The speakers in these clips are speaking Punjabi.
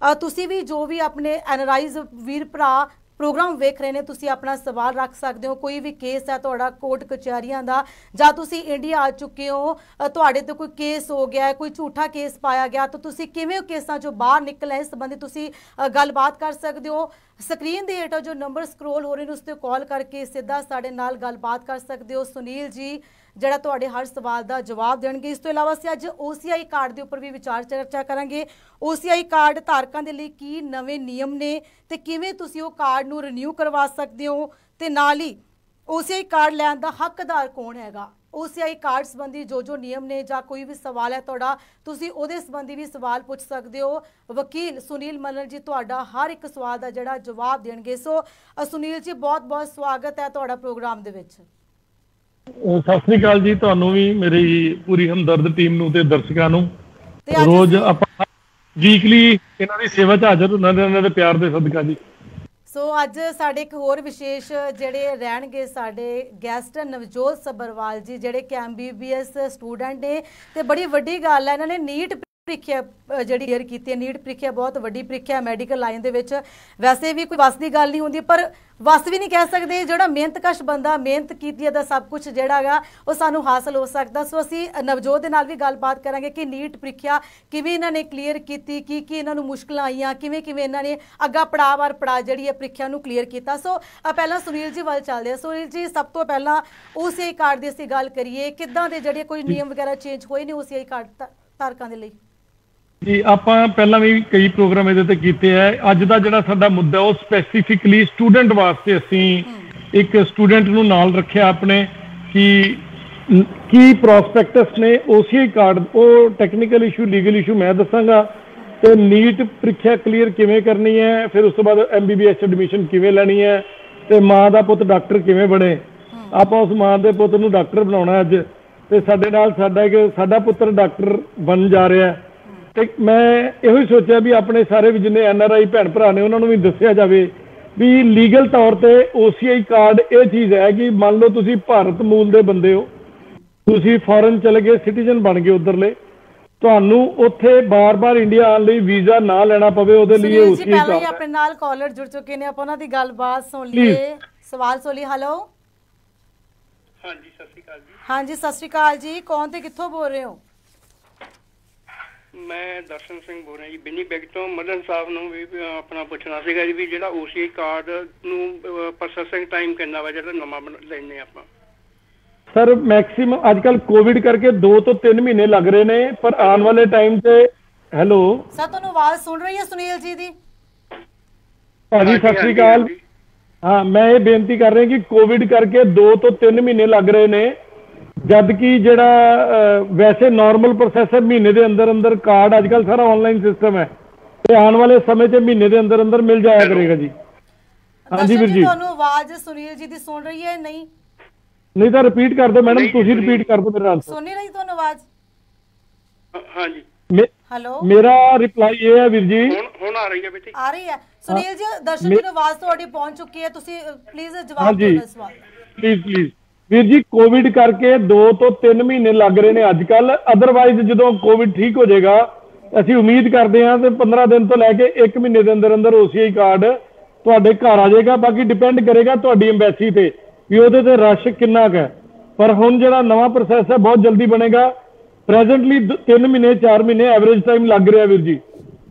ਤੁਸੀਂ ਵੀ ਜੋ ਵੀ ਆਪਣੇ ਐਨਰਾਈਜ਼ ਵੀਰ ਭਰਾ प्रोग्राम वेख रहे हैं, तुसी अपना सवाल रख सकते हो। कोई भी केस है तुहाडा कोर्ट कचहरियां दा, जां तुसी इंडिया आ चुके हो, तुहाडे ते कोई केस हो गया है, कोई झूठा केस पाया गया, तो तुसी किवें केसां चों बाहर निकले, इस संबंधी तुसी गलबात कर सकते हो। स्क्रीन दे हेठ जो नंबर स्क्रोल हो रहे हैं उस पर कॉल करके सीधा साडे नाल गलबात कर सकते हो। सुनील जी ਜਿਹੜਾ ਤੁਹਾਡੇ ਹਰ ਸਵਾਲ ਦਾ ਜਵਾਬ ਦੇਣਗੇ। ਇਸ ਤੋਂ ਇਲਾਵਾ ਅਸੀਂ ਅੱਜ OCI ਕਾਰਡ ਦੇ ਉੱਪਰ ਵੀ ਵਿਚਾਰ ਚਰਚਾ ਕਰਾਂਗੇ। OCI ਕਾਰਡ ਧਾਰਕਾਂ ਦੇ ਲਈ ਕੀ ਨਵੇਂ ਨਿਯਮ ਨੇ ਤੇ ਕਿਵੇਂ ਤੁਸੀਂ ਉਹ ਕਾਰਡ ਨੂੰ ਰੀਨਿਊ ਕਰਵਾ ਸਕਦੇ ਹੋ, ਤੇ ਨਾਲ ਹੀ OCI ਕਾਰਡ ਲੈਣ ਦਾ ਹੱਕਦਾਰ ਕੌਣ ਹੈਗਾ। OCI ਕਾਰਡ ਸੰਬੰਧੀ ਜੋ ਨਿਯਮ ਨੇ ਜਾਂ ਕੋਈ ਵੀ ਸਵਾਲ ਹੈ ਤੁਹਾਡਾ, ਤੁਸੀਂ ਉਹਦੇ ਸੰਬੰਧੀ ਵੀ ਸਵਾਲ ਪੁੱਛ ਸਕਦੇ ਹੋ। ਵਕੀਲ ਸੁਨੀਲ ਮੱਲਰ ਜੀ ਤੁਹਾਡਾ ਹਰ ਇੱਕ ਸਵਾਲ ਦਾ ਜਿਹੜਾ ਜਵਾਬ ਦੇਣਗੇ। ਸੋ ਸੁਨੀਲ ਜੀ ਬਹੁਤ ਬਹੁਤ ਸਵਾਗਤ ਹੈ ਤੁਹਾਡਾ ਪ੍ਰੋਗਰਾਮ ਦੇ ਵਿੱਚ। ਸਤਿ ਸ੍ਰੀ ਅਕਾਲ ਜੀ, ਤੁਹਾਨੂੰ ਵੀ ਮੇਰੀ ਪੂਰੀ ਹਮਦਰਦ ਟੀਮ ਨੂੰ ਤੇ ਦਰਸ਼ਕਾਂ ਨੂੰ। ਰੋਜ਼ ਆਪਾਂ ਵੀਕਲੀ ਇਹਨਾਂ ਦੀ ਸੇਵਾ 'ਚ ਹਾਜ਼ਰ ਹੁੰਦੇ ਨੇ, ਇਹਨਾਂ ਦੇ ਪਿਆਰ ਦੇ ਸਦਕਾ ਜੀ। ਸੋ ਅੱਜ ਸਾਡੇ ਇੱਕ ਹੋਰ ਵਿਸ਼ੇਸ਼ ਜਿਹੜੇ ਰਹਿਣਗੇ ਸਾਡੇ ਗੈਸਟ ਨਵਜੋਤ ਸੱਭਰਵਾਲ ਜੀ, ਜਿਹੜੇ ਕਿ MBBS ਸਟੂਡੈਂਟ ਨੇ ਤੇ ਬੜੀ ਵੱਡੀ ਗੱਲ ਹੈ ਇਹਨਾਂ ਨੇ ਨੀਟ ਪ੍ਰੀਖਿਆ ਜਿਹੜੀ ਕਲੀਅਰ ਕੀਤੀ ਹੈ। ਨੀਟ ਪ੍ਰੀਖਿਆ ਬਹੁਤ ਵੱਡੀ ਪ੍ਰੀਖਿਆ ਮੈਡੀਕਲ ਲਾਈਨ ਦੇ ਵਿੱਚ, ਵੈਸੇ ਵੀ ਕੋਈ ਵੱਸ ਦੀ ਗੱਲ ਨਹੀਂ ਹੁੰਦੀ, ਪਰ ਵੱਸ ਵੀ ਨਹੀਂ ਕਹਿ ਸਕਦੇ। ਜਿਹੜਾ ਮਿਹਨਤਕਸ਼ ਬੰਦਾ ਮਿਹਨਤ ਕੀਤੀ ਹੈ ਤਾਂ ਸਭ ਕੁਝ ਜਿਹੜਾ ਹੈਗਾ ਉਹ ਸਾਨੂੰ ਹਾਸਲ ਹੋ ਸਕਦਾ। ਸੋ ਅਸੀਂ ਨਵਜੋਤ ਦੇ ਨਾਲ ਵੀ ਗੱਲਬਾਤ ਕਰਾਂਗੇ ਕਿ ਨੀਟ ਪ੍ਰੀਖਿਆ ਕਿਵੇਂ ਇਹਨਾਂ ਨੇ ਕਲੀਅਰ ਕੀਤੀ, ਕੀ ਇਹਨਾਂ ਨੂੰ ਮੁਸ਼ਕਲਾਂ ਆਈਆਂ, ਕਿਵੇਂ ਇਹਨਾਂ ਨੇ ਅੱਗਾ ਪੜਾਅ ਜਿਹੜੀ ਹੈ ਪ੍ਰੀਖਿਆ ਨੂੰ ਕਲੀਅਰ ਕੀਤਾ। ਸੋ ਪਹਿਲਾਂ ਸੁਨੀਲ ਜੀ ਵੱਲ ਚੱਲਦੇ ਹਾਂ। ਸੁਨੀਲ ਜੀ, ਸਭ ਤੋਂ ਪਹਿਲਾਂ OCI ਕਾਰਡ ਦੀ ਅਸੀਂ ਗੱਲ ਕਰੀਏ, ਕਿੱਦਾਂ ਦੇ ਜਿਹੜੇ ਕੋਈ ਨਿਯਮ ਵਗੈਰਾ ਚੇਂਜ ਹੋਏ ਨੇ OCI ਕਾਰਡ ਧਾਰਕਾਂ ਦੇ ਲਈ? ਜੀ ਆਪਾਂ ਪਹਿਲਾਂ ਵੀ ਕਈ ਪ੍ਰੋਗਰਾਮ ਇਹਦੇ ਤੇ ਕੀਤੇ ਹੈ। ਅੱਜ ਦਾ ਜਿਹੜਾ ਸਾਡਾ ਮੁੱਦਾ ਉਹ ਸਪੈਸੀਫਿਕਲੀ ਸਟੂਡੈਂਟ ਵਾਸਤੇ, ਅਸੀਂ ਇੱਕ ਸਟੂਡੈਂਟ ਨੂੰ ਨਾਲ ਰੱਖਿਆ ਆਪਣੇ ਕਿ ਕੀ ਪ੍ਰੋਸਪੈਕਟਸ ਨੇ OCI ਕਾਰਡ, ਉਹ ਟੈਕਨੀਕਲ ਇਸ਼ੂ ਲੀਗਲ ਇਸ਼ੂ ਮੈਂ ਦੱਸਾਂਗਾ, ਤੇ ਨੀਟ ਪ੍ਰੀਖਿਆ ਕਲੀਅਰ ਕਿਵੇਂ ਕਰਨੀ ਹੈ, ਫਿਰ ਉਸ ਤੋਂ ਬਾਅਦ MBBS ਐਡਮਿਸ਼ਨ ਕਿਵੇਂ ਲੈਣੀ ਹੈ, ਤੇ ਮਾਂ ਦਾ ਪੁੱਤ ਡਾਕਟਰ ਕਿਵੇਂ ਬਣੇ। ਆਪਾਂ ਉਸ ਮਾਂ ਦੇ ਪੁੱਤ ਨੂੰ ਡਾਕਟਰ ਬਣਾਉਣਾ ਅੱਜ, ਤੇ ਸਾਡੇ ਨਾਲ ਸਾਡਾ ਪੁੱਤਰ ਡਾਕਟਰ ਬਣ ਜਾ ਰਿਹਾ। ਤੇ ਮੈਂ ਇਹੋ ਹੀ ਸੋਚਿਆ ਵੀ ਆਪਣੇ ਸਾਰੇ ਵੀ ਜਿੰਨੇ NRI ਭੈਣ ਭਰਾ ਨੇ ਉਹਨਾਂ ਨੂੰ ਵੀ ਦੱਸਿਆ ਜਾਵੇ ਵੀ ਲੀਗਲ ਤੌਰ ਤੇ OCI ਕਾਰਡ ਇਹ ਚੀਜ਼ ਹੈ ਕਿ ਮੰਨ ਲਓ ਤੁਸੀਂ ਭਾਰਤ ਮੂਲ ਦੇ ਬੰਦੇ ਹੋ, ਤੁਸੀਂ ਫੋਰਨ ਚਲੇ ਗਏ, ਸਿਟੀਜ਼ਨ ਬਣ ਗਏ ਉਧਰਲੇ, ਤੁਹਾਨੂੰ ਉੱਥੇ ਬਾਰ-ਬਾਰ ਇੰਡੀਆ ਆਉਣ ਲਈ ਵੀਜ਼ਾ ਨਾ ਲੈਣਾ ਪਵੇ, ਉਹਦੇ ਲਈ OCI ਕਾਰਡ। ਆਪਣੇ ਨਾਲ ਕਾਲਰ ਜੁੜ ਚੁੱਕੇ ਨੇ, ਆਪਾਂ ਉਹਨਾਂ ਦੀ ਗੱਲਬਾਤ ਸੁਣ ਲਈਏ, ਸਵਾਲ ਸੁਣ ਲਈਏ। ਹੈਲੋ, ਹਾਂਜੀ ਸਤਿ ਸ਼੍ਰੀ ਅਕਾਲ ਜੀ। ਹਾਂਜੀ ਸਤਿ ਸ਼੍ਰੀ ਅਕਾਲ ਜੀ, ਕੌਣ ਤੇ ਕਿੱਥੋਂ ਬੋਲ ਰਹੇ ਹੋ? ਮੈਂ ਦਰਸ਼ਨ ਸਿੰਘ ਬੋਲ ਰਿਹਾ ਜੀ, ਬਿੰਨੀ ਬੈਗ ਤੋਂ। ਮਦਨ ਸਾਹਿਬ ਨੂੰ ਵੀ ਆਪਣਾ ਪੁੱਛਣਾ ਸੀਗਾ ਜੀ ਵੀ ਜਿਹੜਾ OCI ਕਾਰਡ ਨੂੰ ਪ੍ਰੋਸੈਸਿੰਗ ਟਾਈਮ ਕਿੰਨਾ ਵਾ ਜਿਹੜਾ ਨਵਾਂ ਲੈਣੇ ਆਪਾਂ? ਸਰ ਮੈਕਸਿਮਮ ਅੱਜ ਕੱਲ ਕੋਵਿਡ ਕਰਕੇ 2 ਤੋਂ 3 ਮਹੀਨੇ ਲੱਗ ਰਹੇ ਨੇ, ਪਰ ਆਉਣ ਵਾਲੇ ਟਾਈਮ ਤੇ। ਹੈਲੋ ਸਰ, ਤੁਹਾਨੂੰ ਆਵਾਜ਼ ਸੁਣ ਰਹੀ ਹੈ ਸੁਨੀਲ ਜੀ ਦੀ? ਭਾਜੀ ਸਤਿ ਸ਼੍ਰੀ ਅਕਾਲ। ਹਾਂ, ਮੈਂ ਇਹ ਬੇਨਤੀ ਕਰ ਰਿਹਾ ਕਿ ਕੋਵਿਡ ਕਰਕੇ 2 ਤੋਂ 3 ਮਹੀਨੇ ਲੱਗ ਰਹੇ ਨੇ, ਜਦ ਕਿ ਜਿਹੜਾ ਵੈਸੇ ਨਾਰਮਲ ਪ੍ਰੋਸੈਸ ਹੈ ਮਹੀਨੇ ਦੇ ਅੰਦਰ ਅੰਦਰ ਕਾਰਡ, ਅੱਜ ਕੱਲ ਸਾਰਾ ਆਨਲਾਈਨ ਸਿਸਟਮ ਹੈ, ਤੇ ਆਉਣ ਵਾਲੇ ਸਮੇਂ 'ਚ ਮਹੀਨੇ ਦੇ ਅੰਦਰ ਅੰਦਰ ਮਿਲ ਜਾਇਆ ਕਰੇਗਾ ਜੀ। ਹਾਂਜੀ ਵੀਰ ਜੀ, ਤੁਹਾਨੂੰ ਆਵਾਜ਼ ਸੁਨੀਲ ਜੀ ਦੀ ਸੁਣ ਰਹੀ ਹੈ? ਨਹੀਂ ਤਾਂ ਰਿਪੀਟ ਕਰ ਦਿਓ ਮੈਡਮ, ਤੁਸੀਂ ਰਿਪੀਟ ਕਰ ਦਿਓ ਮੇਰਾ ਆਨਸਰ। ਸੁਣ ਨਹੀਂ ਰਹੀ ਤੁਹਾਨੂੰ ਆਵਾਜ਼? ਹਾਂਜੀ ਹੈਲੋ, ਮੇਰਾ ਰਿਪਲਾਈ ਇਹ ਹੈ ਵੀਰ ਜੀ। ਹੁਣ ਆ ਰਹੀ ਹੈ ਬੇਟੀ? ਆ ਰਹੀ ਹੈ। ਸੁਨੀਲ ਜੀ, ਦਰਸ਼ਕ ਦੀ ਆਵਾਜ਼ ਤੁਹਾਡੀ ਪਹੁੰਚ ਚੁੱਕੀ ਹੈ, ਤੁਸੀਂ ਪਲੀਜ਼ ਜਵਾਬ ਦਿਓ ਇਸ ਸਵਾਲ ਦਾ। ਪਲੀਜ਼ ਵੀਰ ਜੀ, ਕੋਵਿਡ ਕਰਕੇ 2 ਤੋਂ 3 ਮਹੀਨੇ ਲੱਗ ਰਹੇ ਨੇ ਅੱਜ ਕੱਲ, ਅਦਰਵਾਈਜ਼ ਜਦੋਂ ਕੋਵਿਡ ਠੀਕ ਹੋ ਜਾਏਗਾ ਅਸੀਂ ਉਮੀਦ ਕਰਦੇ ਹਾਂ ਤੇ 15 ਦਿਨ ਤੋਂ ਲੈ ਕੇ 1 ਮਹੀਨੇ ਦੇ ਅੰਦਰ ਅੰਦਰ OCI ਕਾਰਡ ਤੁਹਾਡੇ ਘਰ ਆ ਜਾਏਗਾ। ਬਾਕੀ ਡਿਪੈਂਡ ਕਰੇਗਾ ਤੁਹਾਡੀ ਐਮਬੈਸੀ ਤੇ ਵੀ ਉਹਦੇ ਤੇ ਰਸ਼ ਕਿੰਨਾ ਕੁ ਹੈ, ਪਰ ਹੁਣ ਜਿਹੜਾ ਨਵਾਂ ਪ੍ਰੋਸੈਸ ਹੈ ਬਹੁਤ ਜਲਦੀ ਬਣੇਗਾ। ਪ੍ਰੈਜ਼ੈਂਟਲੀ 3 ਮਹੀਨੇ 4 ਮਹੀਨੇ ਐਵਰੇਜ ਟਾਈਮ ਲੱਗ ਰਿਹਾ ਵੀਰ ਜੀ।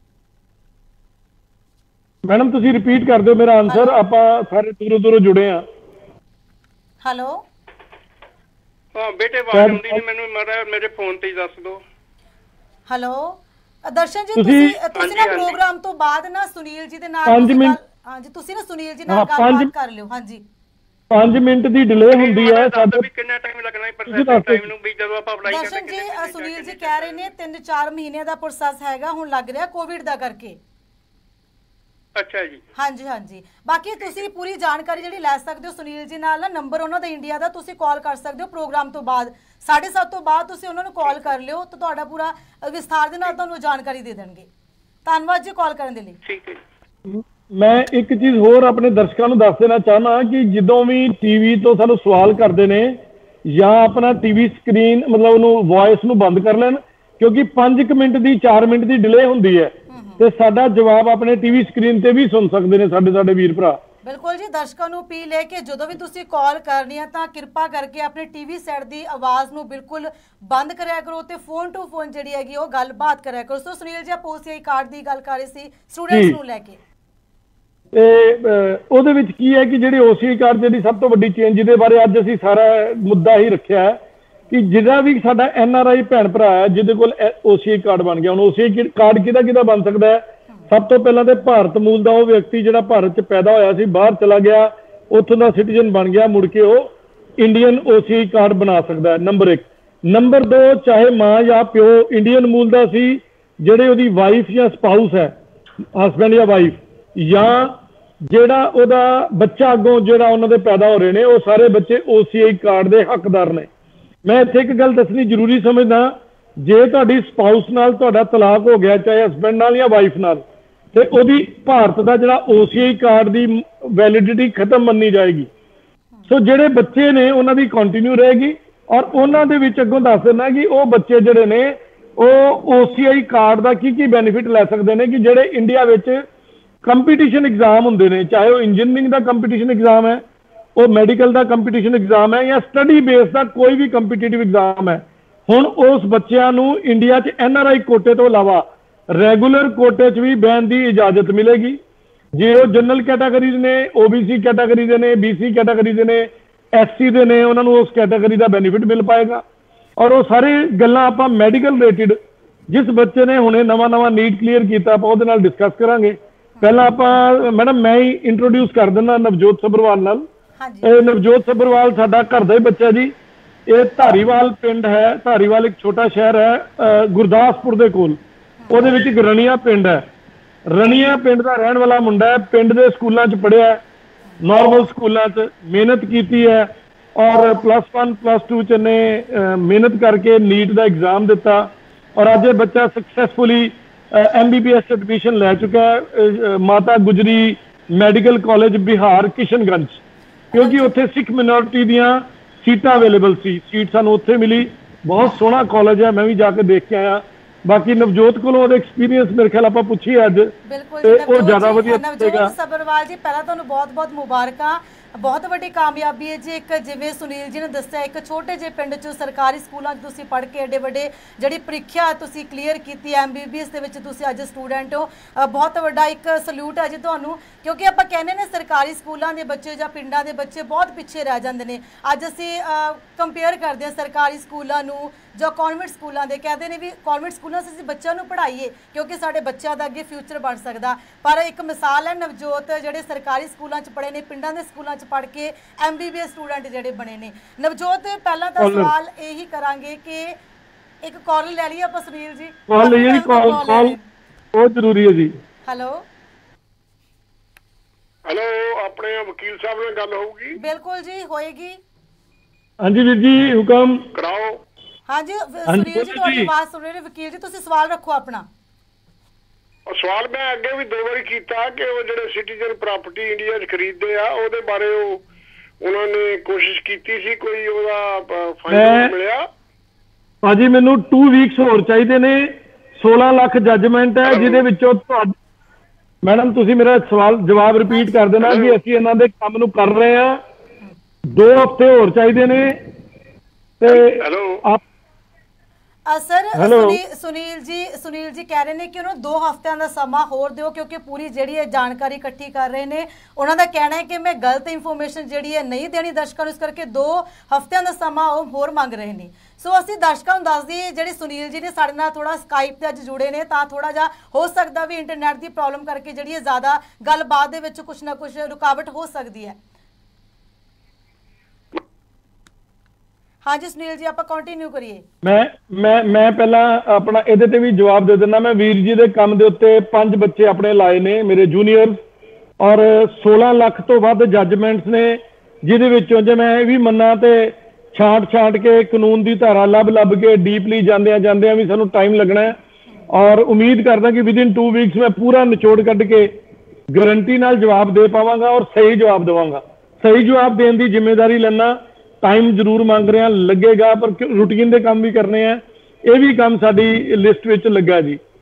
ਮੈਡਮ ਤੁਸੀਂ ਰਿਪੀਟ ਕਰ ਦਿਓ ਮੇਰਾ ਆਨਸਰ, ਆਪਾਂ ਸਾਰੇ ਦੂਰੋਂ ਜੁੜੇ ਹਾਂ। ਹੈਲੋ, ਹਾਂ ਬੇਟੇ, ਆਵਾਜ਼ ਆਉਂਦੀ ਨਹੀਂ ਮੈਨੂੰ, ਮੇਰੇ ਫੋਨ ਤੇ ਹੀ ਦੱਸ ਦਿਓ। ਹੈਲੋ ਦਰਸ਼ਨ ਜੀ, ਤੁਸੀਂ ਨਾ ਪ੍ਰੋਗਰਾਮ ਤੋਂ ਬਾਅਦ ਨਾ ਸੁਨੀਲ ਜੀ ਦੇ ਨਾਲ 5 ਮਿੰਟ, ਹਾਂਜੀ ਤੁਸੀਂ ਨਾ ਸੁਨੀਲ ਜੀ ਨਾਲ ਗੱਲਬਾਤ ਕਰ ਲਿਓ। ਹਾਂਜੀ 5 ਮਿੰਟ ਦੀ ਡਿਲੇ ਹੁੰਦੀ ਹੈ ਸਾਡੇ ਵੀ। ਕਿੰਨਾ ਟਾਈਮ ਲੱਗਣਾ ਹੈ ਪ੍ਰੋਸੈਸ ਟਾਈਮ ਨੂੰ ਵੀ ਜਦੋਂ ਆਪਾਂ ਅਪਲਾਈ ਕਰਦੇ? ਦਰਸ਼ਨ ਜੀ, ਸੁਨੀਲ ਜੀ ਕਹਿ ਰਹੇ ਨੇ 3-4 ਮਹੀਨੇ ਦਾ ਪ੍ਰੋਸੈਸ ਹੈਗਾ, ਹੁਣ ਲੱਗ ਰਿਹਾ ਕੋਵਿਡ ਦਾ ਕਰਕੇ। ਅੱਛਾ ਜੀ। ਹਾਂਜੀ, ਬਾਕੀ ਤੁਸੀਂ ਪੂਰੀ ਜਾਣਕਾਰੀ ਜਿਹੜੀ ਲੈ ਸਕਦੇ ਹੋ ਸੁਨੀਲ ਜੀ ਨਾਲ, ਨਾ ਨੰਬਰ ਉਹਨਾਂ ਦਾ ਇੰਡੀਆ ਦਾ, ਤੁਸੀਂ ਕਾਲ ਕਰ ਸਕਦੇ ਹੋ ਪ੍ਰੋਗਰਾਮ ਤੋਂ ਬਾਅਦ 7:30 ਤੋਂ ਬਾਅਦ। ਤੁਸੀਂ ਉਹਨਾਂ ਨੂੰ ਕਾਲ ਕਰ ਲਿਓ ਤਾਂ ਤੁਹਾਡਾ ਪੂਰਾ ਵਿਸਥਾਰ ਦੇ ਨਾਲ ਤੁਹਾਨੂੰ ਜਾਣਕਾਰੀ ਦੇ ਦੇਣਗੇ। ਧੰਨਵਾਦ ਜੀ ਕਾਲ ਕਰਨ ਦੇ ਲਈ। ਠੀਕ ਹੈ। ਮੈਂ ਇੱਕ ਚੀਜ਼ ਹੋਰ ਆਪਣੇ ਦਰਸ਼ਕਾਂ ਨੂੰ ਦੱਸ ਦੇਣਾ ਚਾਹਨਾ ਕਿ ਜਦੋਂ ਵੀ ਟੀਵੀ ਤੋਂ ਸਾਨੂੰ ਸਵਾਲ ਕਰਦੇ ਨੇ ਜਾਂ ਆਪਣਾ ਟੀਵੀ ਸਕਰੀਨ ਮਤਲਬ ਉਹਨੂੰ ਵੌਇਸ ਨੂੰ ਬੰਦ ਕਰ ਲੈਣ, ਕਿਉਂਕਿ 5 ਮਿੰਟ ਦੀ 4 ਮਿੰਟ ਦੀ ਡਿਲੇ ਹੁੰਦੀ ਹੈ। ਤੇ ਸਾਡਾ ਜਵਾਬ ਆਪਣੇ ਟੀਵੀ ਸਕਰੀਨ ਤੇ ਵੀ ਸੁਣ ਸਕਦੇ ਨੇ ਸਾਡੇ ਵੀਰ ਭਰਾ। ਬਿਲਕੁਲ ਜੀ, ਦਰਸ਼ਕਾਂ ਨੂੰ ਅਪੀਲ ਹੈ ਕਿ ਜਦੋਂ ਵੀ ਤੁਸੀਂ ਕਾਲ ਕਰਨੀ ਹੈ ਤਾਂ ਕਿਰਪਾ ਕਰਕੇ ਆਪਣੇ ਟੀਵੀ ਸੈੱਟ ਦੀ ਆਵਾਜ਼ ਨੂੰ ਬਿਲਕੁਲ ਬੰਦ ਕਰਿਆ ਕਰੋ ਤੇ ਫੋਨ ਟੂ ਫੋਨ ਜਿਹੜੀ ਹੈਗੀ ਉਹ ਗੱਲਬਾਤ ਕਰਿਆ ਕਰੋ। ਸੋ ਸੁਨੀਲ ਜੀ, ਆਪਾਂ OCI ਕਾਰਡ ਦੀ ਗੱਲ ਕਰ ਰਹੇ ਸੀ ਸਟੂਡੈਂਟਸ ਨੂੰ ਲੈ ਕੇ, ਤੇ ਉਹਦੇ ਵਿੱਚ ਕੀ ਹੈ ਕਿ ਜਿਹੜੇ OCI ਕਾਰਡ ਜਿਹੜੀ ਸਭ ਤੋਂ ਵੱਡੀ ਚੇਂਜ ਜਿਹਦੇ ਬਾਰੇ ਅੱਜ ਅਸੀਂ ਸਾਰਾ ਮੁੱਦਾ ਹੀ ਰੱਖਿਆ ਹੈ ਕਿ ਜਿਹੜਾ ਵੀ ਸਾਡਾ NRI ਭੈਣ ਭਰਾ ਹੈ ਜਿਹਦੇ ਕੋਲ OCI ਕਾਰਡ ਬਣ ਗਿਆ, ਹੁਣ OCI ਕਾਰਡ ਕਿਹਦਾ ਬਣ ਸਕਦਾ ਹੈ? ਸਭ ਤੋਂ ਪਹਿਲਾਂ ਤੇ ਭਾਰਤ ਮੂਲ ਦਾ ਉਹ ਵਿਅਕਤੀ ਜਿਹੜਾ ਭਾਰਤ 'ਚ ਪੈਦਾ ਹੋਇਆ ਸੀ, ਬਾਹਰ ਚਲਾ ਗਿਆ, ਉੱਥੋਂ ਦਾ ਸਿਟੀਜ਼ਨ ਬਣ ਗਿਆ, ਮੁੜ ਕੇ ਉਹ ਇੰਡੀਅਨ OCI ਕਾਰਡ ਬਣਾ ਸਕਦਾ ਹੈ, ਨੰਬਰ 1। ਨੰਬਰ 2, ਚਾਹੇ ਮਾਂ ਜਾਂ ਪਿਓ ਇੰਡੀਅਨ ਮੂਲ ਦਾ ਸੀ, ਜਿਹੜੇ ਉਹਦੀ ਵਾਈਫ ਜਾਂ ਸਪਾਊਸ ਹੈ, ਹਸਬੈਂਡ ਜਾਂ ਵਾਈਫ, ਜਾਂ ਜਿਹੜਾ ਉਹਦਾ ਬੱਚਾ ਅੱਗੋਂ ਜਿਹੜਾ ਉਹਨਾਂ ਦੇ ਪੈਦਾ ਹੋ ਰਹੇ ਨੇ, ਉਹ ਸਾਰੇ ਬੱਚੇ OCI ਕਾਰਡ ਦੇ ਹੱਕਦਾਰ ਨੇ। ਮੈਂ ਇੱਥੇ ਇੱਕ ਗੱਲ ਦੱਸਣੀ ਜ਼ਰੂਰੀ ਸਮਝਦਾ, ਜੇ ਤੁਹਾਡੀ ਸਪਾਊਸ ਨਾਲ ਤੁਹਾਡਾ ਤਲਾਕ ਹੋ ਗਿਆ, ਚਾਹੇ ਹਸਬੈਂਡ ਨਾਲ ਜਾਂ ਵਾਈਫ ਨਾਲ, ਤੇ ਉਹਦੀ ਭਾਰਤ ਦਾ ਜਿਹੜਾ OCI ਕਾਰਡ ਦੀ ਵੈਲਿਡਿਟੀ ਖਤਮ ਮੰਨੀ ਜਾਏਗੀ। ਸੋ ਜਿਹੜੇ ਬੱਚੇ ਨੇ ਉਹਨਾਂ ਦੀ ਕੰਟੀਨਿਊ ਰਹੇਗੀ, ਔਰ ਉਹਨਾਂ ਦੇ ਵਿੱਚ ਅੱਗੋਂ ਦੱਸ ਦੇਣਾ ਕਿ ਉਹ ਬੱਚੇ ਜਿਹੜੇ ਨੇ ਉਹ OCI ਕਾਰਡ ਦਾ ਕੀ ਬੈਨੀਫਿਟ ਲੈ ਸਕਦੇ ਨੇ, ਕਿ ਜਿਹੜੇ ਇੰਡੀਆ ਵਿੱਚ ਕੰਪੀਟੀਸ਼ਨ ਐਗਜ਼ਾਮ ਹੁੰਦੇ ਨੇ, ਚਾਹੇ ਉਹ ਇੰਜੀਨੀਅਰਿੰਗ ਦਾ ਕੰਪੀਟੀਸ਼ਨ ਐਗਜ਼ਾਮ ਹੈ, ਉਹ ਮੈਡੀਕਲ ਦਾ ਕੰਪੀਟੀਸ਼ਨ ਐਗਜ਼ਾਮ ਹੈ, ਜਾਂ ਸਟੱਡੀ ਬੇਸ ਦਾ ਕੋਈ ਵੀ ਕੰਪੀਟੀਟਿਵ ਐਗਜ਼ਾਮ ਹੈ, ਹੁਣ ਉਸ ਬੱਚਿਆਂ ਨੂੰ ਇੰਡੀਆ 'ਚ NRI ਕੋਟੇ ਤੋਂ ਇਲਾਵਾ ਰੈਗੂਲਰ ਕੋਟੇ 'ਚ ਵੀ ਬਹਿਣ ਦੀ ਇਜਾਜ਼ਤ ਮਿਲੇਗੀ। ਜੇ ਉਹ ਜਨਰਲ ਕੈਟਾਗਰੀਜ਼ ਨੇ, OBC ਕੈਟਾਗਰੀ ਦੇ ਨੇ, BC ਕੈਟਾਗਰੀ ਦੇ ਨੇ, SC ਦੇ ਨੇ, ਉਹਨਾਂ ਨੂੰ ਉਸ ਕੈਟਾਗਰੀ ਦਾ ਬੈਨੀਫਿਟ ਮਿਲ ਪਾਏਗਾ। ਔਰ ਉਹ ਸਾਰੇ ਗੱਲਾਂ ਆਪਾਂ ਮੈਡੀਕਲ ਰਿਲੇਟਿਡ, ਜਿਸ ਬੱਚੇ ਨੇ ਹੁਣੇ ਨਵਾਂ ਨੀਟ ਕਲੀਅਰ ਕੀਤਾ, ਆਪਾਂ ਉਹਦੇ ਨਾਲ ਡਿਸਕਸ ਕਰਾਂਗੇ। ਪਹਿਲਾਂ ਆਪਾਂ ਮੈਡਮ ਮੈਂ ਹੀ ਇੰਟਰੋਡਿਊਸ ਕਰ ਦਿੰਦਾ ਨਵਜੋਤ ਸੱਭਰਵਾਲ ਨਾਲ। ਇਹ ਨਵਜੋਤ ਸੱਭਰਵਾਲ ਸਾਡਾ ਘਰ ਦਾ ਹੀ ਬੱਚਾ ਜੀ। ਇਹ ਧਾਰੀਵਾਲ ਪਿੰਡ ਹੈ, ਧਾਰੀਵਾਲ ਇੱਕ ਛੋਟਾ ਸ਼ਹਿਰ ਹੈ ਗੁਰਦਾਸਪੁਰ ਦੇ ਕੋਲ, ਉਹਦੇ ਵਿੱਚ ਇੱਕ ਰਣੀਆ ਪਿੰਡ ਹੈ। ਰਣੀਆ ਪਿੰਡ ਦਾ ਰਹਿਣ ਵਾਲਾ ਮੁੰਡਾ ਹੈ, ਪਿੰਡ ਦੇ ਸਕੂਲਾਂ 'ਚ ਪੜ੍ਹਿਆ, ਨਾਰਮਲ ਸਕੂਲਾਂ 'ਚ ਮਿਹਨਤ ਕੀਤੀ ਹੈ, ਔਰ +1 +2 'ਚ ਨੇ ਮਿਹਨਤ ਕਰਕੇ ਨੀਟ ਦਾ ਐਗਜ਼ਾਮ ਦਿੱਤਾ, ਔਰ ਅੱਜ ਇਹ ਬੱਚਾ ਸਕਸੈਸਫੁਲੀ MBBS ਐਡਮਿਸ਼ਨ ਲੈ ਚੁੱਕਾ ਹੈ ਮਾਤਾ ਗੁਜਰੀ ਮੈਡੀਕਲ ਕਾਲਜ ਬਿਹਾਰ ਕਿਸ਼ਨਗੰਜ, ਕਿਉਂਕਿ ਉੱਥੇ ਸਿੱਖ ਮਿਨੋਰਿਟੀ ਦੀਆਂ ਸੀਟਾਂ ਅਵੇਲੇਬਲ ਸੀ। ਸੀਟ ਸਾਨੂੰ ਉੱਥੇ ਮਿਲੀ। ਬਹੁਤ ਸੋਹਣਾ ਕਾਲਜ ਹੈ, ਮੈਂ ਵੀ ਜਾ ਕੇ ਦੇਖ ਕੇ ਆਇਆ। ਬਾਕੀ ਨਵਜੋਤ ਕੋਲੋਂ ਉਹਦਾ ਐਕਸਪੀਰੀਅੰਸ ਮੇਰੇ ਖਿਆਲ ਆਪਾਂ ਪੁੱਛੀਏ ਅੱਜ, ਤੇ ਉਹ ਜ਼ਿਆਦਾ ਵਧੀਆ ਨਵਜੋਤ ਸੱਭਰਵਾਲ ਜੀ, ਪਹਿਲਾਂ ਤੁਹਾਨੂੰ ਬਹੁਤ-ਬਹੁਤ ਮੁਬਾਰਕਾਂ। ਬਹੁਤ ਵੱਡੀ ਕਾਮਯਾਬੀ ਹੈ ਜੀ। ਇੱਕ ਜਿਵੇਂ ਸੁਨੀਲ ਜੀ ਨੇ ਦੱਸਿਆ, ਇੱਕ ਛੋਟੇ ਜਿਹੇ ਪਿੰਡ 'ਚ ਸਰਕਾਰੀ ਸਕੂਲਾਂ 'ਚ ਤੁਸੀਂ ਪੜ੍ਹ ਕੇ ਐਡੇ ਵੱਡੇ ਜਿਹੜੀ ਪ੍ਰੀਖਿਆ ਤੁਸੀਂ ਕਲੀਅਰ ਕੀਤੀ, MBBS ਦੇ ਵਿੱਚ ਤੁਸੀਂ ਅੱਜ ਸਟੂਡੈਂਟ ਹੋ। ਬਹੁਤ ਵੱਡਾ ਇੱਕ ਸਲੂਟ ਹੈ ਜੀ ਤੁਹਾਨੂੰ, ਕਿਉਂਕਿ ਆਪਾਂ ਕਹਿੰਦੇ ਨੇ ਸਰਕਾਰੀ ਸਕੂਲਾਂ ਦੇ ਬੱਚੇ ਜਾਂ ਪਿੰਡਾਂ ਦੇ ਬੱਚੇ ਬਹੁਤ ਪਿੱਛੇ ਰਹਿ ਜਾਂਦੇ ਨੇ। ਅੱਜ ਅਸੀਂ ਕੰਪੇਅਰ ਕਰਦੇ ਹਾਂ ਸਰਕਾਰੀ ਸਕੂਲਾਂ ਨੂੰ ਜਾਂ ਕਨਵੈਂਟ ਸਕੂਲਾਂ ਦੇ, ਕਹਿੰਦੇ ਨੇ ਵੀ ਕਨਵੈਂਟ ਸਕੂਲਾਂ 'ਚ ਅਸੀਂ ਬੱਚਿਆਂ ਨੂੰ ਪੜ੍ਹਾਈਏ ਕਿਉਂਕਿ ਸਾਡੇ ਬੱਚਿਆਂ ਦਾ ਅੱਗੇ ਫਿਊਚਰ ਬਣ ਸਕਦਾ। ਪਰ ਇੱਕ ਮਿਸਾਲ ਹੈ ਨਵਜੋਤ, ਜਿਹੜੇ ਸਰਕਾਰੀ ਸਕੂਲਾਂ 'ਚ ਪੜ੍ਹੇ ਨੇ, ਪਿੰਡਾਂ ਦੇ ਸਕੂਲਾਂ 'ਚ ਪੜ੍ਹ ਕੇ MBBS ਸਟੂਡੈਂਟ ਜਿਹੜੇ ਬਣੇ ਨੇ। ਨਵਜੋਤ, ਪਹਿਲਾਂ ਤਾਂ ਸਵਾਲ ਇਹੀ ਕਰਾਂਗੇ ਕਿ ਇੱਕ ਕਾਲ ਲੈ ਲਈਏ ਆਪਾਂ ਸੁਨੀਲ ਜੀ। ਕਾਲ ਲਈਏ ਜੀ, ਕਾਲ ਬਹੁਤ ਜ਼ਰੂਰੀ ਹੈ ਜੀ। ਹੈਲੋ ਆਪਣੇ ਵਕੀਲ ਸਾਹਿਬ ਨਾਲ ਗੱਲ ਹੋਊਗੀ? ਬਿਲਕੁਲ ਜੀ, ਹੋਏਗੀ। ਹਾਂਜੀ ਵੀਰ ਜੀ, ਹੁਕਮ ਕਰਾਓ। ਹਾਂਜੀ ਸੁਨੀਲ ਜੀ, ਤੁਹਾਡੀ ਆਵਾਜ਼ ਸੁਣ ਰਹੇ ਨੇ। ਵਕੀਲ ਜੀ, ਤੁਸੀਂ ਸਵਾਲ ਰੱਖੋ ਆਪਣਾ। ਸਵਾਲ ਮੈਂ ਅੱਗੇ ਵੀ 2 ਵਾਰੀ ਕੀਤਾ ਕਿ ਉਹ ਜਿਹੜੇ ਸਿਟੀਜ਼ਨ ਪ੍ਰਾਪਰਟੀ ਇੰਡੀਆ 'ਚ ਖਰੀਦਦੇ ਆ, ਉਹਦੇ ਬਾਰੇ ਉਹਨਾਂ ਨੇ ਕੋਸ਼ਿਸ਼ ਕੀਤੀ ਸੀ, ਕੋਈ ਉਹਦਾ ਫਾਇਦਾ ਮਿਲਿਆ? ਭਾਜੀ ਮੈਨੂੰ 2 ਵੀਕਸ ਹੋਰ ਚਾਹੀਦੇ ਨੇ। 16 ਲੱਖ ਜੱਜਮੈਂਟ ਹੈ, ਜਿਹਦੇ ਵਿੱਚੋਂ ਮੈਡਮ ਤੁਸੀਂ ਮੇਰਾ ਸਵਾਲ ਜਵਾਬ ਰਿਪੀਟ ਕਰ ਦੇਣਾ ਕਿ ਅਸੀਂ ਇਹਨਾਂ ਦੇ ਕੰਮ ਨੂੰ ਕਰ ਰਹੇ ਹਾਂ। 2 ਹਫ਼ਤੇ ਹੋਰ ਚਾਹੀਦੇ ਨੇ। ਤੇ ਸਰ ਸੁਨੀਲ ਜੀ ਕਹਿ ਰਹੇ ਨੇ ਕਿ ਉਹਨੂੰ 2 ਹਫ਼ਤਿਆਂ ਦਾ ਸਮਾਂ ਹੋਰ ਦਿਓ, ਕਿਉਂਕਿ ਪੂਰੀ ਜਿਹੜੀ ਹੈ ਜਾਣਕਾਰੀ ਇਕੱਠੀ ਕਰ ਰਹੇ ਨੇ। ਉਹਨਾਂ ਦਾ ਕਹਿਣਾ ਹੈ ਕਿ ਮੈਂ ਗਲਤ ਇਨਫੋਰਮੇਸ਼ਨ ਜਿਹੜੀ ਹੈ ਨਹੀਂ ਦੇਣੀ ਦਰਸ਼ਕਾਂ ਨੂੰ, ਇਸ ਕਰਕੇ 2 ਹਫ਼ਤਿਆਂ ਦਾ ਸਮਾਂ ਉਹ ਹੋਰ ਮੰਗ ਰਹੇ ਨੇ। ਸੋ ਅਸੀਂ ਦਰਸ਼ਕਾਂ ਨੂੰ ਦੱਸ ਦਈਏ, ਜਿਹੜੇ ਸੁਨੀਲ ਜੀ ਨੇ ਸਾਡੇ ਨਾਲ ਥੋੜਾ ਸਕਾਈਪ ਤੇ ਅੱਜ ਜੁੜੇ ਨੇ, ਤਾਂ ਥੋੜਾ ਜਿਹਾ ਹੋ ਸਕਦਾ ਵੀ ਇੰਟਰਨੈਟ ਦੀ ਪ੍ਰੋਬਲਮ ਕਰਕੇ ਜਿਹੜੀ ਹੈ ਜ਼ਿਆਦਾ ਗੱਲਬਾਤ ਦੇ ਵਿੱਚ ਕੁਛ ਨਾ ਕੁਛ ਰੁਕਾਵਟ ਹੋ ਸਕਦੀ ਹੈ। ਹਾਂਜੀ ਸੁਨੀਲ ਜੀ, ਆਪਾਂ ਕੰਟੀਨਿਊ ਕਰੀਏ। ਮੈਂ ਪਹਿਲਾਂ ਆਪਣਾ ਇਹਦੇ ਤੇ ਵੀ ਜਵਾਬ ਦੇ ਦਿੰਦਾ। ਮੈਂ ਵੀਰ ਜੀ ਦੇ ਕੰਮ ਦੇ ਉੱਤੇ 5 ਬੱਚੇ ਆਪਣੇ ਲਾਏ ਨੇ, ਮੇਰੇ ਜੂਨੀਅਰ, ਔਰ 16 ਲੱਖ ਤੋਂ ਵੱਧ ਜੱਜਮੈਂਟਸ ਨੇ, ਜਿਹਦੇ ਵਿੱਚੋਂ ਜੇ ਮੈਂ ਇਹ ਵੀ ਮੰਨਾਂ ਤੇ ਛਾਂਟ ਕੇ ਕਾਨੂੰਨ ਦੀ ਧਾਰਾ ਲੱਭ ਕੇ ਡੀਪਲੀ ਜਾਂਦਿਆਂ ਵੀ ਸਾਨੂੰ ਟਾਈਮ ਲੱਗਣਾ ਹੈ। ਔਰ ਉਮੀਦ ਕਰਦਾ ਕਿ ਵਿਦਿਨ 2 ਵੀਕਸ ਮੈਂ ਪੂਰਾ ਨਿਚੋੜ ਕੱਢ ਕੇ ਗਰੰਟੀ ਨਾਲ ਜਵਾਬ ਦੇ ਪਾਵਾਂਗਾ ਔਰ ਸਹੀ ਜਵਾਬ ਦੇਵਾਂਗਾ। ਸਹੀ ਜਵਾਬ ਦੇਣ ਦੀ ਜ਼ਿੰਮੇਵਾਰੀ ਲੈਣਾ। टाइम जरूर मांग रहे हैं, लगेगा, पर रूटीन के काम भी करने हैं। ये भी काम साडी लिस्ट विच लगा जी।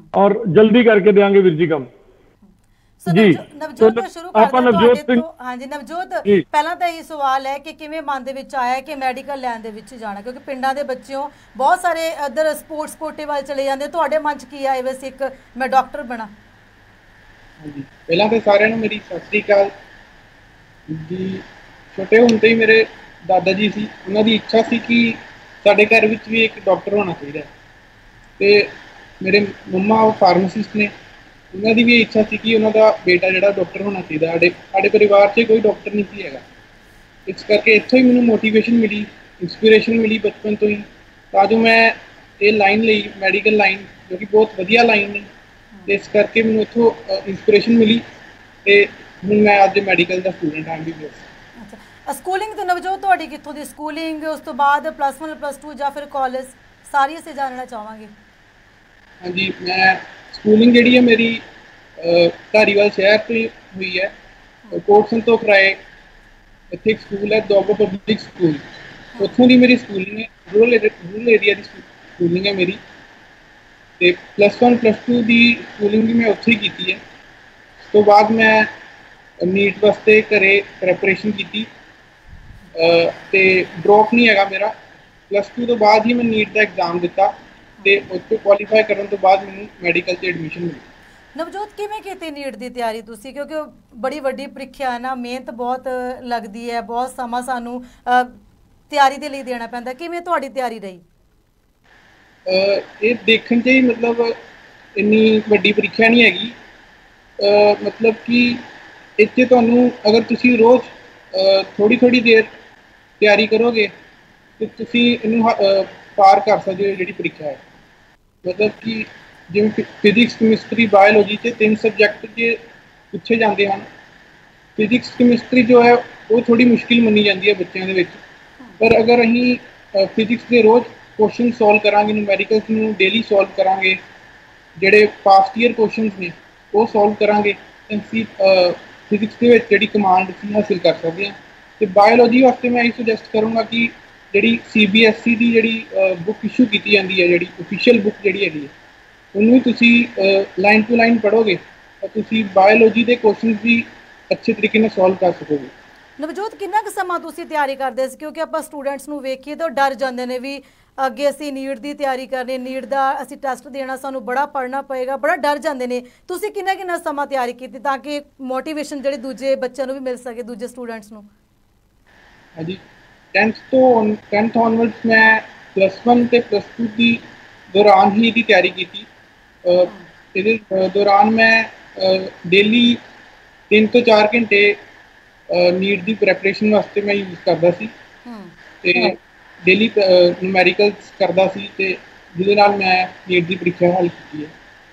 ਔਰ ਜਲਦੀ ਕਰਕੇ ਦੇਵਾਂਗੇ ਵੀਰ ਜੀ ਕੰਮ। ਸੋ ਜੀ, ਨਵਜੋਤ ਤੋਂ ਸ਼ੁਰੂ ਆਪਾਂ ਕਰਦੇ ਨਵਜੋਤ ਤੁਹਾਡੇ ਸਿੰਘ ਤੋਂ। ਹਾਂਜੀ ਨਵਜੋਤ, ਜੀ। ਪਹਿਲਾਂ ਤਾਂ ਇਹ ਸਵਾਲ ਹੈ ਕਿ ਕਿਵੇਂ ਮਨ ਦੇ ਵਿੱਚ ਆਇਆ ਕਿ ਮੈਡੀਕਲ ਲਾਈਨ ਦੇ ਵਿੱਚ ਜਾਣਾ, ਕਿਉਂਕਿ ਪਿੰਡਾਂ ਦੇ ਬੱਚਿਓ ਬਹੁਤ ਸਾਰੇ ਇੱਧਰ ਸਪੋਰਟਸ ਕੋਟੇ ਵੱਲ ਚਲੇ ਜਾਂਦੇ, ਤੁਹਾਡੇ ਮਨ 'ਚ ਕੀ ਆਇਆ ਵੈਸੇ ਇੱਕ ਮੈਂ ਡਾਕਟਰ ਬਣਾ? ਹਾਂਜੀ, ਪਹਿਲਾਂ ਤਾਂ ਸਾਰਿਆਂ ਨੂੰ ਮੇਰੀ ਸਤਿ ਸ੍ਰੀ ਅਕਾਲ ਜੀ। ਛੋਟੇ ਹੁੰਦੇ ਹੀ ਮੇਰੇ ਦਾਦਾ ਜੀ ਸੀ, ਉਹਨਾਂ ਦੀ ਇੱਛਾ ਸੀ ਕਿ ਸਾਡੇ ਘਰ ਵਿੱਚ ਵੀ ਇੱਕ ਡਾਕਟਰ ਹੋਣਾ ਚਾਹੀਦਾ, ਤੇ ਮੇਰੇ ਮੰਮਾ ਉਹ ਫਾਰਮਾਸਿਸਟ ਨੇ, ਉਹਨਾਂ ਦੀ ਵੀ ਇੱਛਾ ਸੀ ਕਿ ਉਹਨਾਂ ਦਾ ਬੇਟਾ ਜਿਹੜਾ ਡਾਕਟਰ ਹੋਣਾ ਚਾਹੀਦਾ। ਸਾਡੇ ਪਰਿਵਾਰ 'ਚ ਕੋਈ ਡਾਕਟਰ ਨਹੀਂ ਸੀ ਹੈਗਾ, ਇਸ ਕਰਕੇ ਇੱਥੋਂ ਹੀ ਮੈਨੂੰ ਮੋਟੀਵੇਸ਼ਨ ਮਿਲੀ, ਇੰਸਪੀਰੇਸ਼ਨ ਮਿਲੀ ਬਚਪਨ ਤੋਂ ਹੀ, ਤਾਂ ਜੋ ਮੈਂ ਇਹ ਲਾਈਨ ਲਈ, ਮੈਡੀਕਲ ਲਾਈਨ, ਜੋ ਕਿ ਬਹੁਤ ਵਧੀਆ ਲਾਈਨ ਨੇ, ਤੇ ਇਸ ਕਰਕੇ ਮੈਨੂੰ ਇੱਥੋਂ ਇੰਸਪੀਰੇਸ਼ਨ ਮਿਲੀ, ਤੇ ਹੁਣ ਮੈਂ ਅੱਜ ਮੈਡੀਕਲ ਦਾ ਸਟੂਡੈਂਟ ਹਾਂ MBBS। ਅੱਛਾ, ਸਕੂਲਿੰਗ ਤੋਂ ਨਵਜੋਤ ਤੁਹਾਡੀ ਕਿੱਥੋਂ ਦੀ ਸਕੂਲਿੰਗ, ਉਸ ਤੋਂ ਬਾਅਦ +1 +2 ਜਾਂ ਫਿਰ ਕਾਲਜ, ਸਾਰੀ ਅਸੀਂ ਜਾਣਨਾ ਚਾਹਾਂਗੇ। ਹਾਂਜੀ, ਮੈਂ ਸਕੂਲਿੰਗ ਜਿਹੜੀ ਹੈ ਮੇਰੀ ਧਾਰੀਵਾਲ ਸ਼ਹਿਰ ਤੋਂ ਹੋਈ ਹੈ, ਕੋਟ ਸੰਤੋਖ ਰਾਏ ਇੱਥੇ ਇੱਕ ਸਕੂਲ ਹੈ ਦੋਗੋ ਪਬਲਿਕ ਸਕੂਲ, ਉੱਥੋਂ ਦੀ ਮੇਰੀ ਸਕੂਲਿੰਗ ਹੈ, ਰੂਰਲ ਏਰੀਆ ਦੀ ਸਕੂਲਿੰਗ ਹੈ ਮੇਰੀ, ਤੇ +1 +2 ਦੀ ਸਕੂਲਿੰਗ ਵੀ ਮੈਂ ਉੱਥੇ ਹੀ ਕੀਤੀ ਹੈ। ਉਸ ਤੋਂ ਬਾਅਦ ਮੈਂ ਨੀਟ ਵਾਸਤੇ ਘਰੇ ਪ੍ਰੈਪਰੇਸ਼ਨ ਕੀਤੀ, ਤੇ ਡਰੋਪ ਨਹੀਂ ਹੈਗਾ ਮੇਰਾ। +2 ਤੋਂ ਬਾਅਦ ਹੀ ਮੈਂ ਨੀਟ ਦਾ ਐਗਜ਼ਾਮ ਦਿੱਤਾ, ਤੇ ਉੱਥੇ ਕੁਆਲੀਫਾਈ ਕਰਨ ਤੋਂ ਬਾਅਦ ਮੈਨੂੰ ਮੈਡੀਕਲ 'ਚ ਐਡਮਿਸ਼ਨ ਮਿਲੀ। ਨਵਜੋਤ, ਕਿਵੇਂ ਕੀਤੀ ਨੀਟ ਦੀ ਤਿਆਰੀ ਤੁਸੀਂ? ਕਿਉਂਕਿ ਉਹ ਬੜੀ ਵੱਡੀ ਪ੍ਰੀਖਿਆ ਹੈ ਨਾ, ਮਿਹਨਤ ਬਹੁਤ ਲੱਗਦੀ ਹੈ, ਬਹੁਤ ਸਮਾਂ ਸਾਨੂੰ ਤਿਆਰੀ ਦੇ ਲਈ ਦੇਣਾ ਪੈਂਦਾ, ਕਿਵੇਂ ਤੁਹਾਡੀ ਤਿਆਰੀ ਰਹੀ? ਇਹ ਦੇਖਣ 'ਚ ਹੀ ਮਤਲਬ ਇੰਨੀ ਵੱਡੀ ਪ੍ਰੀਖਿਆ ਨਹੀਂ ਹੈਗੀ, ਮਤਲਬ ਕਿ ਇੱਥੇ ਤੁਹਾਨੂੰ ਅਗਰ ਤੁਸੀਂ ਰੋਜ਼ ਥੋੜੀ ਦੇਰ ਤਿਆਰੀ ਕਰੋਗੇ ਤੇ ਤੁਸੀਂ ਇਹਨੂੰ ਪਾਰ ਕਰ ਸਕਦੇ ਹੋ ਜਿਹੜੀ ਪ੍ਰੀਖਿਆ ਹੈ। ਮਤਲਬ ਕਿ ਜਿਵੇਂ ਫਿਜ਼ਿਕਸ, ਕੈਮਿਸਟਰੀ, ਬਾਇਓਲੋਜੀ 'ਚ 3 ਸਬਜੈਕਟ 'ਚ ਪੁੱਛੇ ਜਾਂਦੇ ਹਨ। ਫਿਜ਼ਿਕਸ, ਕੈਮਿਸਟਰੀ ਜੋ ਹੈ ਉਹ ਥੋੜੀ ਮੁਸ਼ਕਿਲ ਮੰਨੀ ਜਾਂਦੀ ਹੈ ਬੱਚਿਆਂ ਦੇ ਵਿੱਚ, ਪਰ ਅਗਰ ਅਸੀਂ ਫਿਜ਼ਿਕਸ ਦੇ ਰੋਜ਼ ਕੁਐਸਚਨ ਸੋਲਵ ਕਰਾਂਗੇ, ਨਿਊਮੈਰੀਕਲਸ ਨੂੰ ਡੇਲੀ ਸੋਲਵ ਕਰਾਂਗੇ, ਜਿਹੜੇ ਪਾਸਟ ਈਅਰ ਕੁਐਸਚਨਸ ਨੇ ਉਹ ਸੋਲਵ ਕਰਾਂਗੇ, ਤਾਂ ਅਸੀਂ ਫਿਜ਼ਿਕਸ ਦੇ ਵਿੱਚ ਜਿਹੜੀ ਕਮਾਂਡ ਅਸੀਂ ਹਾਸਿਲ ਕਰ ਸਕਦੇ ਹਾਂ। ਤੇ ਬਾਇਓਲੋਜੀ ਵਾਸਤੇ ਮੈਂ ਇਹ ਸੁਜੈਸਟ ਕਰੂੰਗਾ ਕਿ ਜਿਹੜੀ CBSE ਦੀ ਜਿਹੜੀ ਬੁੱਕ ਇਸ਼ੂ ਕੀਤੀ ਜਾਂਦੀ ਹੈ, ਜਿਹੜੀ ਓਫੀਸ਼ੀਅਲ ਬੁੱਕ ਜਿਹੜੀ ਹੈਗੀ ਹੈ, ਉਹਨੂੰ ਵੀ ਤੁਸੀਂ ਲਾਈਨ ਟੂ ਲਾਈਨ ਪੜ੍ਹੋਗੇ ਤਾਂ ਤੁਸੀਂ ਬਾਇਓਲੋਜੀ ਦੇ ਕੁਐਸਚਨਸ ਵੀ ਅੱਛੇ ਤਰੀਕੇ ਨਾਲ ਸੋਲਵ ਕਰ ਸਕੋਗੇ। ਨਵਜੋਤ, ਕਿੰਨਾ ਕੁ ਸਮਾਂ ਤੁਸੀਂ ਤਿਆਰੀ ਕਰਦੇ ਸੀ? ਕਿਉਂਕਿ ਆਪਾਂ ਸਟੂਡੈਂਟਸ ਨੂੰ ਵੇਖੀਏ ਤਾਂ ਡਰ ਜਾਂਦੇ ਨੇ ਵੀ ਅੱਗੇ ਅਸੀਂ ਨੀਟ ਦੀ ਤਿਆਰੀ ਕਰਨੀ, ਨੀਟ ਦਾ ਅਸੀਂ ਟੈਸਟ ਦੇਣਾ, ਸਾਨੂੰ ਬੜਾ ਪੜ੍ਹਨਾ ਪਏਗਾ, ਬੜਾ ਡਰ ਜਾਂਦੇ ਨੇ। ਤੁਸੀਂ ਕਿੰਨਾ ਸਮਾਂ ਤਿਆਰੀ ਕੀਤੀ ਤਾਂ ਕਿ ਮੋਟੀਵੇਸ਼ਨ ਜਿਹੜੇ ਦੂਜੇ ਬੱਚਿਆਂ ਨੂੰ ਵੀ ਮਿਲ ਸਕੇ, ਦੂਜੇ ਸਟੂਡੈਂਟਸ ਨੂੰ? ਹਾਂਜੀ, 10th onwards ਮੈਂ +1 ਤੇ +2 ਦੀ ਦੌਰਾਨ ਹੀ ਇਹਦੀ ਤਿਆਰੀ ਕੀਤੀ। ਇਹਦੇ ਦੌਰਾਨ ਮੈਂ ਡੇਲੀ 3 ਤੋਂ 4 ਘੰਟੇ ਨੀਟ ਦੀ ਪ੍ਰੈਪਰੇਸ਼ਨ ਵਾਸਤੇ ਮੈਂ ਯੂਜ਼ ਕਰਦਾ ਸੀ, ਤੇ ਡੇਲੀ ਨਿਊਮੈਰੀਕਲਸ ਕਰਦਾ ਸੀ, ਤੇ ਜਿਹਦੇ ਨਾਲ ਮੈਂ ਨੀਟ ਦੀ ਪ੍ਰੀਖਿਆ ਹੱਲ ਕੀਤੀ ਹੈ।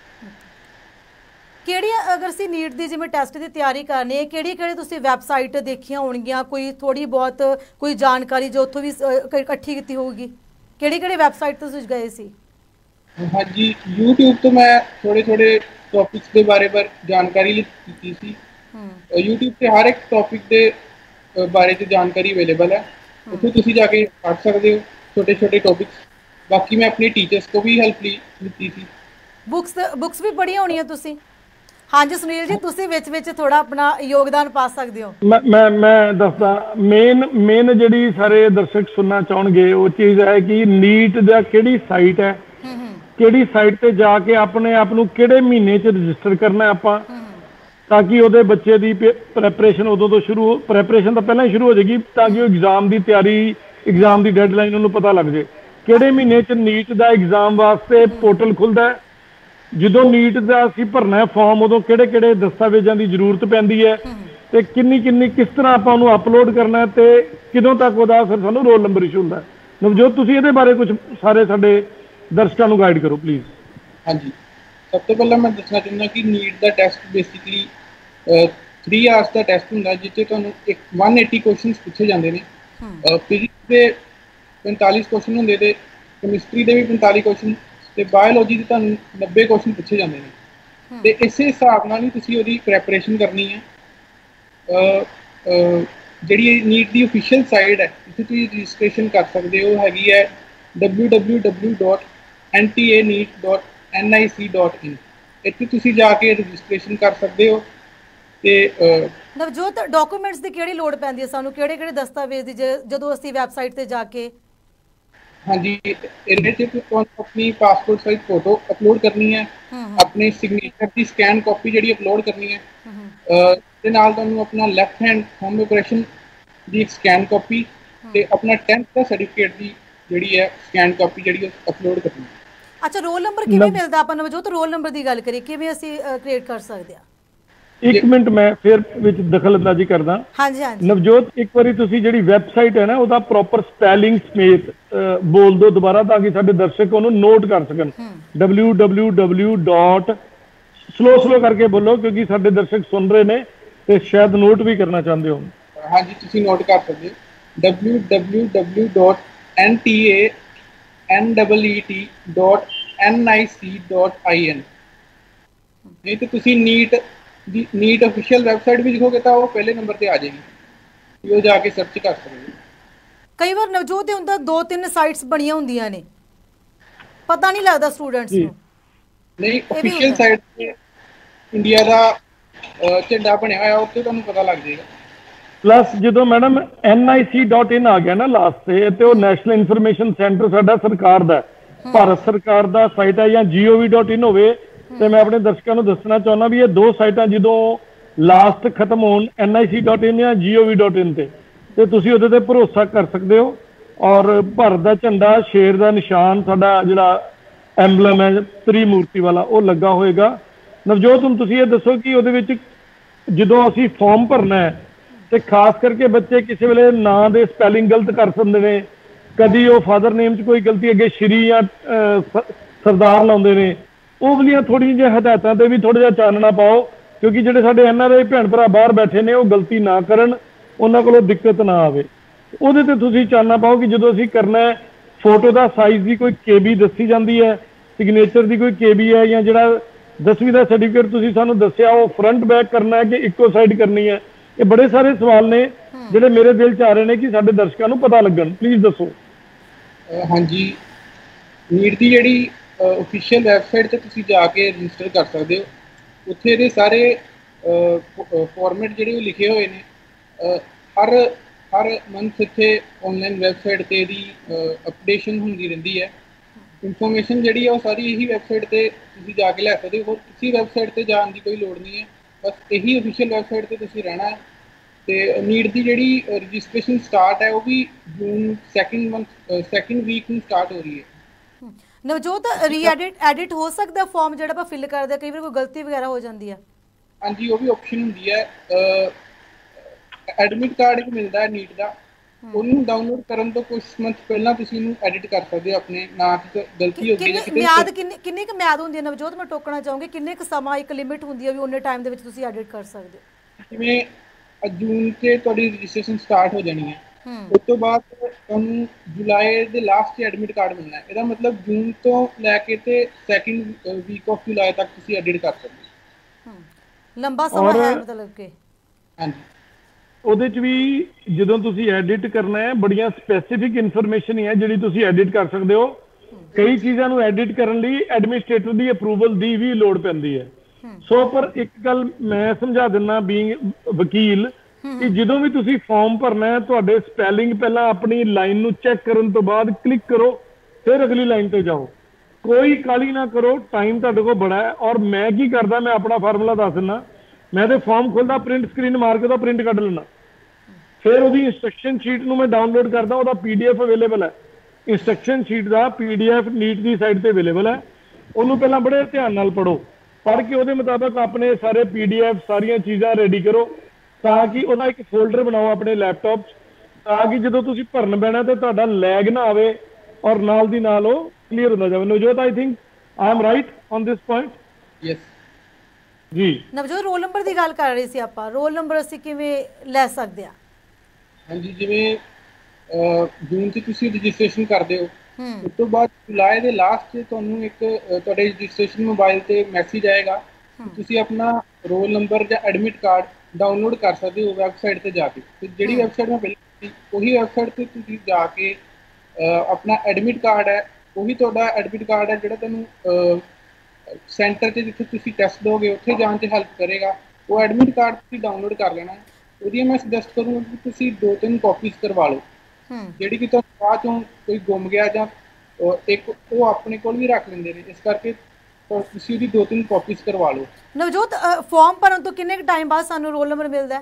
ਕਿਹੜੀਆਂ, ਅਗਰ ਅਸੀਂ ਨੀਟ ਦੀ ਜਿਵੇਂ ਟੈਸਟ ਦੀ ਤਿਆਰੀ ਕਰਨੀ ਹੈ, ਕਿਹੜੀ ਤੁਸੀਂ ਵੈਬਸਾਈਟ ਦੇਖੀਆਂ ਹੋਣਗੀਆਂ, ਕੋਈ ਥੋੜੀ ਬਹੁਤ ਕੋਈ ਜਾਣਕਾਰੀ ਜੋ ਉੱਥੋਂ ਵੀ ਇਕੱਠੀ ਕੀਤੀ ਹੋਊਗੀ? ਕਿਹੜੀ ਵੈਬਸਾਈਟ ਤੋਂ ਤੁਸੀਂ ਗਏ ਸੀ? ਹਾਂਜੀ, YouTube ਤੋਂ ਮੈਂ ਥੋੜੇ ਟੌਪਿਕਸ ਦੇ ਬਾਰੇ ਜਾਣਕਾਰੀ ਲਿੱਤੀ ਸੀ। YouTube ਤੇ ਹਰ ਇੱਕ ਟੌਪਿਕ ਦੇ ਬਾਰੇ 'ਚ ਜਾਣਕਾਰੀ ਅਵੇਲੇਬਲ ਹੈ, ਉੱਥੇ ਤੁਸੀਂ ਜਾ ਕੇ ਪੜ੍ਹ ਸਕਦੇ ਹੋ ਛੋਟੇ ਟੌਪਿਕਸ। ਬਾਕੀ ਮੈਂ ਆਪਣੇ ਟੀਚਰਸ ਤੋਂ ਵੀ ਹੈਲਪ ਲਿੱਤੀ ਸੀ। ਬੁੱਕਸ ਵੀ ਪੜ੍ਹੀਆਂ ਹੋਣੀਆਂ ਤੁਸੀਂ? ਹਾਂਜੀ ਸੁਨੀਲ ਜੀ, ਤੁਸੀਂ ਵਿੱਚ ਥੋੜਾ ਆਪਣਾ ਯੋਗਦਾਨ ਪਾ ਸਕਦੇ ਹੋ। ਮੈਂ ਦੱਸਦਾ, ਮੇਨ ਜਿਹੜੀ ਸਾਰੇ ਦਰਸ਼ਕ ਸੁਣਨਾ ਚਾਹਣਗੇ ਉਹ ਚੀਜ਼ ਹੈ ਕਿ ਨੀਟ ਦਾ ਕਿਹੜੀ ਸਾਈਟ ਹੈ, ਕਿਹੜੀ ਸਾਈਟ ਤੇ ਜਾ ਕੇ ਆਪਣੇ ਆਪ ਨੂੰ ਕਿਹੜੇ ਮਹੀਨੇ 'ਚ ਰਜਿਸਟਰ ਕਰਨਾ ਆਪਾਂ, ਤਾਂ ਕਿ ਉਹਦੇ ਬੱਚੇ ਦੀ ਪ੍ਰੈਪਰੇਸ਼ਨ ਉਦੋਂ ਤੋਂ ਪ੍ਰੈਪਰੇਸ਼ਨ ਤਾਂ ਪਹਿਲਾਂ ਹੀ ਸ਼ੁਰੂ ਹੋ ਜਾਏਗੀ, ਤਾਂ ਕਿ ਉਹ ਐਗਜ਼ਾਮ ਦੀ ਤਿਆਰੀ, ਐਗਜ਼ਾਮ ਦੀ ਡੈਡਲਾਈਨ ਉਹਨੂੰ ਪਤਾ ਲੱਗ ਜਾਏ ਕਿਹੜੇ ਮਹੀਨੇ 'ਚ ਨੀਟ ਦਾ ਐਗਜ਼ਾਮ ਵਾਸਤੇ ਪੋਰਟਲ ਖੁੱਲ੍ਹਦਾ ਹੈ। ਜਦੋਂ ਨੀਟ ਦਾ ਅਸੀਂ ਭਰਨਾ ਫਾਰਮ, ਉਦੋਂ ਕਿਹੜੇ ਦਸਤਾਵੇਜ਼ਾਂ ਦੀ ਜ਼ਰੂਰਤ ਪੈਂਦੀ ਹੈ, ਤੇ ਕਿੰਨੀ ਕਿਸ ਤਰ੍ਹਾਂ ਆਪਾਂ ਉਹਨੂੰ ਅਪਲੋਡ ਕਰਨਾ, ਤੇ ਕਿਦੋਂ ਤੱਕ ਉਹਦਾ ਫਿਰ ਸਾਨੂੰ ਰੋਲ ਨੰਬਰ ਇਸ਼ੂ ਹੁੰਦਾ। ਨਵਜੋਤ, ਤੁਸੀਂ ਇਹਦੇ ਬਾਰੇ ਕੁਝ ਸਾਰੇ ਸਾਡੇ ਦਰਸ਼ਕਾਂ ਨੂੰ ਗਾਈਡ ਕਰੋ ਪਲੀਜ਼। ਹਾਂਜੀ, ਸਭ ਤੋਂ ਪਹਿਲਾਂ ਮੈਂ ਦੱਸਣਾ ਚਾਹੁੰਦਾ ਕਿ ਨੀਟ ਦਾ ਟੈਸਟ ਬੇਸਿਕਲੀ 3 ਆਵਰਸ ਦਾ ਟੈਸਟ ਹੁੰਦਾ, ਜਿੱਥੇ ਤੁਹਾਨੂੰ 180 ਕੁਐਸਚਨਸ ਪੁੱਛੇ ਜਾਂਦੇ ਨੇ। ਫਿਜ਼ਿਕਸ ਦੇ 45 ਕੁਐਸਚਨ ਹੁੰਦੇ, ਤੇ ਕੈਮਿਸਟਰੀ ਦੇ ਵੀ 45 ਕੁਐਸਚਨ, ਤੇ ਬਾਇਓਲੋਜੀ ਦੇ ਤੁਹਾਨੂੰ 90 ਕੁਐਸਚਨ ਪੁੱਛੇ ਜਾਂਦੇ ਨੇ। ਤੇ ਇਸੇ ਹਿਸਾਬ ਨਾਲ ਹੀ ਤੁਸੀਂ ਉਹਦੀ ਪ੍ਰੈਪਰੇਸ਼ਨ ਕਰਨੀ ਹੈ। ਜਿਹੜੀ ਨੀਟ ਦੀ ਓਫੀਸ਼ੀਅਲ ਸਾਈਟ ਹੈ, ਜਿੱਥੇ ਤੁਸੀਂ ਰਜਿਸਟ੍ਰੇਸ਼ਨ ਕਰ ਸਕਦੇ ਹੋ, ਹੈਗੀ ਹੈ www.ntaneet.nic.in। ਇੱਥੇ ਤੁਸੀਂ ਜਾ ਕੇ ਰਜਿਸਟ੍ਰੇਸ਼ਨ ਕਰ ਸਕਦੇ ਹੋ। ਤੇ ਨਵਜੋਤ, ਡਾਕੂਮੈਂਟਸ ਦੀ ਕਿਹੜੀ ਲੋੜ ਪੈਂਦੀ ਹੈ ਸਾਨੂੰ, ਕਿਹੜੇ ਦਸਤਾਵੇਜ਼ ਦੀ ਜਦੋਂ ਅਸੀਂ ਵੈਬਸਾਈਟ ਤੇ ਜਾ ਕੇ? ਹਾਂਜੀ, ਇਹਦੇ 'ਚ ਤੁਹਾਨੂੰ ਆਪਣੀ ਪਾਸਪੋਰਟ ਸਾਈਜ਼ ਫੋਟੋ ਅਪਲੋਡ ਕਰਨੀ ਹੈ, ਆਪਣੀ ਸਿਗਨੇਚਰ ਦੀ ਸਕੈਨ ਕਾਪੀ ਜਿਹੜੀ ਅਪਲੋਡ ਕਰਨੀ ਹੈ, ਤੇ ਨਾਲ ਤੁਹਾਨੂੰ ਆਪਣਾ ਲੈਫਟ ਹੈਂਡ ਥੰਬ ਇੰਪ੍ਰੈਸ਼ਨ ਦੀ ਸਕੈਨ ਕਾਪੀ ਤੇ ਆਪਣਾ 10th ਦਾ ਸਰਟੀਫਿਕੇਟ ਦੀ ਜਿਹੜੀ ਹੈ ਸਕੈਨ ਕਾਪੀ ਜਿਹੜੀ ਅਪਲੋਡ ਕਰਨੀ ਹੈ। ਅੱਛਾ, ਰੋਲ ਨੰਬਰ ਕਿਵੇਂ ਮਿਲਦਾ ਆਪਾਂ ਨਵਜੋਤ? ਰੋਲ ਨੰਬਰ ਦੀ ਗੱਲ ਕਰੀਏ, ਕਿਵੇਂ ਅਸੀਂ ਕ੍ਰੀਏਟ ਕਰ ਸਕਦੇ ਹਾਂ? ਇੱਕ ਮਿੰਟ, ਮੈਂ ਫਿਰ ਵਿੱਚ ਦਖਲਅੰਦਾਜ਼ੀ ਕਰਦਾ। ਹਾਂਜੀ ਹਾਂਜੀ ਨਵਜੋਤ, ਇੱਕ ਵਾਰੀ ਤੁਸੀਂ ਜਿਹੜੀ ਵੈਬਸਾਈਟ ਹੈ ਨਾ ਉਹਦਾ ਪ੍ਰੋਪਰ ਸਪੈਲਿੰਗ ਸਮੇਤ ਬੋਲ ਦਿਓ ਦੁਬਾਰਾ, ਤਾਂ ਕਿ ਸਾਡੇ ਦਰਸ਼ਕ ਉਹਨੂੰ ਨੋਟ ਕਰ ਸਕਣ। www. ਸਲੋ ਕਰਕੇ ਬੋਲੋ, ਕਿਉਂਕਿ ਸਾਡੇ ਦਰਸ਼ਕ ਸੁਣ ਰਹੇ ਨੇ ਤੇ ਸ਼ਾਇਦ ਨੋਟ ਵੀ ਕਰਨਾ ਚਾਹੁੰਦੇ ਹੋ। ਹਾਂਜੀ, ਤੁਸੀਂ ਨੋਟ ਕਰ ਸਕਦੇ ਹੋ www.ntaneet.nic.in। ਨਹੀਂ ਤਾਂ ਤੁਸੀਂ ਨੀਟ ਅਫੀਸ਼ੀਅਲ ਵੈਬਸਾਈਟ ਵੀ ਲਿਖੋਗੇ ਤਾਂ ਉਹ ਪਹਿਲੇ ਨੰਬਰ ਤੇ ਆ ਜਾਏਗੀ, ਉਹ ਜਾ ਕੇ ਸਰਚ ਕਰ ਸਕਦੇ ਹੋ। ਕਈ ਵਾਰ ਨਵਜੋਤ ਹੁੰਦਾ 2-3 ਸਾਈਟਸ ਬਣੀਆਂ ਹੁੰਦੀਆਂ ਨੇ, ਪਤਾ ਨਹੀਂ ਲੱਗਦਾ ਸਟੂਡੈਂਟਸ ਨੂੰ। ਨਹੀਂ, ਅਫੀਸ਼ੀਅਲ ਸਾਈਟ ਤੇ ਇੰਡੀਆ ਦਾ ਝੰਡਾ ਬਣਿਆ ਹੋਇਆ, ਉੱਥੇ ਤੁਹਾਨੂੰ ਪਤਾ ਲੱਗ ਜਾਏਗਾ। ਪਲੱਸ ਜਦੋਂ ਮੈਡਮ nic.in ਆ ਗਿਆ ਨਾ ਲਾਸਟ ਤੇ ਉਹ ਨੈਸ਼ਨਲ ਇਨਫੋਰਮੇਸ਼ਨ ਸੈਂਟਰ ਸਾਡਾ ਸਰਕਾਰ ਦਾ, ਭਾਰਤ ਸਰਕਾਰ ਦਾ ਸਾਈਟ ਹੈ, ਜਾਂ gov.in ਹੋਵੇ। ਤੇ ਮੈਂ ਆਪਣੇ ਦਰਸ਼ਕਾਂ ਨੂੰ ਦੱਸਣਾ ਚਾਹੁੰਦਾ ਵੀ ਇਹ ਦੋ ਸਾਈਟਾਂ ਜਦੋਂ ਲਾਸਟ ਖਤਮ ਹੋਣ nic.in ਜਾਂ gov.in ਤੇ ਤੁਸੀਂ ਉਹਦੇ ਤੇ ਭਰੋਸਾ ਕਰ ਸਕਦੇ ਹੋ। ਔਰ ਭਾਰਤ ਦਾ ਝੰਡਾ, ਸ਼ੇਰ ਦਾ ਨਿਸ਼ਾਨ, ਸਾਡਾ ਜਿਹੜਾ ਐਂਬਲਮ ਹੈ ਤ੍ਰਿਮੂਰਤੀ ਵਾਲਾ, ਉਹ ਲੱਗਾ ਹੋਏਗਾ। ਨਵਜੋਤ, ਹੁਣ ਤੁਸੀਂ ਇਹ ਦੱਸੋ ਕਿ ਉਹਦੇ ਵਿੱਚ ਜਦੋਂ ਅਸੀਂ ਫਾਰਮ ਭਰਨਾ ਹੈ ਤੇ ਖਾਸ ਕਰਕੇ ਬੱਚੇ ਕਿਸੇ ਵੇਲੇ ਨਾਂ ਦੇ ਸਪੈਲਿੰਗ ਗਲਤ ਕਰ ਸਕਦੇ ਨੇ, ਕਦੀ ਉਹ ਫਾਦਰ ਨੇਮ 'ਚ ਕੋਈ ਗਲਤੀ ਅੱਗੇ ਸ਼੍ਰੀ ਜਾਂ ਸਰਦਾਰ ਲਾਉਂਦੇ ਨੇ, ਉਹ ਵਾਲੀਆਂ ਥੋੜ੍ਹੀਆਂ ਜਿਹੀਆਂ ਹਦਾਇਤਾਂ ਤੇ ਵੀ ਥੋੜ੍ਹਾ ਜਿਹਾ ਚਾਨਣਾ ਪਾਓ, ਕਿਉਂਕਿ ਜਿਹੜੇ ਸਾਡੇ NRI ਭੈਣ ਭਰਾ ਬਾਹਰ ਬੈਠੇ ਨੇ ਉਹ ਗਲਤੀ ਨਾ ਕਰਨ, ਉਹਨਾਂ ਕੋਲੋਂ ਦਿੱਕਤ ਨਾ ਆਵੇ। ਉਹਦੇ ਤੇ ਤੁਸੀਂ ਚਾਨਣਾ ਪਾਓ ਕਿ ਜਦੋਂ ਅਸੀਂ ਕਰਨਾ ਹੈ, ਫੋਟੋ ਦਾ ਸਾਈਜ਼ ਦੀ ਕੋਈ KB ਦੱਸੀ ਜਾਂਦੀ ਹੈ, ਸਿਗਨੇਚਰ ਦੀ ਕੋਈ KB ਹੈ, ਜਾਂ ਜਿਹੜਾ 10ਵੀਂ ਦਾ ਸਰਟੀਫਿਕੇਟ ਤੁਸੀਂ ਸਾਨੂੰ ਦੱਸਿਆ ਉਹ ਫਰੰਟ ਬੈਕ ਕਰਨਾ ਹੈ ਕਿ ਇੱਕੋ ਸਾਈਡ ਕਰਨੀ ਹੈ। ਇਹ ਬੜੇ ਸਾਰੇ ਸਵਾਲ ਨੇ ਜਿਹੜੇ ਮੇਰੇ ਦਿਲ 'ਚ ਆ ਰਹੇ ਨੇ ਕਿ ਸਾਡੇ ਦਰਸ਼ਕਾਂ ਨੂੰ ਪਤਾ ਲੱਗਣ। ਪਲੀਜ਼ ਦੱਸੋ। ਹਾਂਜੀ, ਨੀਟ ਦੀ ਜਿਹੜੀ ਅਫੀਸ਼ੀਅਲ ਵੈਬਸਾਈਟ ਤੇ ਤੁਸੀਂ ਜਾ ਕੇ ਰਜਿਸਟਰ ਕਰ ਸਕਦੇ ਹੋ। ਉੱਥੇ ਦੇ ਸਾਰੇ ਫਾਰਮੈਟ ਜਿਹੜੇ ਉਹ ਲਿਖੇ ਹੋਏ ਨੇ। ਹਰ ਮੰਥ ਇੱਥੇ ਆਨਲਾਈਨ ਵੈਬਸਾਈਟ ਤੇ ਇਹਦੀ ਅਪਡੇਸ਼ਨ ਹੁੰਦੀ ਰਹਿੰਦੀ ਹੈ। ਇਨਫੋਰਮੇਸ਼ਨ ਜਿਹੜੀ ਹੈ ਉਹ ਸਾਰੀ ਇਹੀ ਵੈਬਸਾਈਟ ਤੇ ਤੁਸੀਂ ਜਾ ਕੇ ਲੈ ਸਕਦੇ ਹੋ। ਕਿਸੇ ਵੈਬਸਾਈਟ ਤੇ ਜਾਣ ਦੀ ਕੋਈ ਲੋੜ ਨਹੀਂ ਹੈ, ਬਸ ਇਹੀ ਅਫੀਸ਼ੀਅਲ ਵੈਬਸਾਈਟ ਤੇ ਤੁਸੀਂ ਰਹਿਣਾ ਹੈ। ਤੇ ਨੀਟ ਦੀ ਜਿਹੜੀ ਰਜਿਸਟ੍ਰੇਸ਼ਨ ਸਟਾਰਟ ਹੈ ਉਹ ਵੀ ਜੂਨ ਸੈਕਿੰਡ ਵੀਕ ਨੂੰ ਸਟਾਰਟ ਹੋ ਰਹੀ ਹੈ। ਨਵਜੋਤ, ਐਡਿਟ ਹੋ ਸਕਦਾ ਫਾਰਮ ਜਿਹੜਾ ਆਪਾਂ ਫਿਲ ਕਰਦੇ ਆ, ਕਈ ਵਾਰ ਕੋਈ ਗਲਤੀ ਵਗੈਰਾ ਹੋ ਜਾਂਦੀ ਹੈ? ਹਾਂਜੀ, ਉਹ ਵੀ ਆਪਸ਼ਨ ਹੁੰਦੀ ਹੈ। ਐਡਮਿਟ ਕਾਰਡ ਇੱਕ ਮਿਲਦਾ ਹੈ ਨੀਟ ਦਾ, ਉਹਨੂੰ ਡਾਊਨਲੋਡ ਕਰਨ ਤੋਂ ਕੁਝ ਮੰਥ ਪਹਿਲਾਂ ਤੁਸੀਂ ਇਹਨੂੰ ਐਡਿਟ ਕਰ ਸਕਦੇ ਹੋ। ਆਪਣੇ ਨਾਂ 'ਚ ਗਲਤੀ ਹੋ ਗਈ ਹੈ, ਮਿਆਦ ਕਿੰਨੀ ਕੁ ਮਿਆਦ ਹੁੰਦੀ ਹੈ ਨਵਜੋਤ? ਮੈਂ ਟੋਕਣਾ ਚਾਹੂੰਗੀ, ਕਿੰਨੇ ਕੁ ਸਮਾਂ, ਇੱਕ ਲਿਮਿਟ ਹੁੰਦੀ ਹੈ ਵੀ ਉਹਨੇ ਟਾਈਮ ਦੇ ਵਿੱਚ ਤੁਸੀਂ ਐਡਿਟ ਕਰ ਸਕਦੇ ਹੋ? ਜਿਵੇਂ ਜੂਨ 'ਚ ਤੁਹਾਡੀ ਰਜਿਸਟ੍ਰੇਸ਼ਨ ਸਟਾਰਟ ਹੋ ਜਾਣੀ ਹੈ, ਉਸ ਤੋਂ ਬਾਅਦ ਤੁਹਾਨੂੰ ਜੁਲਾਈ ਦੇ ਲਾਸਟ 'ਚ ਐਡਮਿਟ ਕਾਰਡ ਮਿਲਣਾ ਹੈ। ਇਹਦਾ ਮਤਲਬ ਜੂਨ ਤੋਂ ਲੈ ਕੇ ਤੇ ਸੈਕਿੰਡ ਵੀਕ ਆਫ ਜੁਲਾਈ ਤੱਕ ਤੁਸੀਂ ਐਡਿਟ ਕਰ ਸਕਦੇ ਹੋ। ਲੰਬਾ ਸਮਾਂ ਹੈ ਮਤਲਬ ਕਿ। ਹਾਂਜੀ, ਉਹਦੇ 'ਚ ਵੀ ਜਦੋਂ ਤੁਸੀਂ ਐਡਿਟ ਕਰਨਾ ਹੈ, ਬੜੀਆਂ ਸਪੈਸੀਫਿਕ ਇਨਫੋਰਮੇਸ਼ਨ ਹੀ ਹੈ ਜਿਹੜੀ ਤੁਸੀਂ ਐਡਿਟ ਕਰ ਸਕਦੇ ਹੋ। ਕਈ ਚੀਜ਼ਾਂ ਨੂੰ ਐਡਿਟ ਕਰਨ ਲਈ ਐਡਮਿਨਿਸਟ੍ਰੇਟਰ ਦੀ ਅਪਰੂਵਲ ਦੀ ਵੀ ਲੋੜ ਪੈਂਦੀ ਹੈ। ਸੋ ਪਰ ਇੱਕ ਗੱਲ ਮੈਂ ਸਮਝਾ ਦਿੰਦਾ ਬੀਇੰਗ ਵਕੀਲ, ਕਿ ਜਦੋਂ ਵੀ ਤੁਸੀਂ ਫਾਰਮ ਭਰਨਾ ਹੈ, ਤੁਹਾਡੇ ਸਪੈਲਿੰਗ ਪਹਿਲਾਂ ਆਪਣੀ ਲਾਈਨ ਨੂੰ ਚੈੱਕ ਕਰਨ ਤੋਂ ਬਾਅਦ ਕਲਿੱਕ ਕਰੋ, ਫਿਰ ਅਗਲੀ ਲਾਈਨ ਤੇ ਜਾਓ। ਕੋਈ ਕਾਹਲੀ ਨਾ ਕਰੋ, ਟਾਈਮ ਤੁਹਾਡੇ ਕੋਲ ਬੜਾ ਹੈ। ਔਰ ਮੈਂ ਕੀ ਕਰਦਾ, ਮੈਂ ਆਪਣਾ ਫਾਰਮੂਲਾ ਦੱਸ ਦਿੰਦਾ। ਮੈਂ ਤੇ ਫਾਰਮ ਖੋਲਦਾ, ਪ੍ਰਿੰਟ ਸਕਰੀਨ ਮਾਰ ਕੇ ਉਹਦਾ ਪ੍ਰਿੰਟ ਕੱਢ ਲੈਣਾ, ਫਿਰ ਉਹਦੀ ਇੰਸਟਰਕਸ਼ਨ ਸ਼ੀਟ ਨੂੰ ਮੈਂ ਡਾਊਨਲੋਡ ਕਰਦਾ। ਉਹਦਾ PDF ਅਵੇਲੇਬਲ ਹੈ, ਇੰਸਟਰਕਸ਼ਨ ਸ਼ੀਟ ਦਾ PDF ਨੀਟ ਦੀ ਸਾਈਟ ਤੇ ਅਵੇਲੇਬਲ ਹੈ। ਉਹਨੂੰ ਪਹਿਲਾਂ ਬੜੇ ਧਿਆਨ ਨਾਲ ਪੜ੍ਹੋ, ਪੜ੍ਹ ਕੇ ਉਹਦੇ ਮੁਤਾਬਕ ਆਪਣੇ ਸਾਰੇ PDF ਸਾਰੀਆਂ ਚੀਜ਼ਾਂ ਰੈਡੀ ਕਰੋ, ਤਾਂ ਕਿ ਉਹਦਾ ਇੱਕ ਫੋਲਡਰ ਬਣਾਓ ਆਪਣੇ ਲੈਪਟਾਪ 'ਚ, ਤਾਂ ਕਿ ਜਦੋਂ ਤੁਸੀਂ ਭਰਨ ਬਹਿਣਾ ਤੇ ਤੁਹਾਡਾ ਲੈਗ ਨਾ ਆਵੇ ਔਰ ਨਾਲ ਦੀ ਨਾਲ ਉਹ ਕਲੀਅਰ ਹੁੰਦਾ ਜਾਵੇ। Navjot, I think I am right on this point? Yes ji. Navjot, roll number ਦੀ ਗੱਲ ਕਰ ਰਹੇ ਸੀ ਆਪਾਂ, ਰੋਲ ਨੰਬਰ ਅਸੀਂ ਕਿਵੇਂ ਲੈ ਸਕਦੇ ਹਾਂ? ਹਾਂਜੀ, ਜਿਵੇਂ ਜੂਨ 'ਚ ਤੁਸੀਂ ਰਜਿਸਟ੍ਰੇਸ਼ਨ ਕਰਦੇ ਹੋ, ਉਸ ਤੋਂ ਬਾਅਦ ਜੁਲਾਈ ਦੇ ਲਾਸਟ 'ਚ ਤੁਹਾਨੂੰ ਇੱਕ ਤੁਹਾਡੇ ਰਜਿਸਟ੍ਰੇਸ਼ਨ ਮੋਬਾਈਲ ਤੇ ਮੈਸੇਜ ਆਏਗਾ, ਤੁਸੀਂ ਆਪਣਾ ਰੋਲ ਨੰਬਰ ਜਾਂ ਐਡਮਿਟ ਕਾਰਡ ਡਾਊਨਲੋਡ ਕਰ ਸਕਦੇ ਹੋ ਵੈਬਸਾਈਟ ਤੇ ਜਾ ਕੇ। ਤੇ ਜਿਹੜੀ ਵੈਬਸਾਈਟ ਮੈਂ ਪਹਿਲਾਂ ਉਹੀ ਵੈਬਸਾਈਟ ਤੇ ਤੁਸੀਂ ਜਾ ਕੇ ਆਪਣਾ ਐਡਮਿਟ ਕਾਰਡ ਹੈ, ਉਹੀ ਤੁਹਾਡਾ ਐਡਮਿਟ ਕਾਰਡ ਹੈ ਜਿਹੜਾ ਤੁਹਾਨੂੰ ਸੈਂਟਰ 'ਤੇ ਜਿੱਥੇ ਤੁਸੀਂ ਟੈਸਟ ਦੋਗੇ ਉੱਥੇ ਜਾਣ 'ਚ ਹੈਲਪ ਕਰੇਗਾ। ਉਹ ਐਡਮਿਟ ਕਾਰਡ ਤੁਸੀਂ ਡਾਊਨਲੋਡ ਕਰ ਲੈਣਾ ਹੈ। ਉਹਦੀਆਂ ਮੈਂ ਸੁਜੈਸਟ ਕਰੂੰਗਾ ਕਿ ਤੁਸੀਂ 2-3 ਕਾਪੀਜ਼ ਕਰਵਾ ਲਓ, ਜਿਹੜੀ ਕਿ ਤੁਹਾਨੂੰ ਬਾਅਦ 'ਚੋਂ ਕੋਈ ਗੁੰਮ ਗਿਆ ਜਾਂ ਇੱਕ ਉਹ ਆਪਣੇ ਕੋਲ ਵੀ ਰੱਖ ਲੈਂਦੇ ਨੇ, ਇਸ ਕਰਕੇ ਤੁਸੀਂ ਉਹਦੀ 2-3 ਕਾਪੀਜ਼ ਕਰਵਾ ਲਓ। ਨਵਜੋਤ, ਫਾਰਮ ਭਰਨ ਤੋਂ ਕਿੰਨੇ ਕੁ ਟਾਈਮ ਬਾਅਦ ਸਾਨੂੰ ਰੋਲ ਨੰਬਰ ਮਿਲਦਾ?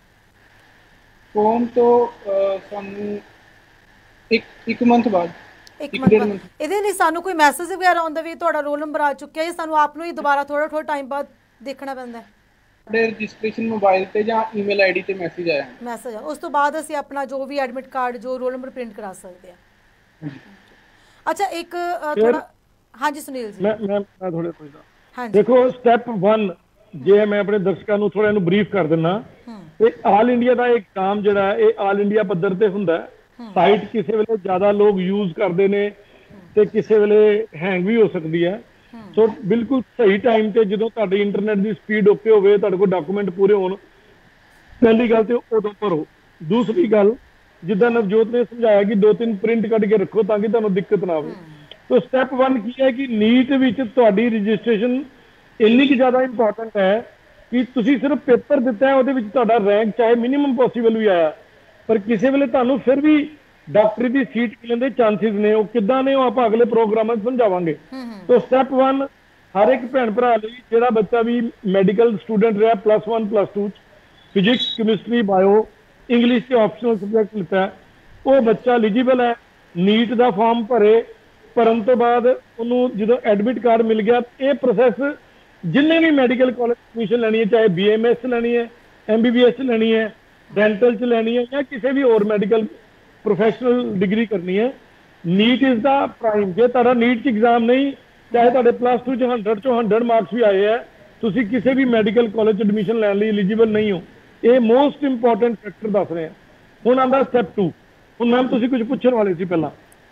ਫਾਰਮ ਤੋਂ ਸਾਨੂੰ ਇੱਕ ਮੰਥ ਬਾਅਦ, 1 ਮੰਥ ਬਾਅਦ। ਇਹਦੇ ਲਈ ਸਾਨੂੰ ਕੋਈ ਮੈਸੇਜ ਵਗੈਰਾ ਆਉਂਦਾ ਵੀ ਤੁਹਾਡਾ ਰੋਲ ਨੰਬਰ ਆ ਚੁੱਕਿਆ, ਜਾਂ ਸਾਨੂੰ ਆਪ ਨੂੰ ਹੀ ਦੁਬਾਰਾ ਥੋੜਾ ਟਾਈਮ ਬਾਅਦ ਦੇਖਣਾ ਪੈਂਦਾ? ਸਾਡੇ ਰਜਿਸਟ੍ਰੇਸ਼ਨ ਮੋਬਾਈਲ ਤੇ ਜਾਂ ਈਮੇਲ ਆਈਡੀ ਤੇ ਮੈਸੇਜ ਆਇਆ, ਮੈਸੇਜ ਉਸ ਤੋਂ ਬਾਅਦ ਅਸੀਂ ਆਪਣਾ ਜੋ ਵੀ ਐਡਮਿਟ ਕਾਰਡ, ਜੋ ਰੋਲ ਨੰਬਰ ਪ੍ਰਿੰਟ ਕਰਾ ਸਕਦੇ ਆ। ਅੱਛਾ, ਇੱਕ ਥੋੜਾ, ਹਾਂਜੀ ਸੁਨੀਲ ਜੀ। ਮੈਂ ਥੋੜਾ ਪੁੱਛਦਾ। ਹਾਂਜੀ, ਦੇਖੋ ਸਟੈਪ 1 ਜੇ ਮੈਂ ਆਪਣੇ ਦਰਸ਼ਕਾਂ ਨੂੰ ਥੋੜਾ ਇਹਨੂੰ ਬਰੀਫ ਕਰ ਦਿੰਨਾ, ਇਹ ਆਲ ਇੰਡੀਆ ਦਾ ਐਗਜ਼ਾਮ ਜਿਹੜਾ ਇਹ ਆਲ ਇੰਡੀਆ ਪੱਧਰ ਤੇ ਹੁੰਦਾ। ਸਾਈਟ ਕਿਸੇ ਵੇਲੇ ਜ਼ਿਆਦਾ ਲੋਕ ਯੂਜ਼ ਕਰਦੇ ਨੇ ਤੇ ਕਿਸੇ ਵੇਲੇ ਹੈਂਗ ਵੀ ਹੋ ਸਕਦੀ ਹੈ। ਸੋ ਬਿਲਕੁਲ ਸਹੀ ਟਾਈਮ ਤੇ ਜਦੋਂ ਤੁਹਾਡੀ ਇੰਟਰਨੈਟ ਦੀ ਸਪੀਡ ਓਕੇ ਹੋਵੇ, ਤੁਹਾਡੇ ਕੋਲ ਡਾਕੂਮੈਂਟ ਪੂਰੇ ਹੋਣ, ਪਹਿਲੀ ਗੱਲ ਤੇ ਉਦੋਂ ਭਰੋ। ਦੂਸਰੀ ਗੱਲ, ਜਿੱਦਾਂ ਨਵਜੋਤ ਨੇ ਸਮਝਾਇਆ ਕਿ 2-3 ਪ੍ਰਿੰਟ ਕੱਢ ਕੇ ਰੱਖੋ ਤਾਂ ਕਿ ਤੁਹਾਨੂੰ ਦਿੱਕਤ ਨਾ ਆਵੇ। ਸੋ ਸਟੈਪ 1 ਕੀ ਹੈ ਕਿ ਨੀਟ ਵਿੱਚ ਤੁਹਾਡੀ ਰਜਿਸਟ੍ਰੇਸ਼ਨ ਇੰਨੀ ਕੁ ਜ਼ਿਆਦਾ ਇੰਪੋਰਟੈਂਟ ਹੈ ਕਿ ਤੁਸੀਂ ਸਿਰਫ ਪੇਪਰ ਦਿੱਤਾ ਹੈ, ਉਹਦੇ ਵਿੱਚ ਤੁਹਾਡਾ ਰੈਂਕ ਚਾਹੇ ਮਿਨੀਮਮ ਪੋਸੀਬਲ ਵੀ ਆਇਆ, ਪਰ ਕਿਸੇ ਵੇਲੇ ਤੁਹਾਨੂੰ ਫਿਰ ਵੀ ਡਾਕਟਰੀ ਦੀ ਸੀਟ ਮਿਲਣ ਦੇ ਚਾਂਸਿਸ ਨੇ। ਉਹ ਕਿੱਦਾਂ ਨੇ, ਉਹ ਆਪਾਂ ਅਗਲੇ ਪ੍ਰੋਗਰਾਮਾਂ 'ਚ ਸਮਝਾਵਾਂਗੇ। ਸੋ ਸਟੈਪ 1 ਹਰ ਇੱਕ ਭੈਣ ਭਰਾ ਲਈ, ਜਿਹੜਾ ਬੱਚਾ ਵੀ ਮੈਡੀਕਲ ਸਟੂਡੈਂਟ ਰਿਹਾ +1 +2 ਫਿਜ਼ਿਕਸ, ਕੈਮਿਸਟਰੀ, ਬਾਇਓ, ਇੰਗਲਿਸ਼ ਤੇ ਆਪਸ਼ਨਲ ਸਬਜੈਕਟ ਲਿੱਤਾ, ਉਹ ਬੱਚਾ ਐਲੀਜੀਬਲ ਹੈ। ਨੀਟ ਦਾ ਫਾਰਮ ਭਰਨ ਤੋਂ ਬਾਅਦ ਉਹਨੂੰ ਜਦੋਂ ਐਡਮਿਟ ਕਾਰਡ ਮਿਲ ਗਿਆ, ਇਹ ਪ੍ਰੋਸੈਸ ਜਿੰਨੇ ਵੀ ਮੈਡੀਕਲ ਕਾਲਜ ਐਡਮਿਸ਼ਨ ਲੈਣੀ ਹੈ, ਚਾਹੇ BMS ਲੈਣੀ ਹੈ, MBBS ਲੈਣੀ ਹੈ, ਡੈਂਟਲ 'ਚ ਲੈਣੀ ਹੈ ਜਾਂ ਕਿਸੇ ਵੀ ਹੋਰ ਮੈਡੀਕਲ ਪ੍ਰੋਫੈਸ਼ਨਲ ਡਿਗਰੀ ਕਰਨੀ ਹੈ, ਨੀਟ ਇਜ਼ ਦਾ ਪ੍ਰਾਈਮ। ਜੇ ਤੁਹਾਡਾ ਨੀਟ 'ਚ ਐਗਜ਼ਾਮ ਨਹੀਂ, ਚਾਹੇ ਤੁਹਾਡੇ +2 'ਚ 100 ਚੋਂ 100 ਮਾਰਕਸ ਵੀ ਆਏ ਹੈ, ਤੁਸੀਂ ਕਿਸੇ ਵੀ ਮੈਡੀਕਲ ਕਾਲਜ 'ਚ ਐਡਮਿਸ਼ਨ ਲੈਣ ਲਈ ਐਲੀਜੀਬਲ ਨਹੀਂ ਹੋ। ਇਹ ਮੋਸਟ ਇੰਪੋਰਟੈਂਟ ਫੈਕਟਰ ਦੱਸ ਰਹੇ ਹਾਂ। ਹੁਣ ਆਉਂਦਾ ਸਟੈਪ 2। ਹੁਣ ਮੈਮ ਤੁਸੀਂ ਕੁਝ ਪੁੱਛਣ ਵਾਲੇ ਸੀ ਪਹਿਲਾਂ।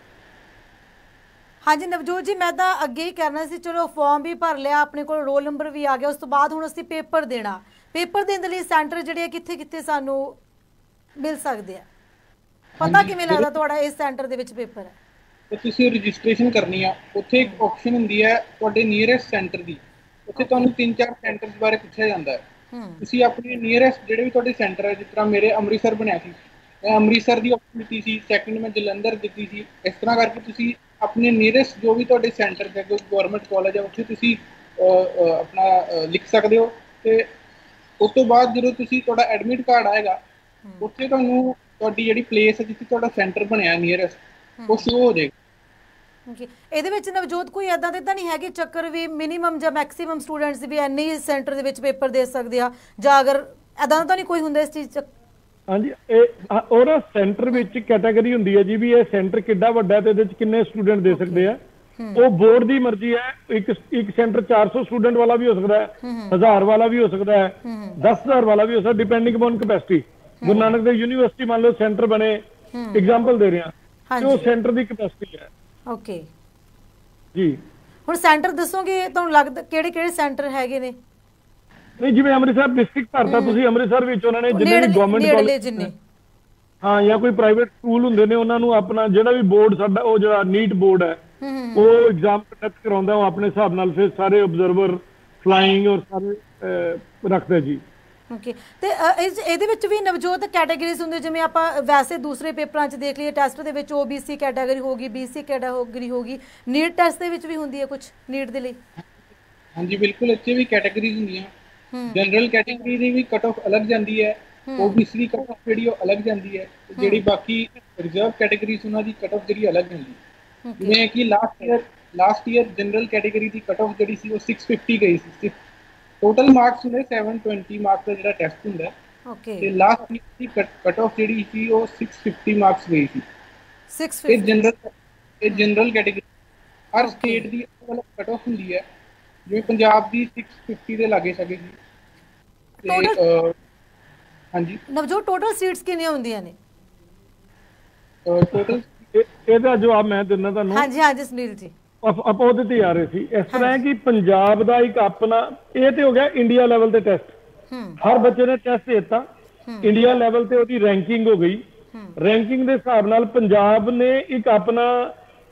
ਹਾਂਜੀ ਨਵਜੋਤ ਜੀ, ਮੈਂ ਤਾਂ ਅੱਗੇ ਹੀ ਕਰਨਾ ਸੀ। ਚਲੋ ਫਾਰਮ ਵੀ ਭਰ ਲਿਆ, ਆਪਣੇ ਕੋਲ ਰੋਲ ਨੰਬਰ ਵੀ ਆ ਗਿਆ, ਉਸ ਤੋਂ ਬਾਅਦ ਹੁਣ ਅਸੀਂ ਪੇਪਰ ਦੇਣਾ। ਪੇਪਰ ਦੇਣ ਦੇ ਲਈ ਸੈਂਟਰ ਜਿਹੜੇ ਕਿੱਥੇ ਸਾਨੂੰ ਮਿਲ ਸਕਦੇ ਆ? ਪਤਾ ਕਿਵੇਂ ਲੱਗਦਾ ਤੁਹਾਡਾ ਇਸ ਸੈਂਟਰ ਦੇ ਵਿੱਚ ਪੇਪਰ ਹੈ? ਤੇ ਤੁਸੀਂ ਰਜਿਸਟ੍ਰੇਸ਼ਨ ਕਰਨੀ ਆ, ਉੱਥੇ ਇੱਕ ਆਪਸ਼ਨ ਹੁੰਦੀ ਹੈ ਤੁਹਾਡੇ ਨੀਅਰੈਸਟ ਸੈਂਟਰ ਦੀ। ਉੱਥੇ ਤੁਹਾਨੂੰ 3-4 ਸੈਂਟਰਸ ਬਾਰੇ ਪੁੱਛਿਆ ਜਾਂਦਾ ਹੈ। ਤੁਸੀਂ ਆਪਣੇ ਨੀਅਰੈਸਟ ਜਿਹੜੇ ਵੀ ਤੁਹਾਡੇ ਸੈਂਟਰ ਹੈ, ਜਿਸ ਤਰ੍ਹਾਂ ਮੇਰੇ ਅੰਮ੍ਰਿਤਸਰ ਬਣਿਆ ਸੀ, ਮੈਂ ਅੰਮ੍ਰਿਤਸਰ ਦੀ ਆਪਸ਼ਨ ਦਿੱਤੀ ਸੀ, ਸੈਕਿੰਡ ਮੈਂ ਜਲੰਧਰ ਦਿੱਤੀ ਸੀ। ਇਸ ਤਰ੍ਹਾਂ ਕਰਕੇ ਤੁਸੀਂ ਆਪਣੇ ਨੀਅਰੈਸਟ ਜੋ ਵੀ ਤੁਹਾਡੇ ਸੈਂਟਰ ਹੈ, ਕੋਈ ਗਵਰਨਮੈਂਟ ਕਾਲਜ ਹੈ, ਉੱਥੇ ਤੁਸੀਂ ਆਪਣਾ ਲਿਖ ਸਕਦੇ ਹੋ। ਤੇ ਉਸ ਤੋਂ ਬਾਅਦ ਜਦੋਂ ਤੁਹਾਡਾ ਐਡਮਿਟ ਕਾਰਡ ਆਏਗਾ, ਉੱਥੇ ਤੁਹਾਨੂੰ ਤੁਹਾਡੀ ਜਿਹੜੀ ਪਲੇਸ ਹੈ ਜਿੱਥੇ ਤੁਹਾਡਾ ਸੈਂਟਰ ਬਣਿਆ ਨੀਅਰੈਸਟ, ਉਹ ਸ਼ੋ ਹੋ ਜਾਏਗਾ। ਇਹਦੇ ਵਿੱਚ ਨਵਜੋਤ ਕੋਈ ਏਦਾਂ ਦੇ ਤਾਂ ਨਹੀਂ ਹੈ ਕਿ ਚੱਕਰ ਵੀ ਮਿਨੀਮਮ ਜਾਂ ਮੈਕਸਿਮਮ ਸਟੂਡੈਂਟਸ ਵੀ ਇੰਨੇ ਹੀ ਸੈਂਟਰ ਦੇ ਵਿੱਚ ਪੇਪਰ ਦੇ ਸਕਦੇ ਆ, ਜਾਂ ਅਗਰ ਏਦਾਂ ਦਾ ਤਾਂ ਨਹੀਂ ਕੋਈ ਹੁੰਦਾ ਇਸ ਚੀਜ਼ 'ਚ? ਹਾਂਜੀ, ਉਹਦਾ ਸੈਂਟਰ ਵਿੱਚ ਕੈਟਾਗਰੀ ਹੁੰਦੀ ਹੈ ਜੀ, ਵੀ ਇਹ ਸੈਂਟਰ ਕਿੱਡਾ ਵੱਡਾ ਤੇ ਇਹਦੇ 'ਚ ਕਿੰਨੇ ਸਟੂਡੈਂਟ ਦੇ ਸਕਦੇ ਆ। ਉਹ ਬੋਰਡ ਦੀ ਮਰਜ਼ੀ ਹੈ। ਇੱਕ ਸੈਂਟਰ 400 ਸਟੂਡੈਂਟ ਵਾਲਾ ਵੀ ਹੋ ਸਕਦਾ ਹੈ, 1000 ਵਾਲਾ ਵੀ ਹੋ ਸਕਦਾ ਹੈ, 10,000 ਵਾਲਾ ਵੀ ਹੋ ਸਕਦਾ, depending upon capacity. Guru Nanak Dev university ਮੰਨ ਲਓ ਸੈਂਟਰ ਬਣੇ, ਐਗਜ਼ਾਮਪਲ ਦੇ ਰਿਹਾ, ਤੇ ਉਹ ਸੈਂਟਰ ਦੀ ਕੈਪੈਸਿਟੀ ਹੈ। ਓਕੇ ਜੀ, ਹੁਣ ਸੈਂਟਰ ਦੱਸੋਗੇ ਤੁਹਾਨੂੰ ਲੱਗਦਾ ਕਿਹੜੇ ਸੈਂਟਰ ਹੈਗੇ ਨੇ? ਨਹੀਂ, ਜਿਵੇਂ ਅੰਮ੍ਰਿਤਸਰ ਡਿਸਟ੍ਰਿਕਟ ਭਰਤਾ ਤੁਸੀਂ, ਅੰਮ੍ਰਿਤਸਰ ਵਿੱਚ ਉਹਨਾਂ ਨੇ ਜਿੰਨੇ ਵੀ ਗਵਰਨਮੈਂਟ ਕਾਲਜ, ਹਾਂ, ਜਾਂ ਕੋਈ ਪ੍ਰਾਈਵੇਟ ਸਕੂਲ ਹੁੰਦੇ ਨੇ, ਉਹਨਾਂ ਨੂੰ ਆਪਣਾ ਜਿਹੜਾ ਵੀ ਬੋਰਡ ਸਾਡਾ, ਉਹ ਜਿਹੜਾ ਨੀਟ ਬੋਰਡ ਹੈ, ਉਹ ਐਗਜ਼ਾਮ ਕੰਡਕਟ ਕਰਾਉਂਦਾ, ਉਹ ਆਪਣੇ ਹਿਸਾਬ ਨਾਲ ਫਿਰ ਸਾਰੇ ਆਬਜ਼ਰਵਰ, ਫਲਾਈਂਗ ਔਰ ਸਾਰੇ ਰੱਖਦਾ ਜੀ। ਓਕੇ, ਤੇ ਇਹਦੇ ਵਿੱਚ ਵੀ ਨਵਜੋਤ ਕੈਟਾਗਰੀਜ਼ ਹੁੰਦੇ, ਜਿਵੇਂ ਆਪਾਂ ਵੈਸੇ ਦੂਸਰੇ ਪੇਪਰਾਂ 'ਚ ਦੇਖ ਲਈਏ, ਟੈਸਟ ਦੇ ਵਿੱਚ OBC ਕੈਟਾਗਰੀ ਹੋਗੀ, BC ਕੈਟਾਗਰੀ ਹੋਗੀ, ਨੀਟ ਟੈਸਟ ਦੇ ਵਿੱਚ ਵੀ ਹੁੰਦੀ ਹੈ ਕੁਝ ਨੀਟ ਦੇ ਲਈ? ਹਾਂਜੀ ਬਿਲਕੁਲ, ਇੱਥੇ ਵੀ ਕੈਟਾਗਰੀਜ਼ ਹੁੰਦੀਆਂ। ਜਨਰਲ ਕੈਟਾਗਰੀ ਦੀ ਵੀ ਕੱਟ ਆਫ ਅਲੱਗ ਜਾਂਦੀ ਹੈ, OBC ਦੀ ਕੱਟ ਆਫ ਜਿਹੜੀ ਉਹ ਅਲੱਗ ਜਾਂਦੀ ਹੈ, ਜਿਹੜੀ ਬਾਕੀ ਰਿਜ਼ਰਵ ਕੈਟਾਗਰੀਜ਼ ਉਹਨਾਂ ਦੀ ਕੱਟ ਆਫ ਜਿਹੜੀ ਅਲੱਗ ਜਾਂਦੀ ਹੈ। ਜਿਵੇਂ ਕਿ ਲਾਸਟ ਈਅਰ ਜਨਰਲ ਕੈਟਾਗਰੀ ਦੀ ਕੱਟ ਆਫ ਜਿਹੜੀ ਸੀ ਉਹ 650 ਗਈ ਸੀ। ਟੋਟਲ ਮਾਰਕਸ ਹੁੰਦੇ 720 ਮਾਰਕਸ ਦਾ ਜਿਹੜਾ ਟੈਸਟ ਹੁੰਦਾ। ਓਕੇ, ਤੇ ਲਾਸਟ ਈਅਰ ਦੀ ਕੱਟ ਆਫ ਜਿਹੜੀ ਸੀ ਉਹ 650 ਮਾਰਕਸ ਗਈ ਸੀ। 650 ਇਹ ਜਨਰਲ ਕੈਟਾਗਰੀ। ਹਰ ਸਟੇਟ ਦੀ ਅਲੱਗ ਕੱਟ ਆਫ ਹੁੰਦੀ ਹੈ, ਜਿਵੇਂ ਪੰਜਾਬ ਦੀ 650 ਦੇ ਲਾਗੇ ਸਕੇ ਜੀ। ਤੇ ਹਾਂਜੀ ਨਵਜੋਤ, ਟੋਟਲ ਸੀਟਸ ਕਿੰਨੀਆਂ ਹੁੰਦੀਆਂ ਨੇ? ਟੋਟਲ ਇਹਦਾ ਜਵਾਬ ਮੈਂ ਦਿੰਦਾ ਤੁਹਾਨੂੰ। ਹਾਂਜੀ ਸੁਨੀਲ ਜੀ, ਆਪਾਂ ਉਹਦੇ ਤੇ ਆ ਰਹੇ ਸੀ। ਇਸ ਤਰ੍ਹਾਂ ਕਿ ਪੰਜਾਬ ਦਾ ਇੱਕ ਆਪਣਾ, ਇਹ ਤੇ ਹੋ ਗਿਆ ਇੰਡੀਆ ਲੈਵਲ ਤੇ ਟੈਸਟ, ਹਰ ਬੱਚੇ ਨੇ ਟੈਸਟ ਦਿੱਤਾ, ਇੰਡੀਆ ਲੈਵਲ ਤੇ ਉਹਦੀ ਰੈਂਕਿੰਗ ਹੋ ਗਈ। ਰੈਂਕਿੰਗ ਦੇ ਹਿਸਾਬ ਨਾਲ ਪੰਜਾਬ ਨੇ ਇੱਕ ਆਪਣਾ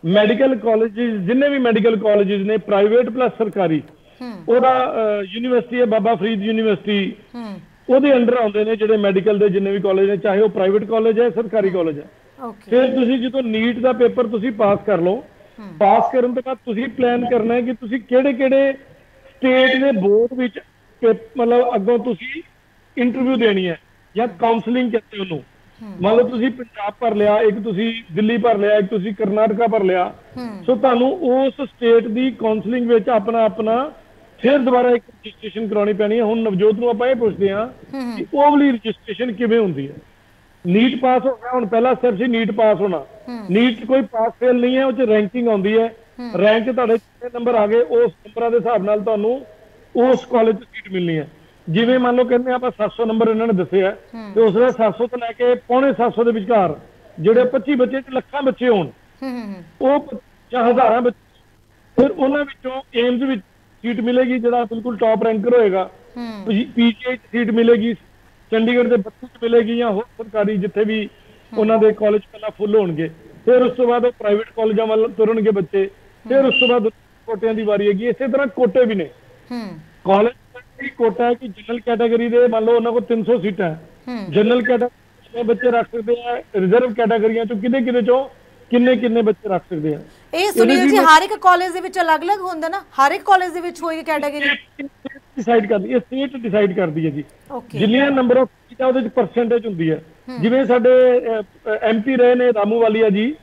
ਮੈਡੀਕਲ ਕਾਲਜਿਸ ਜਿੰਨੇ ਵੀ ਮੈਡੀਕਲ ਕਾਲਜਿਸ ਨੇ ਪ੍ਰਾਈਵੇਟ ਪਲੱਸ ਸਰਕਾਰੀ ਉਹਦਾ ਯੂਨੀਵਰਸਿਟੀ ਹੈ ਬਾਬਾ ਫਰੀਦ ਯੂਨੀਵਰਸਿਟੀ ਉਹਦੇ ਅੰਡਰ ਆਉਂਦੇ ਨੇ ਜਿਹੜੇ ਮੈਡੀਕਲ ਦੇ ਜਿੰਨੇ ਵੀ ਕਾਲਜ ਨੇ ਚਾਹੇ ਉਹ ਪ੍ਰਾਈਵੇਟ ਕਾਲਜ ਹੈ ਸਰਕਾਰੀ ਕਾਲਜ ਹੈ। ਫਿਰ ਤੁਸੀਂ ਜਦੋਂ ਨੀਟ ਦਾ ਪੇਪਰ ਤੁਸੀਂ ਪਾਸ ਕਰ ਲਓ ਪਾਸ ਕਰਨ ਤੋਂ ਬਾਅਦ ਤੁਸੀਂ ਪਲਾਨ ਕਰਨਾ ਹੈ ਕਿ ਤੁਸੀਂ ਕਿਹੜੇ ਕਿਹੜੇ ਸਟੇਟ ਦੇ ਬੋਰਡ ਵਿੱਚ ਮਤਲਬ ਅੱਗੋਂ ਤੁਸੀਂ ਇੰਟਰਵਿਊ ਦੇਣੀ ਹੈ ਜਾਂ ਕਾਉਂਸਲਿੰਗ ਕਹਿੰਦੇ ਉਹਨੂੰ। ਮੰਨ ਲਓ ਤੁਸੀਂ ਪੰਜਾਬ ਭਰ ਲਿਆ ਇੱਕ ਤੁਸੀਂ ਦਿੱਲੀ ਭਰ ਲਿਆ ਇੱਕ ਤੁਸੀਂ ਕਰਨਾਟਕਾ ਭਰ ਲਿਆ ਸੋ ਤੁਹਾਨੂੰ ਉਸ ਸਟੇਟ ਦੀ ਕਾਉਂਸਲਿੰਗ ਵਿੱਚ ਆਪਣਾ ਫਿਰ ਦੁਬਾਰਾ ਇੱਕ ਰਜਿਸਟ੍ਰੇਸ਼ਨ ਕਰਾਉਣੀ ਪੈਣੀ ਹੈ। ਹੁਣ ਨਵਜੋਤ ਨੂੰ ਆਪਾਂ ਇਹ ਪੁੱਛਦੇ ਹਾਂ ਕਿ ਉਹ ਵਾਲੀ ਰਜਿਸਟ੍ਰੇਸ਼ਨ ਕਿਵੇਂ ਹੁੰਦੀ ਹੈ। ਨੀਟ ਪਾਸ ਹੋ ਗਿਆ ਹੁਣ ਪਹਿਲਾ ਸਟੈਪ ਸੀ ਨੀਟ ਪਾਸ ਹੋਣਾ। ਨੀਟ ਕੋਈ ਪਾਸ ਫੇਲ ਨਹੀਂ ਹੈ ਉਹ 'ਚ ਰੈਂਕਿੰਗ ਆਉਂਦੀ ਹੈ ਰੈਂਕ ਤੁਹਾਡੇ ਕਿੰਨੇ ਨੰਬਰ ਆ ਗਏ ਉਸ ਨੰਬਰਾਂ ਦੇ ਹਿਸਾਬ ਨਾਲ ਤੁਹਾਨੂੰ ਉਸ ਕਾਲਜ 'ਚ ਸੀਟ ਮਿਲਣੀ ਹੈ। ਜਿਵੇਂ ਮੰਨ ਲਓ ਕਹਿੰਦੇ ਆਪਾਂ 700 ਨੰਬਰ ਇਹਨਾਂ ਨੇ ਦੱਸਿਆ ਤੇ ਉਸ ਵੇਲੇ 700 ਤੋਂ ਲੈ ਕੇ ਪੌਣੇ 700 ਦੇ ਵਿਚਕਾਰ ਜਿਹੜੇ 25 ਬੱਚੇ 'ਚ ਲੱਖਾਂ ਬੱਚੇ ਹੋਣ ਉਹ ਜਾਂ ਹਜ਼ਾਰਾਂ ਬੱਚੇ ਫਿਰ ਉਹਨਾਂ ਵਿੱਚੋਂ ਏਮਜ਼ ਵਿੱਚ ਸੀਟ ਮਿਲੇਗੀ ਜਿਹੜਾ ਬਿਲਕੁਲ ਟੌਪ ਰੈਂਕਰ ਹੋਏਗਾ। ਪੀਜੀਆਈ 'ਚ ਸੀਟ ਮਿਲੇਗੀ ਚੰਡੀਗੜ੍ਹ ਦੇ 32 'ਚ ਮਿਲੇਗੀ ਜਾਂ ਹੋਰ ਸਰਕਾਰੀ ਜਿੱਥੇ ਵੀ ਉਹਨਾਂ ਦੇ ਕਾਲਜ ਪਹਿਲਾਂ ਫੁੱਲ ਹੋਣਗੇ। ਫਿਰ ਉਸ ਤੋਂ ਬਾਅਦ ਉਹ ਪ੍ਰਾਈਵੇਟ ਕਾਲਜਾਂ ਵੱਲ ਤੁਰਨਗੇ ਬੱਚੇ। ਫਿਰ ਉਸ ਤੋਂ ਬਾਅਦ ਕੋਟਿਆਂ ਦੀ ਵਾਰੀ ਹੈਗੀ। ਇਸੇ ਤਰ੍ਹਾਂ ਕੋਟੇ ਵੀ ਨੇ ਕਾਲਜ ਕੋਟਾ ਹੈ ਕਿ ਜਨਰਲ ਕੈਟਾਗਰੀ ਦੇ ਮੰਨ ਲਓ ਉਹਨਾਂ ਕੋਲ 300 ਸੀਟਾਂ ਹੈ ਜਨਰਲ ਕੈਟਾਗਰੀ ਦੇ ਬੱਚੇ ਰੱਖ ਸਕਦੇ ਆ ਰਿਜ਼ਰਵ ਕੈਟਾਗਰੀਆਂ ਚੋਂ ਕਿਹਦੇ ਚੋਂ ਕਿੰਨੇ ਬੱਚੇ ਰੱਖ ਸਕਦੇ ਆ। ਇਹ ਸੁਨੀਲ ਜੀ ਹਰ ਇੱਕ ਕਾਲਜ ਦੇ ਵਿੱਚ ਅਲੱਗ-ਅਲੱਗ ਹੁੰਦਾ ਨਾ ਹਰ ਇੱਕ ਕਾਲਜ ਦੇ ਵਿੱਚ ਹੋਏਗੀ ਕੈਟਾਗਰੀ ਡਿਸਾਈਡ ਕਰਦੀ ਹੈ ਸਟੇਟ ਡਿਸਾਈਡ ਕਰਦੀ ਹੈ ਜੀ ਜਿੰਨੀਆਂ ਨੰਬਰ ਆਫ ਸੀਟਾਂ ਉਹਦੇ ਚ ਪਰਸੈਂਟੇਜ ਹੁੰਦੀ ਹੈ। ਜਿਵੇਂ ਸਾਡੇ ਐਮਪੀ ਰਹੇ ਨੇ ਰਾਮੂ ਵਾਲੀਆ ਜੀ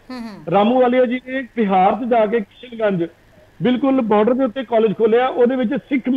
ਨੇ ਬਿਹਾਰ 'ਚ ਜਾ ਕੇ ਕਿਸ਼ਨਗੰਜ ਬਿਲਕੁਲ ਬਾਰਡਰ ਦੇ ਉੱਤੇ ਕਾਲਜ ਖੋਲਿਆ ਉਹਦੇ ਵਿੱਚ ਸਿੱਖ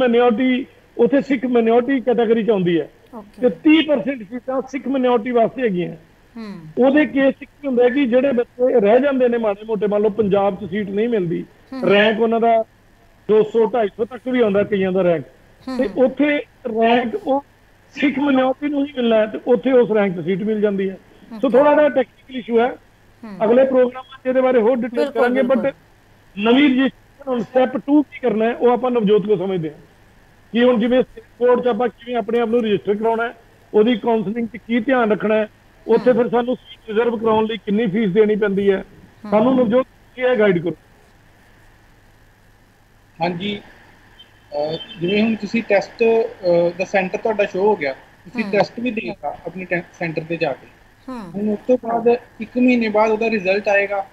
ਮਾਈਨੋਰਟੀ ਕੈਟਾਗਰੀ 'ਚ ਆਉਂਦੀ ਹੈ ਤੇ 30% ਸੀਟਾਂ ਸਿੱਖ ਮਾਈਨੋਰਟੀ ਵਾਸਤੇ ਹੈਗੀਆਂ। ਉਹਦੇ ਕੇਸ 'ਚ ਕੀ ਹੁੰਦਾ ਕਿ ਜਿਹੜੇ ਬੱਚੇ ਰਹਿ ਜਾਂਦੇ ਨੇ ਮਾੜੇ ਮੋਟੇ ਮੰਨ ਲਓ ਪੰਜਾਬ 'ਚ ਸੀਟ ਨਹੀਂ ਮਿਲਦੀ ਰੈਂਕ ਉਹਨਾਂ ਦਾ 200-250 ਤੱਕ ਵੀ ਆਉਂਦਾ ਕਈਆਂ ਦਾ ਰੈਂਕ ਤੇ ਉੱਥੇ ਰੈਂਕ ਉਹ ਸਿੱਖ ਮਾਈਨੋਰਟੀ ਨੂੰ ਹੀ ਮਿਲਣਾ ਤੇ ਉੱਥੇ ਉਸ ਰੈਂਕ 'ਤੇ ਸੀਟ ਮਿਲ ਜਾਂਦੀ ਹੈ। ਸੋ ਥੋੜਾ ਜਿਹਾ ਟੈਕਨੀਕਲ ਇਸ਼ੂ ਹੈ ਅਗਲੇ ਪ੍ਰੋਗਰਾਮਾਂ 'ਚ ਇਹਦੇ ਬਾਰੇ ਹੋਰ ਡਿਟੇਲ ਕਰਾਂਗੇ ਬਟ ਨਵੀਂ ਰਜਿਸਟ੍ਰੇਸ਼ਨ ਹੁਣ ਸਟੈਪ 2 ਕੀ ਕਰਨਾ ਹੈ ਉਹ ਆਪਾਂ ਨਵਜੋਤ ਕੋਲ ਸਮਝਦੇ ਹਾਂ ਕਿ ਹੁਣ ਜਿਵੇਂ ਸਟੇਟ ਬੋਰਡ 'ਚ ਆਪਾਂ ਕਿਵੇਂ ਆਪਣੇ ਆਪ ਨੂੰ ਰਜਿਸਟਰ ਕਰਾਉਣਾ ਹੈ ਉਹਦੀ ਕਾਉਂਸਲਿੰਗ 'ਚ ਕੀ ਧਿਆਨ ਰੱਖਣਾ ਹੈ ਉੱਥੇ ਫਿਰ ਸਾਨੂੰ ਸੀਟ ਰਿਜ਼ਰਵ ਕਰਾਉਣ ਲਈ ਕਿੰਨੀ ਫੀਸ ਦੇਣੀ ਪੈਂਦੀ ਹੈ ਸਾਨੂੰ ਨਵਜੋਤ ਕੀ ਹੈ ਗਾਈਡ ਕਰੋ। ਹਾਂਜੀ ਜਿਵੇਂ ਹੁਣ ਤੁਸੀਂ ਟੈਸਟ ਦਾ ਸੈਂਟਰ ਤੁਹਾਡਾ ਸ਼ੋ ਹੋ ਗਿਆ ਤੁਸੀਂ ਟੈਸਟ ਵੀ ਦੇਗਾ ਆਪਣੇ ਸੈਂਟਰ ਤੇ ਜਾ ਕੇ ਹੁਣ ਉਸ ਤੋਂ ਬਾਅਦ 1 ਮਹੀਨੇ ਬਾਅਦ ਉਹਦਾ ਰਿਜ਼ਲਟ ਆਏਗਾ।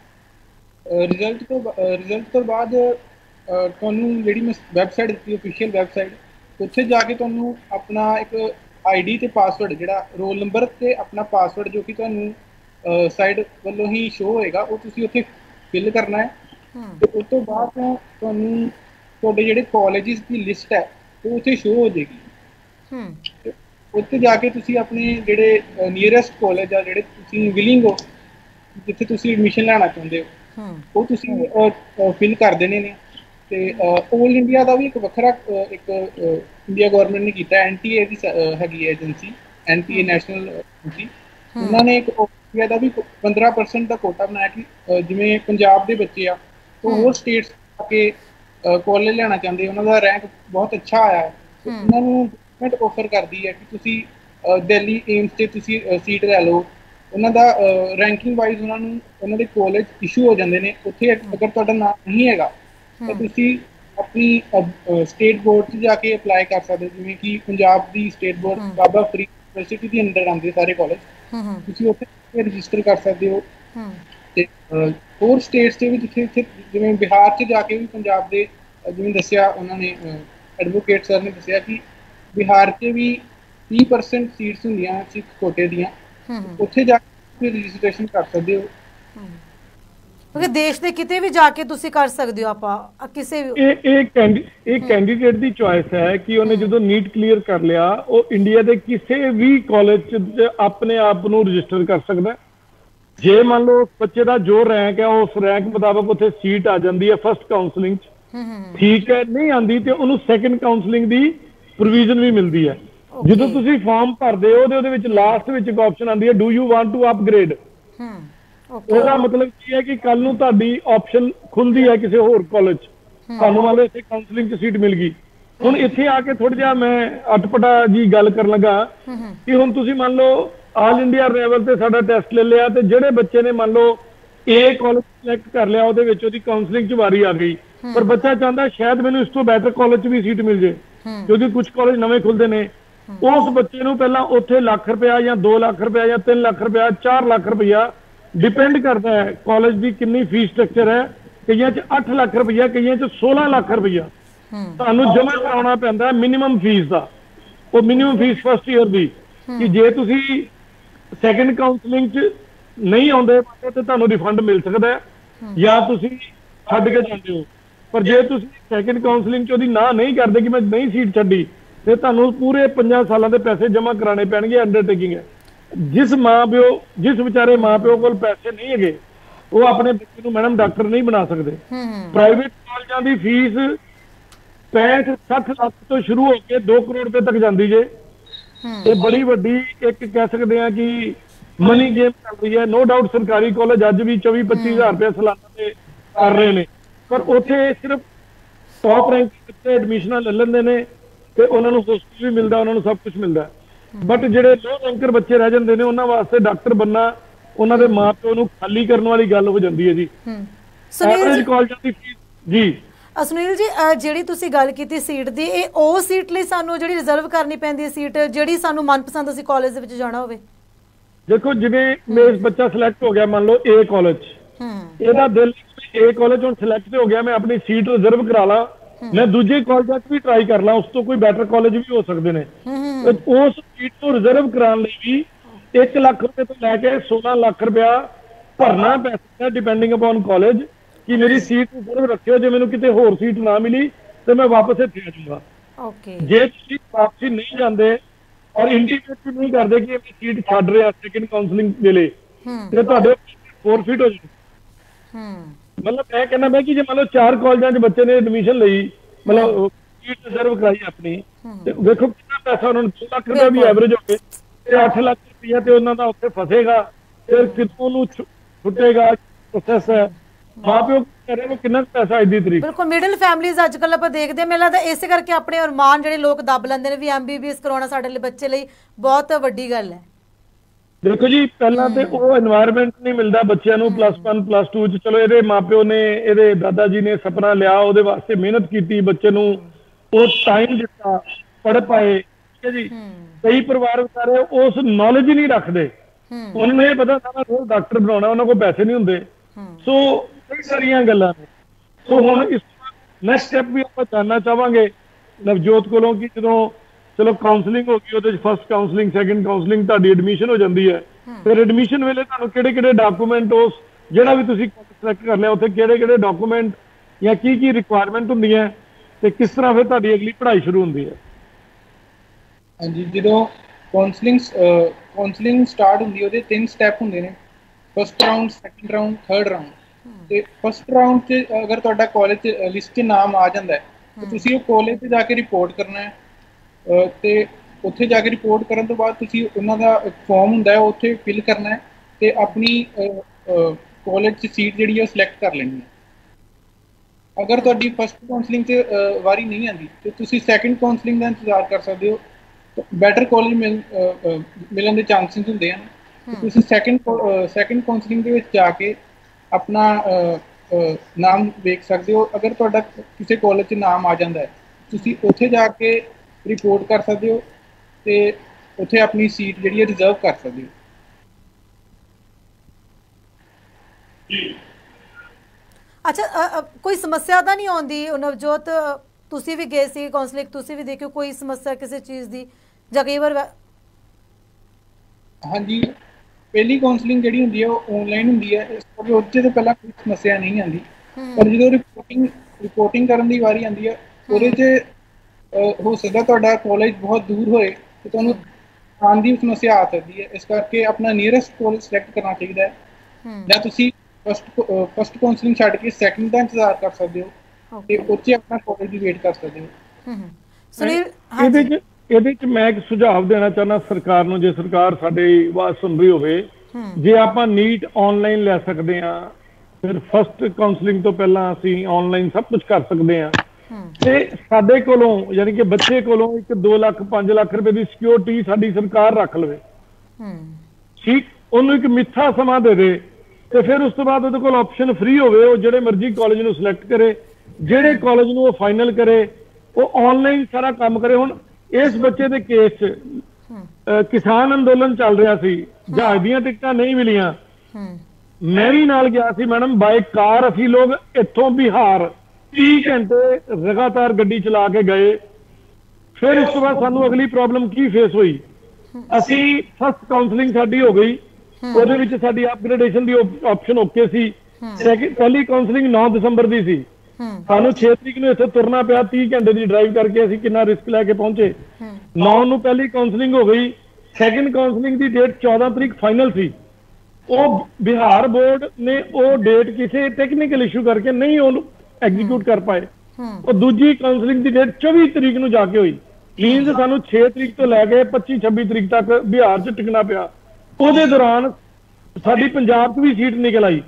ਰਿਜ਼ਲਟ ਤੋਂ ਬਾਅਦ ਤੁਹਾਨੂੰ ਜਿਹੜੀ ਮੈਂ ਵੈਬਸਾਈਟ ਦਿੱਤੀ ਅਫੀਸ਼ੀਅਲ ਵੈਬਸਾਈਟ ਉੱਥੇ ਜਾ ਕੇ ਤੁਹਾਨੂੰ ਆਪਣਾ ਇੱਕ ਆਈਡੀ ਤੇ ਪਾਸਵਰਡ ਜਿਹੜਾ ਰੋਲ ਨੰਬਰ ਤੇ ਆਪਣਾ ਪਾਸਵਰਡ ਜੋ ਕਿ ਤੁਹਾਨੂੰ ਸਾਈਡ ਵੱਲੋਂ ਹੀ ਸ਼ੋ ਹੋਏਗਾ ਉਹ ਤੁਸੀਂ ਉੱਥੇ ਫਿਲ ਕਰਨਾ ਹੈ ਤੇ ਉਸ ਤੋਂ ਬਾਅਦ ਤੁਹਾਨੂੰ ਤੁਹਾਡੇ ਜਿਹੜੇ ਕਾਲਜਿਸ ਦੀ ਲਿਸਟ ਹੈ ਉਹ ਉੱਥੇ ਸ਼ੋ ਹੋ ਜਾਏਗੀ। ਉੱਥੇ ਜਾ ਕੇ ਤੁਸੀਂ ਆਪਣੇ ਜਿਹੜੇ ਨੀਅਰੈਸਟ ਕਾਲਜ ਆ ਜਿਹੜੇ ਤੁਸੀਂ ਵਿਲਿੰਗ ਹੋ ਜਿੱਥੇ ਤੁਸੀਂ ਐਡਮਿਸ਼ਨ ਲੈਣਾ ਚਾਹੁੰਦੇ ਹੋ ਉਹ ਤੁਸੀਂ ਫਿਲ ਕਰ ਦੇਣੇ ਨੇ। ਤੇ ਆਲ ਇੰਡੀਆ ਦਾ ਵੀ ਇੱਕ ਵੱਖਰਾ ਇੱਕ ਇੰਡੀਆ ਗਵਰਨਮੈਂਟ ਨੇ ਕੀਤਾ NTA ਦੀ ਹੈਗੀ ਏਜੰਸੀ NTA ਨੈਸ਼ਨਲ ਏਜੰਸੀ ਉਹਨਾਂ ਨੇ ਇੱਕ ਇੰਡੀਆ ਦਾ ਵੀ 15% ਦਾ ਕੋਟਾ ਬਣਾਇਆ ਕਿ ਜਿਵੇਂ ਪੰਜਾਬ ਦੇ ਬੱਚੇ ਆ ਉਹ ਹੋਰ ਸਟੇਟਸ ਆ ਕੇ ਕਾਲਜ ਲੈਣਾ ਚਾਹੁੰਦੇ ਉਹਨਾਂ ਦਾ ਰੈਂਕ ਬਹੁਤ ਅੱਛਾ ਆਇਆ ਹੈ ਉਹਨਾਂ ਨੂੰ ਗਵਰਨਮੈਂਟ ਆਫਰ ਕਰਦੀ ਹੈ ਕਿ ਤੁਸੀਂ ਦਿੱਲੀ ਏਮਸ 'ਤੇ ਤੁਸੀਂ ਸੀਟ ਲੈ ਲਓ। ਉਹਨਾਂ ਦਾ ਰੈਂਕਿੰਗ ਵਾਈਜ਼ ਉਹਨਾਂ ਨੂੰ ਉਹਨਾਂ ਦੇ ਕਾਲਜ ਇਸ਼ੂ ਹੋ ਜਾਂਦੇ ਨੇ ਉੱਥੇ ਅਗਰ ਤੁਹਾਡਾ ਨਾਮ ਨਹੀਂ ਹੈਗਾ ਤਾਂ ਤੁਸੀਂ ਆਪਣੀ ਸਟੇਟ ਬੋਰਡ 'ਚ ਜਾ ਕੇ ਅਪਲਾਈ ਕਰ ਸਕਦੇ ਹੋ ਜਿਵੇਂ ਕਿ ਪੰਜਾਬ ਦੀ state board Baba Farid university ਦੇ ਅੰਡਰ ਆਉਂਦੇ ਸਾਰੇ ਕਾਲਜ ਤੁਸੀਂ ਉੱਥੇ ਰਜਿਸਟਰ ਕਰ ਸਕਦੇ ਹੋ। ਤੇ ਹੋਰ ਸਟੇਟਸ 'ਤੇ ਵੀ ਜਿੱਥੇ ਜਿਵੇਂ ਬਿਹਾਰ 'ਚ ਜਾ ਕੇ ਵੀ ਪੰਜਾਬ ਦੇ ਜਿਵੇਂ ਦੱਸਿਆ ਉਹਨਾਂ ਨੇ ਐਡਵੋਕੇਟ ਸਰ ਨੇ ਦੱਸਿਆ ਕਿ ਬਿਹਾਰ 'ਚ ਵੀ 30% ਸੀਟਸ ਹੁੰਦੀਆਂ ਸਿੱਖ ਕੋਟੇ ਦੀਆਂ ਉੱਥੇ ਜਾ ਕੇ ਰਜਿਸਟ੍ਰੇਸ਼ਨ ਕਰ ਸਕਦੇ ਹੋ। ਕਿਉਂਕਿ ਦੇਸ਼ ਦੇ ਕਿਤੇ ਵੀ ਜਾ ਕੇ ਤੁਸੀਂ ਕਰ ਸਕਦੇ ਹੋ ਆਪਾਂ ਕਿਸੇ ਵੀ ਇਹ ਕੈਂਡੀਡੇਟ ਦੀ ਚੁਆਇਸ ਹੈ ਕਿ ਉਹਨੇ ਜਦੋਂ ਨੀਟ ਕਲੀਅਰ ਕਰ ਲਿਆ ਉਹ ਇੰਡੀਆ ਦੇ ਕਿਸੇ ਵੀ ਕਾਲਜ 'ਚ ਆਪਣੇ ਆਪ ਨੂੰ ਰਜਿਸਟਰ ਕਰ ਸਕਦਾ। ਜੇ ਮੰਨ ਲਓ ਬੱਚੇ ਦਾ ਜੋ ਰੈਂਕ ਹੈ ਉਸ ਰੈਂਕ ਮੁਤਾਬਕ ਉੱਥੇ ਸੀਟ ਆ ਜਾਂਦੀ ਹੈ ਫਸਟ ਕਾਉਂਸਲਿੰਗ 'ਚ ਠੀਕ ਹੈ ਨਹੀਂ ਆਉਂਦੀ ਤੇ ਉਹਨੂੰ ਸੈਕੰਡ ਕਾਉਂਸਲਿੰਗ ਦੀ ਪ੍ਰੋਵੀਜ਼ਨ ਵੀ ਮਿਲਦੀ ਹੈ। ਜਦੋਂ ਤੁਸੀਂ ਫਾਰਮ ਭਰਦੇ ਹੋ ਉਹਦੇ ਵਿੱਚ ਲਾਸਟ ਵਿੱਚ ਇੱਕ ਆਪਸ਼ਨ ਆਉਂਦੀ ਹੈ do you want to upgrade ਉਹਦਾ ਮਤਲਬ ਕੀ ਹੈ ਕਿ ਕੱਲ ਨੂੰ ਤੁਹਾਡੀ ਆਪਸ਼ਨ ਖੁੱਲਦੀ ਹੈ ਕਿਸੇ ਹੋਰ ਕਾਲਜ 'ਚ ਤੁਹਾਨੂੰ ਮੰਨ ਲਓ ਇੱਥੇ ਕਾਉਂਸਲਿੰਗ 'ਚ ਸੀਟ ਮਿਲ ਗਈ। ਹੁਣ ਇੱਥੇ ਆ ਕੇ ਥੋੜਾ ਜਿਹਾ ਮੈਂ ਅਟਪਟਾ ਜੀ ਗੱਲ ਕਰਨ ਲੱਗਾ ਕਿ ਹੁਣ ਤੁਸੀਂ ਮੰਨ ਲਓ ਆਲ ਇੰਡੀਆ ਲੈਵਲ ਤੇ ਸਾਡਾ ਟੈਸਟ ਲੈ ਲਿਆ ਤੇ ਜਿਹੜੇ ਬੱਚੇ ਨੇ ਮੰਨ ਲਓ ਏ ਕਾਲਜ ਸਿਲੈਕਟ ਕਰ ਲਿਆ, ਉਹਦੇ ਵਿੱਚ ਉਹਦੀ ਕਾਉਂਸਲਿੰਗ 'ਚ ਵਾਰੀ ਆ ਗਈ, ਪਰ ਬੱਚਾ ਚਾਹੁੰਦਾ ਸ਼ਾਇਦ ਮੈਨੂੰ ਇਸ ਤੋਂ ਬੈਟਰ ਕਾਲਜ 'ਚ ਵੀ ਸੀਟ ਮਿਲ ਜੇ, ਕਿਉਂਕਿ ਕੁਝ ਕਾਲਜ ਨਵੇਂ ਖੁੱਲਦੇ ਨੇ। ਉਸ ਬੱਚੇ ਨੂੰ ਪਹਿਲਾਂ ਉੱਥੇ ਲੱਖ ਰੁਪਇਆ ਜਾਂ 2 ਲੱਖ ਰੁਪਇਆ ਜਾਂ 3 ਲੱਖ ਰੁਪਇਆ 4 ਲੱਖ ਰੁਪਇਆ ਡਿਪੈਂਡ ਕਰਦਾ ਹੈ ਕਾਲਜ ਦੀ ਕਿੰਨੀ ਫੀਸ ਸਟਰਕਚਰ ਹੈ। ਕਈਆਂ 'ਚ 8 ਲੱਖ ਰੁਪਇਆ, ਕਈਆਂ 'ਚ 16 ਲੱਖ ਰੁਪਇਆ ਤੁਹਾਨੂੰ ਜਮ੍ਹਾਂ ਕਰਾਉਣਾ ਪੈਂਦਾ ਮਿਨੀਮਮ ਫੀਸ ਦਾ। ਉਹ ਮਿਨੀਮਮ ਫੀਸ ਫਸਟ ਈਅਰ ਦੀ, ਕਿ ਜੇ ਤੁਸੀਂ ਸੈਕੰਡ ਕਾਉਂਸਲਿੰਗ 'ਚ ਨਹੀਂ ਆਉਂਦੇ ਤੇ ਤੁਹਾਨੂੰ ਰਿਫੰਡ ਮਿਲ ਸਕਦਾ ਹੈ ਜਾਂ ਤੁਸੀਂ ਛੱਡ ਕੇ ਜਾਂਦੇ ਹੋ। ਪਰ ਜੇ ਤੁਸੀਂ ਸੈਕੰਡ ਕਾਉਂਸਲਿੰਗ 'ਚ ਉਹਦੀ ਨਾ ਨਹੀਂ ਕਰਦੇ ਕਿ ਮੈਂ ਨਹੀਂ ਸੀਟ ਛੱਡੀ, ਤੇ ਤੁਹਾਨੂੰ ਪੂਰੇ 5 ਸਾਲਾਂ ਦੇ ਪੈਸੇ ਜਮ੍ਹਾਂ ਕਰਾਉਣੇ ਪੈਣਗੇ। ਅੰਡਰਟੇਕਿੰਗ ਹੈ। ਜਿਸ ਵਿਚਾਰੇ ਮਾਂ ਪਿਓ ਕੋਲ ਪੈਸੇ ਨਹੀਂ ਹੈਗੇ, ਉਹ ਆਪਣੇ ਬੱਚੇ ਨੂੰ ਮੈਡਮ ਡਾਕਟਰ ਨਹੀਂ ਬਣਾ ਸਕਦੇ। ਪ੍ਰਾਈਵੇਟ ਕਾਲਜਾਂ ਦੀ ਫੀਸ 65-60 ਲੱਖ ਤੋਂ ਸ਼ੁਰੂ ਹੋ ਕੇ 2 ਕਰੋੜ ਰੁਪਏ ਤੱਕ ਜਾਂਦੀ ਜੇ। ਇਹ ਬੜੀ ਵੱਡੀ ਇੱਕ ਕਹਿ ਸਕਦੇ ਆ ਕਿ ਮਨੀ ਗੇਮ ਚੱਲ ਰਹੀ ਹੈ। ਨੋ ਡਾਊਟ ਸਰਕਾਰੀ ਕਾਲਜ ਅੱਜ ਵੀ 24-25 ਹਜ਼ਾਰ ਰੁਪਏ ਸਾਲਾਨਾ ਤੇ ਕਰ ਰਹੇ ਨੇ, ਪਰ ਉੱਥੇ ਸਿਰਫ ਟੌਪ ਰੈਂਕ ਤੇ ਐਡਮਿਸ਼ਨਾਂ ਲੈ ਲੈਂਦੇ ਨੇ ਤੇ ਉਹਨਾਂ ਨੂੰ ਹੋਸਟਲ ਵੀ ਮਿਲਦਾ, ਉਹਨਾਂ ਨੂੰ ਸਭ ਕੁਝ ਮਿਲਦਾ। ਬਟ ਜਿਹੜੇ ਲੋ ਰੈਂਕਰ ਬੱਚੇ ਰਹਿ ਜਾਂਦੇ ਨੇ, ਉਹਨਾਂ ਵਾਸਤੇ ਡਾਕਟਰ ਬਣਨਾ ਉਹਨਾਂ ਦੇ ਮਾਪਿਓ ਨੂੰ ਖਾਲੀ ਕਰਨ ਵਾਲੀ ਗੱਲ ਹੋ ਜਾਂਦੀ ਹੈ ਜੀ। ਐਵਰੇਜ ਕਾਲਜਾਂ ਦੀ ਫੀਸ ਜੀ। ਸੁਨੀਲ ਜੀ, ਜਿਹੜੀ ਤੁਸੀਂ ਗੱਲ ਕੀਤੀ ਸੀਟ ਦੀ, ਇਹ ਉਹ ਸੀਟ ਲਈ ਸਾਨੂੰ ਜਿਹੜੀ ਰਿਜ਼ਰਵ ਕਰਨੀ ਪੈਂਦੀ ਹੈ ਸੀਟ, ਜਿਹੜੀ ਸਾਨੂੰ ਮਨਪਸੰਦ ਅਸੀਂ ਕਾਲਜ ਦੇ ਵਿੱਚ ਜਾਣਾ ਹੋਵੇ? ਦੇਖੋ, ਜਿਵੇਂ ਮੇਰਾ ਬੱਚਾ ਸਿਲੈਕਟ ਹੋ ਗਿਆ ਮੰਨ ਲਓ ਏ ਕਾਲਜ, ਇਹਦਾ ਦਿਲ ਏ ਕਾਲਜ ਹੁਣ ਸਿਲੈਕਟ ਹੋ ਗਿਆ, ਮੈਂ ਆਪਣੀ ਸੀਟ ਰਿਜ਼ਰਵ ਕਰਾ ਲਾਂ, ਮੈਂ ਦੂਜੇ ਕਾਲਜਾਂ 'ਚ ਵੀ ਟਰਾਈ ਕਰ ਲਾਂ, ਉਸ ਤੋਂ ਕੋਈ ਬੈਟਰ ਕਾਲਜ ਵੀ ਹੋ ਸਕਦੇ ਨੇ। ਉਸ ਸੀਟ ਨੂੰ ਰਿਜ਼ਰਵ ਕਰਾਉਣ ਲਈ ਵੀ 1 ਲੱਖ ਰੁਪਏ ਤੋਂ ਲੈ ਕੇ 16 ਲੱਖ ਰੁਪਇਆ ਭਰਨਾ ਪੈ ਸਕਦਾ, ਡਿਪੈਂਡਿੰਗ ਅਪਨ ਕਾਲਜ, ਕਿ ਮੇਰੀ ਸੀਟ ਰਿਜ਼ਰਵ ਰੱਖਿਓ, ਜੇ ਮੈਨੂੰ ਕਿਤੇ ਹੋਰ ਸੀਟ ਨਾ ਮਿਲੀ ਤੇ ਮੈਂ ਵਾਪਸ ਇੱਥੇ ਆ ਜਾਊਂਗਾ। ਜੇ ਤੁਸੀਂ ਵਾਪਸੀ ਨਹੀਂ ਜਾਂਦੇ ਔਰ ਇੰਡੀਕੇਟ ਵੀ ਨਹੀਂ ਕਰਦੇ ਕਿ ਇਹ ਸੀਟ ਛੱਡ ਰਿਹਾ ਸੈਕੰਡ ਕਾਉਂਸਲਿੰਗ ਵੇਲੇ, ਤੇ ਤੁਹਾਡੇ ਫੋਰਫਿਟ ਹੋ ਜਾਊ। ਮਤਲਬ ਮੈਂ ਕਹਿੰਦਾ ਮੈਂ ਕਿ ਜੇ ਮੰਨ ਲਓ 4 ਕਾਲਜਾਂ 'ਚ ਬੱਚੇ ਨੇ ਐਡਮਿਸ਼ਨ ਲਈ, ਮਤਲਬ ਸੀਟ ਰਿਜ਼ਰਵ ਕਰਾਈ ਆਪਣੀ, ਤੇ ਵੇਖੋ ਕਿੰਨਾ ਪੈਸਾ ਉਹਨਾਂ ਨੂੰ 2 ਲੱਖ ਰੁਪਏ ਵੀ ਐਵਰੇਜ ਹੋ ਗਏ, ਤੇ 8 ਲੱਖ ਰੁਪਇਆ ਤੇ ਉਹਨਾਂ ਦਾ ਉੱਥੇ ਫਸੇਗਾ, ਫਿਰ ਕਿੱਥੋਂ ਉਹਨੂੰ ਛੁੱਟੇਗਾ ਪ੍ਰੋਸੈਸ ਹੈ। ਮਾਂ ਪਿਓ ਕਰੇ ਉਹ ਕਿੰਨਾ ਪੈਸਾ ਅੱਜ ਦੀ ਤਰੀਕ। ਬਿਲਕੁਲ, ਮਿਡਲ ਫੈਮਿਲੀਜ਼ ਅੱਜ ਕੱਲ ਆਪਾਂ ਦੇਖਦੇ ਹਾਂ, ਮੈਨੂੰ ਲੱਗਦਾ ਇਸੇ ਕਰਕੇ ਆਪਣੇ ਅਰਮਾਨ ਜਿਹੜੇ ਲੋਕ ਦੱਬ ਲੈਂਦੇ ਨੇ ਵੀ MBBS ਕਰਾਉਣਾ ਸਾਡੇ ਲਈ ਬੱਚੇ ਲਈ ਬਹੁਤ ਵੱਡੀ ਗੱਲ ਹੈ। ਦੇਖੋ ਜੀ, ਪਹਿਲਾਂ ਤੇ ਉਹ এনवायरमेंट ਨਹੀਂ ਮਿਲਦਾ ਬੱਚਿਆਂ ਨੂੰ +1 +2 'ਚ। ਚਲੋ ਇਹਦੇ ਮਾਪਿਓ ਨੇ, ਇਹਦੇ ਦਾਦਾ ਜੀ ਨੇ ਸੁਪਨਾ ਲਿਆ, ਉਹਦੇ ਵਾਸਤੇ ਮਿਹਨਤ ਕੀਤੀ, ਬੱਚੇ ਨੂੰ ਉਹ ਟਾਈਮ ਦਿੱਤਾ, ਪੜ੍ਹ ਪਾਏ, ਠੀਕ ਹੈ ਜੀ। ਕਈ ਪਰਿਵਾਰ ਵਿਚਾਰੇ ਉਸ ਨੌਲੇਜ ਹੀ ਨਹੀਂ ਰੱਖਦੇ, ਉਹਨਾਂ ਨੂੰ ਇਹ ਪਤਾ ਸਾਰਾ ਰੋਜ਼ ਡਾਕਟਰ ਬਣਾਉਣਾ, ਉਹਨਾਂ ਕੋਲ ਪੈਸੇ ਨਹੀਂ ਹੁੰਦੇ। ਸੋ ਕਈ ਸਾਰੀਆਂ ਗੱਲਾਂ ਨੇ। ਸੋ ਹੁਣ ਇਸ ਨੈਕਸਟ ਸਟੈਪ ਵੀ ਆਪਾਂ ਜਾਣਨਾ ਚਾਹਾਂਗੇ ਨਵਜੋਤ ਕੋਲੋਂ ਕਿ ਜਦੋਂ ਚਲੋ ਕਾਉਂਸਲਿੰਗ ਹੋ ਗਈ, ਉਹਦੇ 'ਚ ਫਸਟ ਕਾਉਂਸਲਿੰਗ, ਸੈਕੰਡ ਕਾਉਂਸਲਿੰਗ, ਤੁਹਾਡੀ ਐਡਮਿਸ਼ਨ ਹੋ ਜਾਂਦੀ ਹੈ, ਫਿਰ ਐਡਮਿਸ਼ਨ ਵੇਲੇ ਤੁਹਾਨੂੰ ਕਿਹੜੇ ਡਾਕੂਮੈਂਟ, ਉਸ ਜਿਹੜਾ ਵੀ ਤੁਸੀਂ ਸਿਲੈਕਟ ਕਰ ਲਿਆ ਉੱਥੇ ਕਿਹੜੇ ਡਾਕੂਮੈਂਟ ਜਾਂ ਕੀ ਰਿਕੁਆਇਰਮੈਂਟ ਹੁੰਦੀ ਹੈ, ਤੇ ਕਿਸ ਤਰ੍ਹਾਂ ਫਿਰ ਤੁਹਾਡੀ ਅਗਲੀ ਪੜ੍ਹਾਈ ਸ਼ੁਰੂ ਹੁੰਦੀ ਹੈ? ਹਾਂਜੀ, ਜਦੋਂ ਕਾਉਂਸਲਿੰਗ ਸਟਾਰਟ ਹੁੰਦੀ ਉਹਦੇ 3 ਸਟੈਪ ਹੁੰਦੇ ਨੇ, first round, second round, third round. ਤੇ ਫਸਟ ਰਾਊਂਡ 'ਚ ਅਗਰ ਤੁਹਾਡਾ ਕਾਲਜ ਲਿਸਟ 'ਚ ਨਾਮ ਆ ਜਾਂਦਾ ਹੈ ਤਾਂ ਤੁਸੀਂ ਉਹ ਕਾਲਜ 'ਤੇ ਜਾ ਕੇ ਰਿਪੋਰਟ ਕਰਨਾ ਹੈ, ਤੇ ਉੱਥੇ ਜਾ ਕੇ ਰਿਪੋਰਟ ਕਰਨ ਤੋਂ ਬਾਅਦ ਤੁਸੀਂ ਉਹਨਾਂ ਦਾ ਫਾਰਮ ਹੁੰਦਾ ਹੈ, ਉੱਥੇ ਫਿਲ ਕਰਨਾ ਹੈ ਤੇ ਆਪਣੀ ਕਾਲਜ 'ਚ ਸੀਟ ਜਿਹੜੀ ਹੈ ਉਹ ਸਿਲੈਕਟ ਕਰ ਲੈਣੀ ਹੈ। ਅਗਰ ਤੁਹਾਡੀ ਫਸਟ ਕਾਉਂਸਲਿੰਗ 'ਚ ਵਾਰੀ ਨਹੀਂ ਆਉਂਦੀ ਤੇ ਤੁਸੀਂ ਸੈਕੰਡ ਕਾਉਂਸਲਿੰਗ ਦਾ ਇੰਤਜ਼ਾਰ ਕਰ ਸਕਦੇ ਹੋ, ਬੈਟਰ ਕਾਲਜ ਮਿਲਣ ਦੇ ਚਾਂਸਿਸ ਹੁੰਦੇ ਹਨ। ਤੁਸੀਂ ਸੈਕੰਡ ਕਾਉਂਸਲਿੰਗ ਦੇ ਵਿੱਚ ਜਾ ਕੇ ਆਪਣਾ ਨਾਮ ਵੇਖ ਸਕਦੇ ਹੋ। ਅਗਰ ਤੁਹਾਡਾ ਕਿਸੇ ਕਾਲਜ 'ਚ ਨਾਮ ਆ ਜਾਂਦਾ ਹੈ, ਤੁਸੀਂ ਉੱਥੇ ਜਾ ਕੇ ਰਿਪੋਰਟ ਕਰ ਸਕਦੇ ਹੋ ਤੇ ਉੱਥੇ ਆਪਣੀ ਸੀਟ ਜਿਹੜੀ ਹੈ ਰਿਜ਼ਰਵ ਕਰ ਸਕਦੇ ਹੋ। ਅੱਛਾ, ਕੋਈ ਸਮੱਸਿਆ ਤਾਂ ਨਹੀਂ ਆਉਂਦੀ ਨਵਜੋਤ? ਤੁਸੀਂ ਵੀ ਗਏ ਸੀ ਕਾਉਂਸਲਿੰਗ, ਤੁਸੀਂ ਵੀ ਦੇਖਿਓ ਕੋਈ ਸਮੱਸਿਆ ਕਿਸੇ ਚੀਜ਼ ਦੀ ਜਾਂ ਕਈ ਵਾਰ? ਹਾਂਜੀ, ਪਹਿਲੀ ਕਾਉਂਸਲਿੰਗ ਜਿਹੜੀ ਹੁੰਦੀ ਹੈ ਉਹ ਆਨਲਾਈਨ ਹੁੰਦੀ ਹੈ, ਇਸ ਕਰਕੇ ਉੱਥੇ ਤੋਂ ਪਹਿਲਾਂ ਕੋਈ ਸਮੱਸਿਆ ਨਹੀਂ ਆਉਂਦੀ। ਪਰ ਜਦੋਂ ਰਿਪੋਰਟਿੰਗ ਕਰਨ ਦੀ ਵਾਰੀ ਆਉਂਦੀ ਹੈ, ਉਹਦੇ 'ਚ ਹੋ ਸਕਦਾ ਤੁਹਾਡਾ ਕਾਲਜ ਬਹੁਤ ਦੂਰ ਹੋਏ ਤੇ ਤੁਹਾਨੂੰ ਆਉਣ ਦੀ ਸਮੱਸਿਆ ਆ ਸਕਦੀ ਹੈ। ਇਸ ਕਰਕੇ ਆਪਣਾ ਨੀਅਰੈਸਟ ਕਾਲਜ ਸਿਲੈਕਟ ਕਰਨਾ ਚਾਹੀਦਾ ਹੈ, ਜਾਂ ਤੁਸੀਂ ਫਸਟ ਕਾਉਂਸਲਿੰਗ ਛੱਡ ਕੇ ਸੈਕੰਡ ਦਾ ਇੰਤਜ਼ਾਰ ਕਰ ਸਕਦੇ ਹੋ ਤੇ ਉੱਥੇ ਆਪਣਾ ਕਾਲਜ ਦੀ ਵੇਟ ਕਰ ਸਕਦੇ ਹੋ। ਸੁਨੀਲ, ਇਹਦੇ 'ਚ ਮੈਂ ਇੱਕ ਸੁਝਾਅ ਦੇਣਾ ਚਾਹੁੰਦਾ ਸਰਕਾਰ ਨੂੰ, ਜੇ ਸਰਕਾਰ ਸਾਡੀ ਆਵਾਜ਼ ਸੁਣ ਰਹੀ ਹੋਵੇ। ਜੇ ਆਪਾਂ ਨੀਟ ਆਨਲਾਈਨ ਲੈ ਸਕਦੇ ਹਾਂ, ਫਿਰ ਫਸਟ ਕਾਉਂਸਲਿੰਗ ਤੋਂ ਪਹਿਲਾਂ ਅਸੀਂ ਆਨਲਾਈਨ ਸਭ ਕੁਝ ਕਰ ਸਕਦੇ ਹਾਂ, ਤੇ ਸਾਡੇ ਕੋਲੋਂ ਯਾਨੀ ਕਿ ਬੱਚੇ ਕੋਲੋਂ 2 ਲੱਖ 5 ਲੱਖ ਰੁਪਏ ਦੀ ਸਿਕਿਉਰਿਟੀ ਸਾਡੀ ਸਰਕਾਰ ਰੱਖ ਲਵੇ। ਠੀਕ, ਉਹਨੂੰ ਇੱਕ ਮਿੱਥਾ ਸਮਾਂ ਦੇ ਦੇ ਤੇ ਫਿਰ ਉਸ ਤੋਂ ਬਾਅਦ ਉਹਦੇ ਕੋਲ ਆਪਸ਼ਨ ਫ੍ਰੀ ਹੋਵੇ, ਉਹ ਜਿਹੜੇ ਮਰਜ਼ੀ ਕਾਲਜ ਨੂੰ ਸਿਲੈਕਟ ਕਰੇ, ਜਿਹੜੇ ਕਾਲਜ ਨੂੰ ਉਹ ਫਾਈਨਲ ਕਰੇ, ਉਹ ਆਨਲਾਈਨ ਸਾਰਾ ਕੰਮ ਕਰੇ। ਹੁਣ ਇਸ ਬੱਚੇ ਦੇ ਕੇਸ 'ਚ ਕਿਸਾਨ ਅੰਦੋਲਨ ਚੱਲ ਰਿਹਾ ਸੀ, ਜਹਾਜ਼ ਦੀਆਂ ਟਿਕਟਾਂ ਨਹੀਂ ਮਿਲੀਆਂ, ਮੈਂ ਵੀ ਨਾਲ ਗਿਆ ਸੀ ਮੈਡਮ, ਬਾਈ ਕਾਰ ਅਸੀਂ ਲੋਕ ਇੱਥੋਂ ਬਿਹਾਰ 30 ਘੰਟੇ ਲਗਾਤਾਰ ਗੱਡੀ ਚਲਾ ਕੇ ਗਏ। ਫਿਰ ਉਸ ਤੋਂ ਬਾਅਦ ਸਾਨੂੰ ਅਗਲੀ ਪ੍ਰੋਬਲਮ ਕੀ ਫੇਸ ਹੋਈ, ਅਸੀਂ ਫਸਟ ਕਾਉਂਸਲਿੰਗ ਸਾਡੀ ਹੋ ਗਈ, ਉਹਦੇ ਵਿੱਚ ਸਾਡੀ ਅਪਗ੍ਰੇਡੇਸ਼ਨ ਦੀ ਆਪਸ਼ਨ ਓਕੇ ਸੀ। ਪਹਿਲੀ ਕਾਉਂਸਲਿੰਗ 9 ਦਸੰਬਰ ਦੀ ਸੀ, ਸਾਨੂੰ 6 ਤਰੀਕ ਨੂੰ ਇੱਥੇ ਤੁਰਨਾ ਪਿਆ, 30 ਘੰਟੇ ਦੀ ਡਰਾਈਵ ਕਰਕੇ ਅਸੀਂ ਕਿੰਨਾ ਰਿਸਕ ਲੈ ਕੇ ਪਹੁੰਚੇ। 9 ਨੂੰ ਪਹਿਲੀ ਕਾਉਂਸਲਿੰਗ ਹੋ ਗਈ, ਸੈਕਿੰਡ ਕਾਉਂਸਲਿੰਗ ਦੀ ਡੇਟ 14 ਤਰੀਕ ਫਾਈਨਲ ਸੀ। ਉਹ ਬਿਹਾਰ ਬੋਰਡ ਨੇ ਉਹ ਡੇਟ ਕਿਸੇ ਟੈਕਨੀਕਲ ਇਸ਼ੂ ਕਰਕੇ ਨਹੀਂ ਉਹਨੂੰ ਐਗਜ਼ੀਕਿਊਟ ਕਰ ਪਾਏ। ਉਹ ਦੂਜੀ ਕਾਉਂਸਲਿੰਗ ਦੀ ਡੇਟ 24 ਤਰੀਕ ਨੂੰ ਜਾ ਕੇ ਹੋਈ। ਮੀਨਸ ਸਾਨੂੰ 6 ਤਰੀਕ ਤੋਂ ਲੈ ਕੇ 25-26 ਤਰੀਕ ਤੱਕ ਬਿਹਾਰ 'ਚ ਟਿਕਣਾ ਪਿਆ। ਉਹਦੇ ਦੌਰਾਨ ਸਾਡੀ ਪੰਜਾਬ 'ਚ ਵੀ ਸੀਟ ਨਿਕਲ ਆਈ,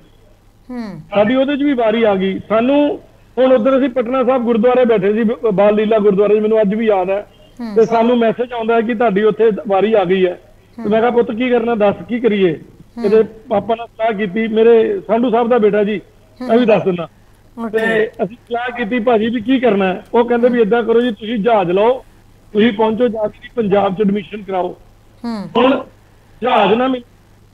ਸਾਡੀ ਉਹਦੇ 'ਚ ਵੀ ਵਾਰੀ ਆ ਗਈ ਸਾਨੂੰ। ਹੁਣ ਉਧਰ ਅਸੀਂ ਪਟਨਾ ਸਾਹਿਬ ਗੁਰਦੁਆਰੇ ਬੈਠੇ ਸੀ, ਬਾਲ ਲੀਲਾ ਗੁਰਦੁਆਰੇ 'ਚ, ਮੈਨੂੰ ਅੱਜ ਵੀ ਯਾਦ ਹੈ, ਤੇ ਸਾਨੂੰ ਮੈਸੇਜ ਆਉਂਦਾ ਹੈ ਕਿ ਤੁਹਾਡੀ ਉੱਥੇ ਵਾਰੀ ਆ ਗਈ ਹੈ। ਤੇ ਮੈਂ ਕਿਹਾ ਪੁੱਤ ਕੀ ਕਰਨਾ, ਦੱਸ ਕੀ ਕਰੀਏ। ਇਹਦੇ ਪਾਪਾ ਨਾਲ ਸਲਾਹ ਕੀਤੀ, ਮੇਰੇ ਸੰਧੂ ਸਾਹਿਬ ਦਾ ਬੇਟਾ ਜੀ, ਮੈਂ ਵੀ ਦੱਸ ਦਿੰਦਾ, ਤੇ ਅਸੀਂ ਸਲਾਹ ਕੀਤੀ ਭਾਜੀ ਵੀ ਕੀ ਕਰਨਾ ਹੈ। ਉਹ ਕਹਿੰਦੇ ਵੀ ਏਦਾਂ ਕਰੋ ਜੀ, ਤੁਸੀਂ ਜਹਾਜ਼ ਲਓ, ਤੁਸੀਂ ਪਹੁੰਚੋ ਜਾ ਕੇ ਪੰਜਾਬ 'ਚ ਐਡਮਿਸ਼ਨ ਕਰਾਓ। ਹੁਣ ਜਹਾਜ਼ ਨਾ ਮਿਲ,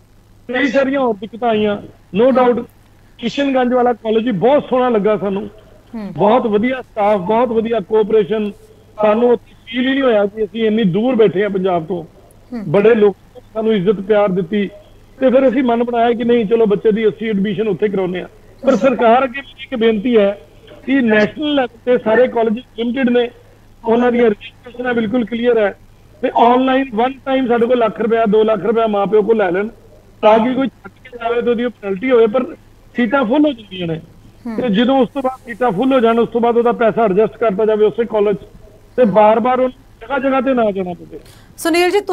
ਕਈ ਸਾਰੀਆਂ ਹੋਰ ਦਿੱਕਤਾਂ ਆਈਆਂ, ਨੋ ਡਾਊਟ। ਕਿਸ਼ਨਗੰਜ ਵਾਲਾ ਕਾਲਜ ਵੀ ਬਹੁਤ ਸੋਹਣਾ ਲੱਗਾ ਸਾਨੂੰ, ਬਹੁਤ ਵਧੀਆ ਸਟਾਫ, ਬਹੁਤ ਵਧੀਆ ਕੋਆਪਰੇਸ਼ਨ, ਸਾਨੂੰ ਉੱਥੇ ਫੀਲ ਹੀ ਨਹੀਂ ਹੋਇਆ ਕਿ ਅਸੀਂ ਇੰਨੀ ਦੂਰ ਬੈਠੇ ਹਾਂ ਪੰਜਾਬ ਤੋਂ। ਬੜੇ ਲੋਕਾਂ ਨੇ ਸਾਨੂੰ ਇੱਜ਼ਤ ਪਿਆਰ ਦਿੱਤੀ, ਤੇ ਫਿਰ ਅਸੀਂ ਮਨ ਬਣਾਇਆ ਕਿ ਨਹੀਂ ਚਲੋ ਬੱਚੇ ਦੀ ਅਸੀਂ ਐਡਮਿਸ਼ਨ ਉੱਥੇ ਕਰਾਉਂਦੇ ਹਾਂ। ਪਰ ਸਰਕਾਰ ਅੱਗੇ ਇੱਕ ਬੇਨਤੀ ਹੈ ਕਿ ਨੈਸ਼ਨਲ ਲੈਵਲ ਤੇ ਸਾਰੇ ਕਾਲਜ ਲਿਮਟਿਡ ਨੇ, ਉਹਨਾਂ ਦੀਆਂ ਰਜਿਸਟ੍ਰੇਸ਼ਨਾਂ ਬਿਲਕੁਲ ਕਲੀਅਰ ਹੈ, ਤੇ ਆਨਲਾਈਨ ਵਨ ਟਾਈਮ ਸਾਡੇ ਕੋਲ ਲੱਖ ਰੁਪਇਆ 2 ਲੱਖ ਰੁਪਇਆ ਮਾਂ ਪਿਓ ਕੋਲ ਲੈ ਲੈਣ, ਤਾਂ ਕਿ ਕੋਈ ਛੱਡ ਕੇ ਜਾਵੇ ਤਾਂ ਉਹਦੀ ਪੈਨਲਟੀ ਹੋਵੇ। ਪਰ ਸੀਟਾਂ ਫੁੱਲ ਹੋ ਜਾਂਦੀਆਂ ਨੇ, ਤੇ ਜਦੋਂ ਉਸ ਤੋਂ ਬਾਅਦ ਸੀਟਾਂ ਫੁੱਲ ਹੋ ਜਾਣ, ਉਸ ਤੋਂ ਬਾਅਦ ਉਹਦਾ ਪੈਸਾ ਐਡਜਸਟ ਕਰਤਾ ਜਾਵੇ ਉਸੇ ਕਾਲਜ, ਤੇ ਬਾਰ-ਬਾਰ ਉਹ ਜਗ੍ਹਾ ਜਗ੍ਹਾ ਤੇ ਨਾ ਜਾਣਾ ਪਵੇ। ਸੁਨੀਲ ਜੀ,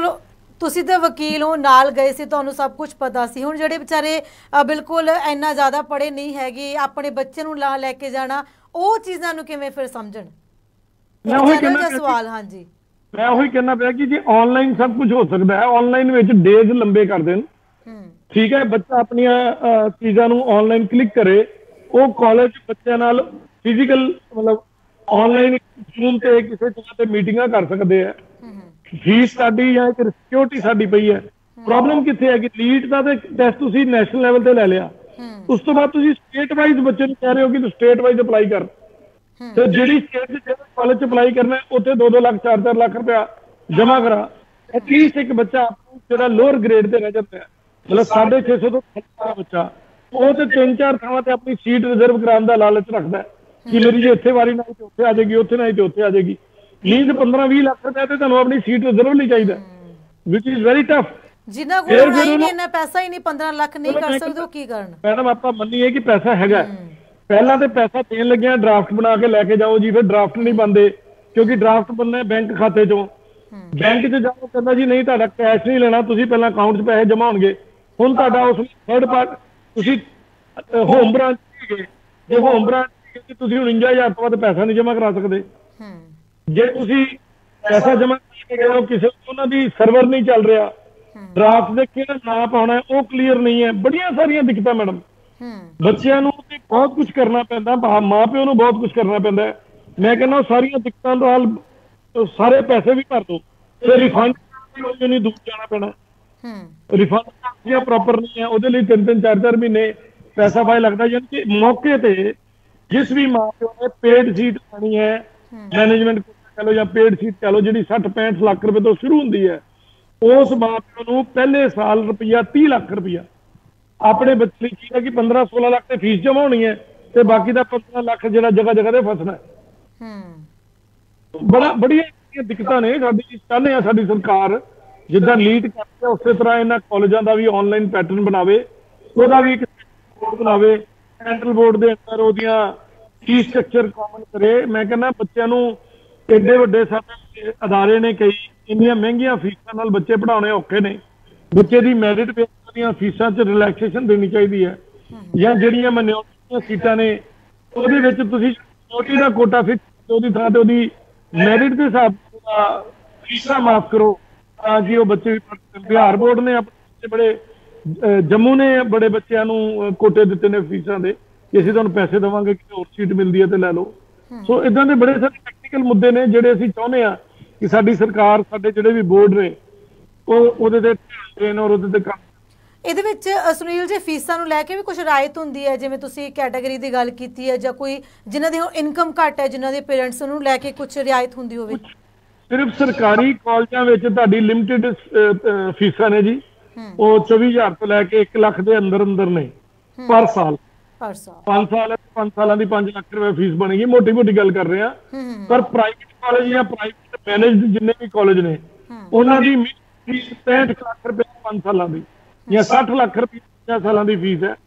ਤੁਸੀਂ ਤਾਂ ਵਕੀਲ ਹੋ, ਨਾਲ ਗਏ ਸੀ, ਤੁਹਾਨੂੰ ਸਭ ਕੁਝ ਪਤਾ ਸੀ। ਹੁਣ ਜਿਹੜੇ ਵਿਚਾਰੇ ਬਿਲਕੁਲ ਇੰਨਾ ਜ਼ਿਆਦਾ ਪੜ੍ਹੇ ਨਹੀਂ ਹੈਗੇ, ਆਪਣੇ ਬੱਚੇ ਨੂੰ ਲੈ ਕੇ ਜਾਣਾ, ਉਹ ਚੀਜ਼ਾਂ ਨੂੰ ਕਿਵੇਂ ਫਿਰ ਸਮਝਣ? ਮੈਂ ਉਹੀ ਕਹਿੰਦਾ ਸਵਾਲ, ਹਾਂਜੀ ਮੈਂ ਉਹੀ ਕਹਿੰਦਾ ਪਿਆ ਕਿ ਜੇ ਆਨਲਾਈਨ ਸਭ ਕੁਝ ਹੋ ਸਕਦਾ ਹੈ, ਆਨਲਾਈਨ ਵਿੱਚ ਡੇਜ਼ ਲੰਬੇ ਕਰ ਦੇਣ, ਠੀਕ ਹੈ, ਬੱਚਾ ਆਪਣੀਆਂ ਚੀਜ਼ਾਂ ਨੂੰ ਆਨਲਾਈਨ ਕਲਿੱਕ ਕਰੇ, ਉਹ ਕਾਲਜ ਬੱਚਿਆਂ ਨਾਲ ਫਿਜ਼ੀਕਲ ਮਤਲਬ ਆਨਲਾਈਨ ਜ਼ੂਮ ਤੇ ਕਿਸੇ ਜਗ੍ਹਾ ਤੇ ਮੀਟਿੰਗਾਂ ਕਰ ਸਕਦੇ ਆ। ਫੀਸ ਸਾਡੀ ਜਾਂ ਇੱਕ ਸਿਕਿਉਰਿਟੀ ਸਾਡੀ ਪਈ ਹੈ। ਪ੍ਰੋਬਲਮ ਕਿੱਥੇ ਹੈ ਕਿ ਨੀਟ ਦਾ ਤੇ ਟੈਸਟ ਤੁਸੀਂ ਨੈਸ਼ਨਲ ਲੈਵਲ ਤੇ ਲੈ ਲਿਆ, ਉਸ ਤੋਂ ਬਾਅਦ ਤੁਸੀਂ ਸਟੇਟ ਵਾਈਜ਼ ਬੱਚੇ ਨੂੰ ਕਹਿ ਰਹੇ ਹੋ ਕਿ ਤੂੰ ਸਟੇਟ ਵਾਈਜ਼ ਅਪਲਾਈ ਕਰ, ਤੇ ਜਿਹੜੀ ਸਟੇਟ ਦੇ ਕਾਲਜ 'ਚ ਅਪਲਾਈ ਕਰਨਾ ਉੱਥੇ 2-2 ਲੱਖ 4-4 ਲੱਖ ਰੁਪਇਆ ਜਮ੍ਹਾਂ ਕਰਾ। ਐਟਲੀਸਟ ਇੱਕ ਬੱਚਾ ਜਿਹੜਾ ਲੋਅਰ ਗ੍ਰੇਡ ਤੇ ਰਹਿ ਜਾਂਦਾ ਹੈ, ਮਤਲਬ 650 ਤੋਂ ਥੱਲੇ ਬੱਚਾ, ਉਹ ਤੇ 3-4 ਥਾਵਾਂ ਤੇ ਆਪਣੀ ਸੀਟ ਰਿਜ਼ਰਵ ਕਰਾਉਣ ਦਾ ਲਾਲਚ ਰੱਖਦਾ ਕਿ ਮੇਰੀ ਜੇ ਇੱਥੇ ਵਾਰੀ ਨਾ ਤੇ ਉੱਥੇ ਆ ਜਾਏਗੀ, ਉੱਥੇ ਨਾ ਤੇ ਉੱਥੇ ਆ ਜਾਏਗੀ। ਨੀਡ 15-20 ਲੱਖ ਰੁਪਏ ਤੇ ਤੁਹਾਨੂੰ ਆਪਣੀ ਸੀਟ ਰਿਜ਼ਰਵ ਲਈ ਚਾਹੀਦਾ, ਵਿਚ ਇਜ਼ ਵੈਰੀ ਟਫ। ਜਿਨ੍ਹਾਂ ਕੋਲ ਨਹੀਂ ਇੰਨਾ ਪੈਸਾ ਹੀ ਨਹੀਂ, 15 ਲੱਖ ਨਹੀਂ ਕਰ ਸਕਦੇ, ਉਹ ਕੀ ਕਰਨ? ਮੈਡਮ ਆਪਾਂ ਮੰਨੀਏ ਕਿ ਪੈਸਾ ਹੈਗਾ, ਪਹਿਲਾਂ ਤੇ ਪੈਸਾ ਦੇਣ ਲੱਗਿਆ ਡਰਾਫਟ ਬਣਾ ਕੇ ਲੈ ਕੇ ਜਾਓ ਜੀ, ਫਿਰ ਡਰਾਫਟ ਨਹੀਂ ਬਣਦੇ ਕਿਉਂਕਿ ਡਰਾਫਟ ਬਣਨਾ ਬੈਂਕ ਖਾਤੇ ਚੋਂ, ਬੈਂਕ 'ਚ ਜਾਓ ਕਹਿੰਦਾ ਜੀ ਨਹੀਂ ਤੁਹਾਡਾ ਕੈਸ਼ ਨਹੀਂ ਲੈਣਾ, ਤੁਸੀਂ ਪਹਿਲਾਂ ਅਕਾਊਂਟ 'ਚ ਪੈਸੇ ਜਮ੍ਹਾਂ ਹੋਣਗੇ। ਹੁਣ ਤੁਹਾਡਾ ਉਸ ਥਰਡ ਪਾਰਟ ਤੁਸੀਂ ਹੋਮ ਬ੍ਰਾਂਚ ਸੀਗੇ, ਜੇ ਹੋਮ ਬ੍ਰਾਂਚ ਸੀਗੇ ਤੁਸੀਂ 49,000 ਤੋਂ ਵੱਧ ਪੈਸਾ ਨਹੀਂ ਜਮ੍ਹਾਂ ਕਰਾ ਸਕਦੇ। ਜੇ ਤੁਸੀਂ ਪੈਸਾ ਜਮ੍ਹਾਂ ਕਰਕੇ ਗਏ ਹੋ, ਕਿਸੇ ਉਹਨਾਂ ਦੀ ਸਰਵਰ ਨਹੀਂ ਚੱਲ ਰਿਹਾ, ਡਰਾਫਟ ਦੇ ਕਿਹੜਾ ਨਾਂ ਪਾਉਣਾ ਉਹ ਕਲੀਅਰ ਨਹੀਂ ਹੈ, ਬੜੀਆਂ ਸਾਰੀਆਂ ਦਿੱਕਤਾਂ ਮੈਡਮ। ਬੱਚਿਆਂ ਨੂੰ ਤੇ ਬਹੁਤ ਕੁਝ ਕਰਨਾ ਪੈਂਦਾ, ਮਾਂ ਪਿਓ ਨੂੰ ਬਹੁਤ ਕੁਝ ਕਰਨਾ ਪੈਂਦਾ। ਮੈਂ ਕਹਿੰਦਾ ਸਾਰੀਆਂ ਦਿੱਕਤਾਂ ਨਾਲ ਸਾਰੇ ਪੈਸੇ ਵੀ ਭਰ ਦੋ, ਤੇ ਰਿਫੰਡ ਨਹੀਂ ਦੂਰ ਜਾਣਾ ਪੈਣਾ। ਰਿਫੰਡ ਪ੍ਰੋਪਰ ਨਹੀਂ ਹੈ, ਉਹਦੇ ਲਈ 3-3 4-4 ਮਹੀਨੇ ਪੈਸਾ ਫਾਇਲ ਲੱਗਦਾ। ਯਾਨੀ ਕਿ ਮੌਕੇ ਤੇ ਜਿਸ ਵੀ ਮਾਂ ਪਿਓ ਨੇ ਪੇਡ ਸੀਟ ਲੈਣੀ ਹੈ, ਮੈਨੇਜਮੈਂਟ ਕਹ ਲਓ ਜਾਂ ਪੇਡ ਸੀਟ ਕਹ ਲਓ, ਜਿਹੜੀ 60-65 ਲੱਖ ਰੁਪਏ ਤੋਂ ਸ਼ੁਰੂ ਹੁੰਦੀ ਹੈ, ਉਸ ਮਾਂ ਪਿਓ ਨੂੰ ਪਹਿਲੇ ਸਾਲ ਰੁਪਈਆ 30 ਲੱਖ ਰੁਪਈਆ ਆਪਣੇ ਬੱਚੇ ਲਈ ਕੀ ਹੈ ਕਿ 15-16 ਲੱਖ ਤੇ ਫੀਸ ਜਮ੍ਹਾਂ ਹੋਣੀ ਹੈ, ਤੇ ਬਾਕੀ ਦਾ 15 ਲੱਖ ਜਿਹੜਾ ਜਗ੍ਹਾ ਜਗ੍ਹਾ ਤੇ ਫਸਣਾ। ਬੜੀਆਂ ਦਿੱਕਤਾਂ ਨੇ। ਸਾਡੀ ਚਾਹੁੰਦੇ ਆ ਸਾਡੀ ਸਰਕਾਰ ਜਿੱਦਾਂ ਲੀਡ ਕਰਦੀ ਹੈ ਉਸੇ ਤਰ੍ਹਾਂ ਇਹਨਾਂ ਕਾਲਜਾਂ ਦਾ ਵੀ ਆਨਲਾਈਨ ਪੈਟਰਨ ਬਣਾਵੇ, ਉਹਦਾ ਵੀ ਇੱਕ ਬੋਰਡ ਬਣਾਵੇ, ਸੈਂਟਰਲ ਬੋਰਡ ਦੇ ਅੰਦਰ ਉਹਦੀਆਂ ਫੀਸ ਸਟਰਕਚਰ ਕਾਮਨ ਕਰੇ। ਮੈਂ ਕਹਿੰਦਾ ਬੱਚਿਆਂ ਨੂੰ ਏਡੇ ਵੱਡੇ ਸਾਡੇ ਅਦਾਰੇ ਨੇ, ਕਈ ਇੰਨੀਆਂ ਮਹਿੰਗੀਆਂ ਫੀਸਾਂ ਨਾਲ ਬੱਚੇ ਪੜ੍ਹਾਉਣੇ ਔਖੇ ਨੇ। ਬੱਚੇ ਦੀ ਮੈਰਿਟ ਬੇਸ ਦੀਆਂ ਫੀਸਾਂ 'ਚ ਰਿਲੈਕਸੇਸ਼ਨ ਦੇਣੀ ਚਾਹੀਦੀ ਹੈ, ਜਾਂ ਜਿਹੜੀਆਂ ਮਾਈਨੋਰਟੀ ਸੀਟਾਂ ਨੇ ਉਹਦੇ ਵਿੱਚ ਤੁਸੀਂ ਮਾਈਨੋਰਟੀ ਦਾ ਕੋਟਾ ਫਿਕਸ ਉਹਦੀ ਥਾਂ ਤੇ ਉਹਦੀ ਮੈਰਿਟ ਦੇ ਹਿਸਾਬ ਨਾਲ ਫੀਸਾਂ ਮਾਫ ਕਰੋ, ਤਾਂ ਕਿ ਉਹ ਬੱਚੇ ਵੀ। ਬਿਹਾਰ ਬੋਰਡ ਨੇ ਆਪਣੇ ਬੜੇ ਜੰਮੂ ਨੇ ਬੜੇ ਬੱਚਿਆਂ ਨੂੰ ਕੋਟੇ ਦਿੱਤੇ ਨੇ ਫੀਸਾਂ ਦੇ ਕਿ ਅਸੀਂ ਤੁਹਾਨੂੰ ਪੈਸੇ ਦੇਵਾਂਗੇ, ਕਿ ਹੋਰ ਸੀਟ ਮਿਲਦੀ ਹੈ ਤੇ ਲੈ ਲਓ। ਸੋ ਇਦਾਂ ਦੇ ਬੜੇ ਸਾਰੇ ਟੈਕਨੀਕਲ ਮੁੱਦੇ ਨੇ ਜਿਹੜੇ ਅਸੀਂ ਚਾਹੁੰਦੇ ਆ ਕਿ ਸਾਡੀ ਸਰਕਾਰ, ਸਾਡੇ ਜਿਹੜੇ ਵੀ ਬੋਰਡ ਨੇ, ਉਹ ਉਹਦੇ ਤੇ ਧਿਆਨ ਦੇਣ ਔਰ ਉਹਦੇ ਤੇ ਕੰਮ। ਇਹਦੇ ਵਿੱਚ ਸੁਨੀਲ ਜੀ ਫੀਸਾਂ ਨੂੰ ਲੈ ਕੇ ਵੀ ਕੁਝ ਰਾਇਤ ਹੁੰਦੀ ਹੈ, ਜਿਵੇਂ ਤੁਸੀਂ ਕੈਟਾਗਰੀ ਦੀ ਗੱਲ ਕੀਤੀ ਹੈ, ਜਾਂ ਕੋਈ ਜਿਨ੍ਹਾਂ ਦੀ ਇਨਕਮ ਘੱਟ ਹੈ, ਜਿਨ੍ਹਾਂ ਦੇ ਪੇਰੈਂਟਸ ਨੂੰ ਲੈ ਕੇ ਕੁਝ ਰਿਆਇਤ ਹੁੰਦੀ ਹੋਵੇ? ਸਿਰਫ ਸਰਕਾਰੀ ਕਾਲਜਾਂ ਵਿੱਚ ਤੁਹਾਡੀ ਲਿਮਟਿਡ ਫੀਸਾਂ ਨੇ ਜੀ, ਉਹ 24,000 ਤੋਂ ਲੈ ਕੇ 1 ਲੱਖ ਦੇ ਅੰਦਰ ਅੰਦਰ ਨੇ ਪਰ ਸਾਲ। 5 ਸਾਲ ਹੈ, 5 ਸਾਲਾਂ ਦੀ 5 ਲੱਖ ਰੁਪਏ ਫੀਸ ਬਣੇਗੀ, ਮੋਟੀ ਮੋਟੀ ਗੱਲ ਕਰ ਰਹੇ ਆ। ਪਰ ਪ੍ਰਾਈਵੇਟ ਕਾਲਜ ਜਾਂ ਪ੍ਰਾਈਵੇਟ ਮੈਨੇਜਡ ਜਿੰਨੇ ਵੀ ਕਾਲਜ ਨੇ, ਉਹਨਾਂ ਦੀ ਫੀਸ 65 ਲੱਖ ਰੁਪਏ 5 ਸਾਲਾਂ ਦੀ, ਜਾਂ 60 ਲੱਖ ਰੁਪਏ 5 ਸਾਲਾਂ ਦੀ ਫੀਸ ਹੈ।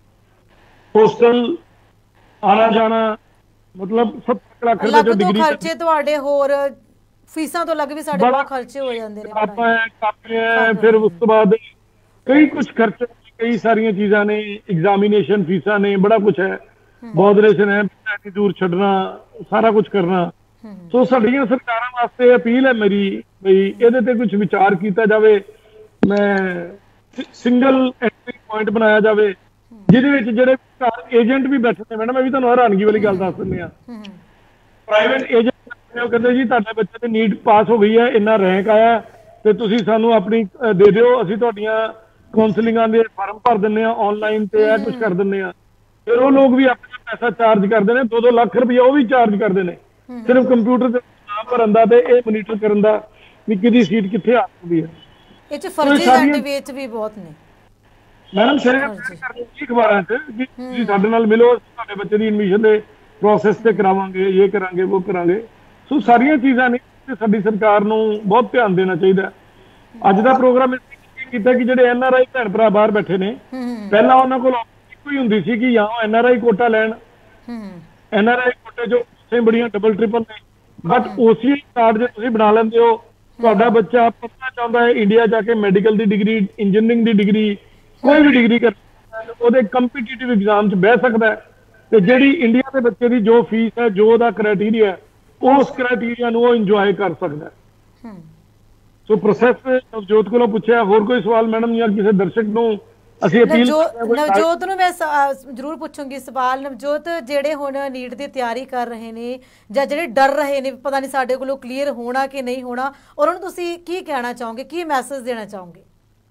ਹੋਸਟਲ ਆਣਾ ਜਾਣਾ, ਮਤਲਬ 70 ਲੱਖ ਰੁਪਏ ਦੀ ਡਿਗਰੀ। ਖਰਚੇ ਤੁਹਾਡੇ ਹੋਰ ਫੀਸਾਂ ਤੋਂ ਲੱਗ ਵੀ ਸਾਡੇ ਬਹੁਤ ਖਰਚੇ ਹੋ ਜਾਂਦੇ ਨੇ। ਕਾਪੀਆਂ, ਫਿਰ ਉਸ ਤੋਂ ਬਾਅਦ ਕਈ ਕੁਝ ਖਰਚੇ, ਕਈ ਸਾਰੀਆਂ ਚੀਜ਼ਾਂ ਨੇ, ਐਗਜ਼ਾਮੀਨੇਸ਼ਨ ਫੀਸਾਂ ਨੇ, ਬੜਾ ਕੁਝ ਹੈ, ਬੋਧਰੇਸ਼ਨ ਹੈ, ਇੰਨੀ ਦੂਰ ਛੱਡਣਾ, ਸਾਰਾ ਕੁਝ ਕਰਨਾ। ਸੋ ਸਾਡੀਆਂ ਸਰਕਾਰਾਂ ਵਾਸਤੇ ਅਪੀਲ ਹੈ ਮੇਰੀ, ਬਈ ਇਹਦੇ ਤੇ ਕੁਝ ਵਿਚਾਰ ਕੀਤਾ ਜਾਵੇ। ਮੈਂ ਸਿੰਗਲ ਐਂਟਰੀ ਪੁਆਇੰਟ ਬਣਾਇਆ ਜਾਵੇ, ਜਿਹਦੇ ਵਿੱਚ ਜਿਹੜੇ ਏਜੰਟ ਵੀ ਬੈਠੇ ਨੇ। ਮੈਡਮ, ਇਹ ਵੀ ਤੁਹਾਨੂੰ ਹੈਰਾਨਗੀ ਵਾਲੀ ਗੱਲ ਦੱਸ ਦਿੰਦੇ ਆ, ਪ੍ਰਾਈਵੇਟ ਏਜੰਟ ਉਹ ਕਹਿੰਦੇ ਜੀ ਤੁਹਾਡੇ ਬੱਚੇ ਦੀ ਨੀਟ ਪਾਸ ਹੋ ਗਈ ਹੈ, ਇੰਨਾ ਰੈਂਕ ਆਇਆ, ਤੇ ਤੁਸੀਂ ਸਾਨੂੰ ਆਪਣੀ ਦੇ ਦਿਓ, ਅਸੀਂ ਤੁਹਾਡੀਆਂ ਕਾਉਂਸਲਿੰਗਾਂ ਦੇ ਫਾਰਮ ਭਰ ਦਿੰਦੇ ਆ ਆਨਲਾਈਨ, ਤੇ ਇਹ ਕੁਝ ਕਰ ਦਿੰਦੇ ਆ। ਫਿਰ ਉਹ ਲੋਕ ਵੀ ਆਪਣਾ ਪੈਸਾ ਚਾਰਜ ਕਰਦੇ ਨੇ, 2-2 ਲੱਖ ਰੁਪਇਆ ਉਹ ਵੀ ਚਾਰਜ ਕਰਦੇ ਨੇ, ਸਿਰਫ ਕੰਪਿਊਟਰ ਤੇ ਨਾਮ ਭਰਨ ਦਾ ਤੇ ਇਹ ਮੋਨੀਟਰ ਕਰਨ ਦਾ ਵੀ ਕਿਹਦੀ ਸੀਟ ਕਿੱਥੇ ਆ ਸਕਦੀ ਹੈ। ਇਹ ਚ ਫਰਜ਼ੀ ਸਰਟੀਫਿਕੇਟ ਵੀ ਬਹੁਤ ਨੇ ਮੈਡਮ। ਸ਼ਰੇਆਮ ਅਖਬਾਰਾਂ 'ਚ ਕਿ ਤੁਸੀਂ ਸਾਡੇ ਨਾਲ ਮਿਲੋ, ਤੁਹਾਡੇ ਬੱਚੇ ਦੀ ਐਡਮਿਸ਼ਨ ਦੇ ਪ੍ਰੋਸੈਸ ਤੇ ਕਰਾਵਾਂਗੇ, ਇਹ ਕਰਾਂਗੇ, ਉਹ ਕਰਾਂਗੇ। ਸੋ ਸਾਰੀਆਂ ਚੀਜ਼ਾਂ ਨੇ ਤੇ ਸਾਡੀ ਸਰਕਾਰ ਨੂੰ ਬਹੁਤ ਧਿਆਨ ਦੇਣਾ ਚਾਹੀਦਾ। ਅੱਜ ਦਾ ਪ੍ਰੋਗਰਾਮ ਇਸ ਕੀਤਾ ਕਿ ਜਿਹੜੇ NRI ਭੈਣ ਭਰਾ ਬਾਹਰ ਬੈਠੇ ਨੇ, ਪਹਿਲਾਂ ਉਹਨਾਂ ਕੋਲ ਇੱਕੋ ਹੀ ਹੁੰਦੀ ਸੀ ਕਿ ਜਾਂ NRI ਕੋਟਾ ਲੈਣ, NRI ਕੋਟੇ ਜੋ ਬੜੀਆਂ ਡਬਲ ਟ੍ਰਿਪਲ ਨੇ, ਬਟ OCI ਕਾਰਡ ਜੇ ਤੁਸੀਂ ਬਣਾ ਲੈਂਦੇ ਹੋ, ਤੁਹਾਡਾ ਬੱਚਾ ਪੜ੍ਹਨਾ ਚਾਹੁੰਦਾ ਹੈ ਇੰਡੀਆ ਜਾ ਕੇ, ਮੈਡੀਕਲ ਦੀ ਡਿਗਰੀ, ਇੰਜੀਨੀਅਰਿੰਗ ਦੀ ਡਿਗਰੀ, ਕੋਈ ਵੀ ਡਿਗਰੀ ਕਰ, ਉਹਦੇ ਕੰਪੀਟੀਟਿਵ ਐਗਜ਼ਾਮ 'ਚ ਬਹਿ ਸਕਦਾ ਹੈ। ਤੇ ਜਿਹੜੀ ਇੰਡੀਆ ਦੇ ਬੱਚੇ ਦੀ ਜੋ ਫੀਸ ਹੈ, ਜੋ ਉਹਦਾ ਕ੍ਰਾਈਟੀਰੀਆ, ਉਸ ਕ੍ਰਾਈਟੀਰੀਆ ਨੂੰ ਉਹ ਇੰਜੋਏ ਕਰ ਸਕਦਾ। ਸੋ ਪ੍ਰੋਸੈਸ ਨਵਜੋਤ ਕੋਲੋਂ ਪੁੱਛਿਆ, ਹੋਰ ਕੋਈ ਸਵਾਲ ਮੈਡਮ ਜਾਂ ਕਿਸੇ ਦਰਸ਼ਕ ਨੂੰ ਅਸੀਂ ਅਪੀਲ? ਨਵਜੋਤ ਨੂੰ ਮੈਂ ਜ਼ਰੂਰ ਪੁੱਛੂੰਗੀ ਸਵਾਲ। ਨਵਜੋਤ, ਜਿਹੜੇ ਹੁਣ ਨੀਟ ਦੀ ਤਿਆਰੀ ਕਰ ਰਹੇ ਨੇ ਜਾਂ ਜਿਹੜੇ ਡਰ ਰਹੇ ਨੇ ਪਤਾ ਨਹੀਂ ਸਾਡੇ ਕੋਲੋਂ ਕਲੀਅਰ ਹੋਣਾ ਕਿ ਨਹੀਂ ਹੋਣਾ, ਉਹਨਾਂ ਨੂੰ ਤੁਸੀਂ ਕੀ ਕਹਿਣਾ ਚਾਹੋਗੇ, ਕੀ ਮੈਸੇਜ ਦੇਣਾ ਚਾਹੋਗੇ?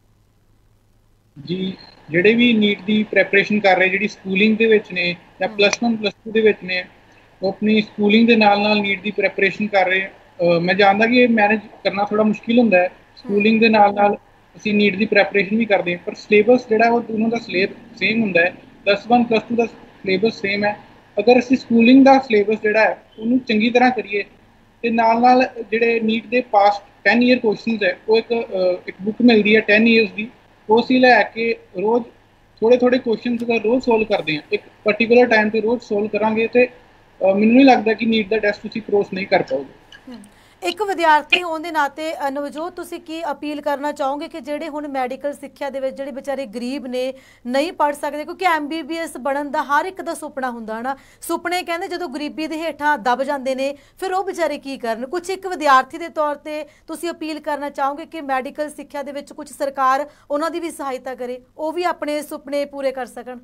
ਜੀ, ਜਿਹੜੇ ਵੀ ਨੀਟ ਦੀ ਪ੍ਰੈਪਰੇਸ਼ਨ ਕਰ ਰਹੇ, ਜਿਹੜੀ ਸਕੂਲਿੰਗ ਦੇ ਵਿੱਚ ਨੇ ਜਾਂ +1 +2 ਦੇ ਵਿੱਚ ਨੇ, ਉਹ ਆਪਣੀ ਸਕੂਲਿੰਗ ਦੇ ਨਾਲ ਨਾਲ ਨੀਟ ਦੀ ਪ੍ਰੈਪਰੇਸ਼ਨ ਕਰ ਰਹੇ। ਮੈਂ ਜਾਣਦਾ ਕਿ ਇਹ ਮੈਨੇਜ ਕਰਨਾ ਥੋੜਾ ਮੁਸ਼ਕਿਲ ਹੁੰਦਾ ਹੈ, ਸਕੂਲਿੰਗ ਦੇ ਨਾਲ ਨਾਲ ਅਸੀਂ ਨੀਟ ਦੀ ਪ੍ਰੈਪਰੇਸ਼ਨ ਵੀ ਕਰਦੇ ਹਾਂ, ਪਰ ਸਿਲੇਬਸ ਜਿਹੜਾ ਉਹ ਦੋਨੋਂ ਦਾ ਸੇਮ ਹੁੰਦਾ ਹੈ। +1 +2 ਦਾ ਸਿਲੇਬਸ ਸੇਮ ਹੈ। ਅਗਰ ਅਸੀਂ ਸਕੂਲਿੰਗ ਦਾ ਸਿਲੇਬਸ ਜਿਹੜਾ ਹੈ ਉਹਨੂੰ ਚੰਗੀ ਤਰ੍ਹਾਂ ਕਰੀਏ, ਤੇ ਨਾਲ ਨਾਲ ਜਿਹੜੇ ਨੀਟ ਦੇ ਪਾਸਟ 10 ਈਅਰ ਕੁਐਸਚਨਸ ਹੈ, ਉਹ ਇੱਕ ਬੁੱਕ ਮਿਲਦੀ ਹੈ 10 ਈਅਰਸ ਦੀ, ਉਹ ਅਸੀਂ ਲੈ ਕੇ ਰੋਜ਼ ਥੋੜੇ ਕੁਐਸਚਨਸ ਅਗਰ ਰੋਜ਼ ਸੋਲਵ ਕਰਦੇ ਹਾਂ, ਇੱਕ ਪਾਰਟੀਕੂਲਰ ਟਾਈਮ ਤੇ ਰੋਜ਼ ਸੋਲਵ ਕਰਾਂਗੇ, ਤੇ ਮੈਨੂੰ ਨਹੀਂ ਲੱਗਦਾ ਕਿ ਨੀਟ ਦਾ ਟੈਸਟ ਤੁਸੀਂ ਕ੍ਰੋਸ ਨਹੀਂ ਕਰ ਪਾਓਗੇ। ਇੱਕ ਵਿਦਿਆਰਥੀ ਹੋਣ ਦੇ ਨਾਤੇ ਨਵਜੋਤ, ਤੁਸੀਂ ਕੀ ਅਪੀਲ ਕਰਨਾ ਚਾਹੋਗੇ ਕਿ ਜਿਹੜੇ ਹੁਣ ਮੈਡੀਕਲ ਸਿੱਖਿਆ ਦੇ ਵਿੱਚ ਜਿਹੜੇ ਵਿਚਾਰੇ ਗਰੀਬ ਨੇ, ਨਹੀਂ ਪੜ੍ਹ ਸਕਦੇ, ਕਿਉਂਕਿ MBBS ਬਣਨ ਦਾ ਹਰ ਇੱਕ ਦਾ ਸੁਪਨਾ ਹੁੰਦਾ ਨਾ, ਸੁਪਨੇ ਕਹਿੰਦੇ ਜਦੋਂ ਗਰੀਬੀ ਦੇ ਹੇਠਾਂ ਦਬ ਜਾਂਦੇ ਨੇ ਫਿਰ ਉਹ ਵਿਚਾਰੇ ਕੀ ਕਰਨ? ਕੁਝ ਇੱਕ ਵਿਦਿਆਰਥੀ ਦੇ ਤੌਰ ਤੇ ਤੁਸੀਂ ਅਪੀਲ ਕਰਨਾ ਚਾਹੋਗੇ ਕਿ ਮੈਡੀਕਲ ਸਿੱਖਿਆ ਦੇ ਵਿੱਚ ਕੁਝ ਸਰਕਾਰ ਉਹਨਾਂ ਦੀ ਵੀ ਸਹਾਇਤਾ ਕਰੇ, ਉਹ ਵੀ ਆਪਣੇ ਸੁਪਨੇ ਪੂਰੇ ਕਰ ਸਕਣ?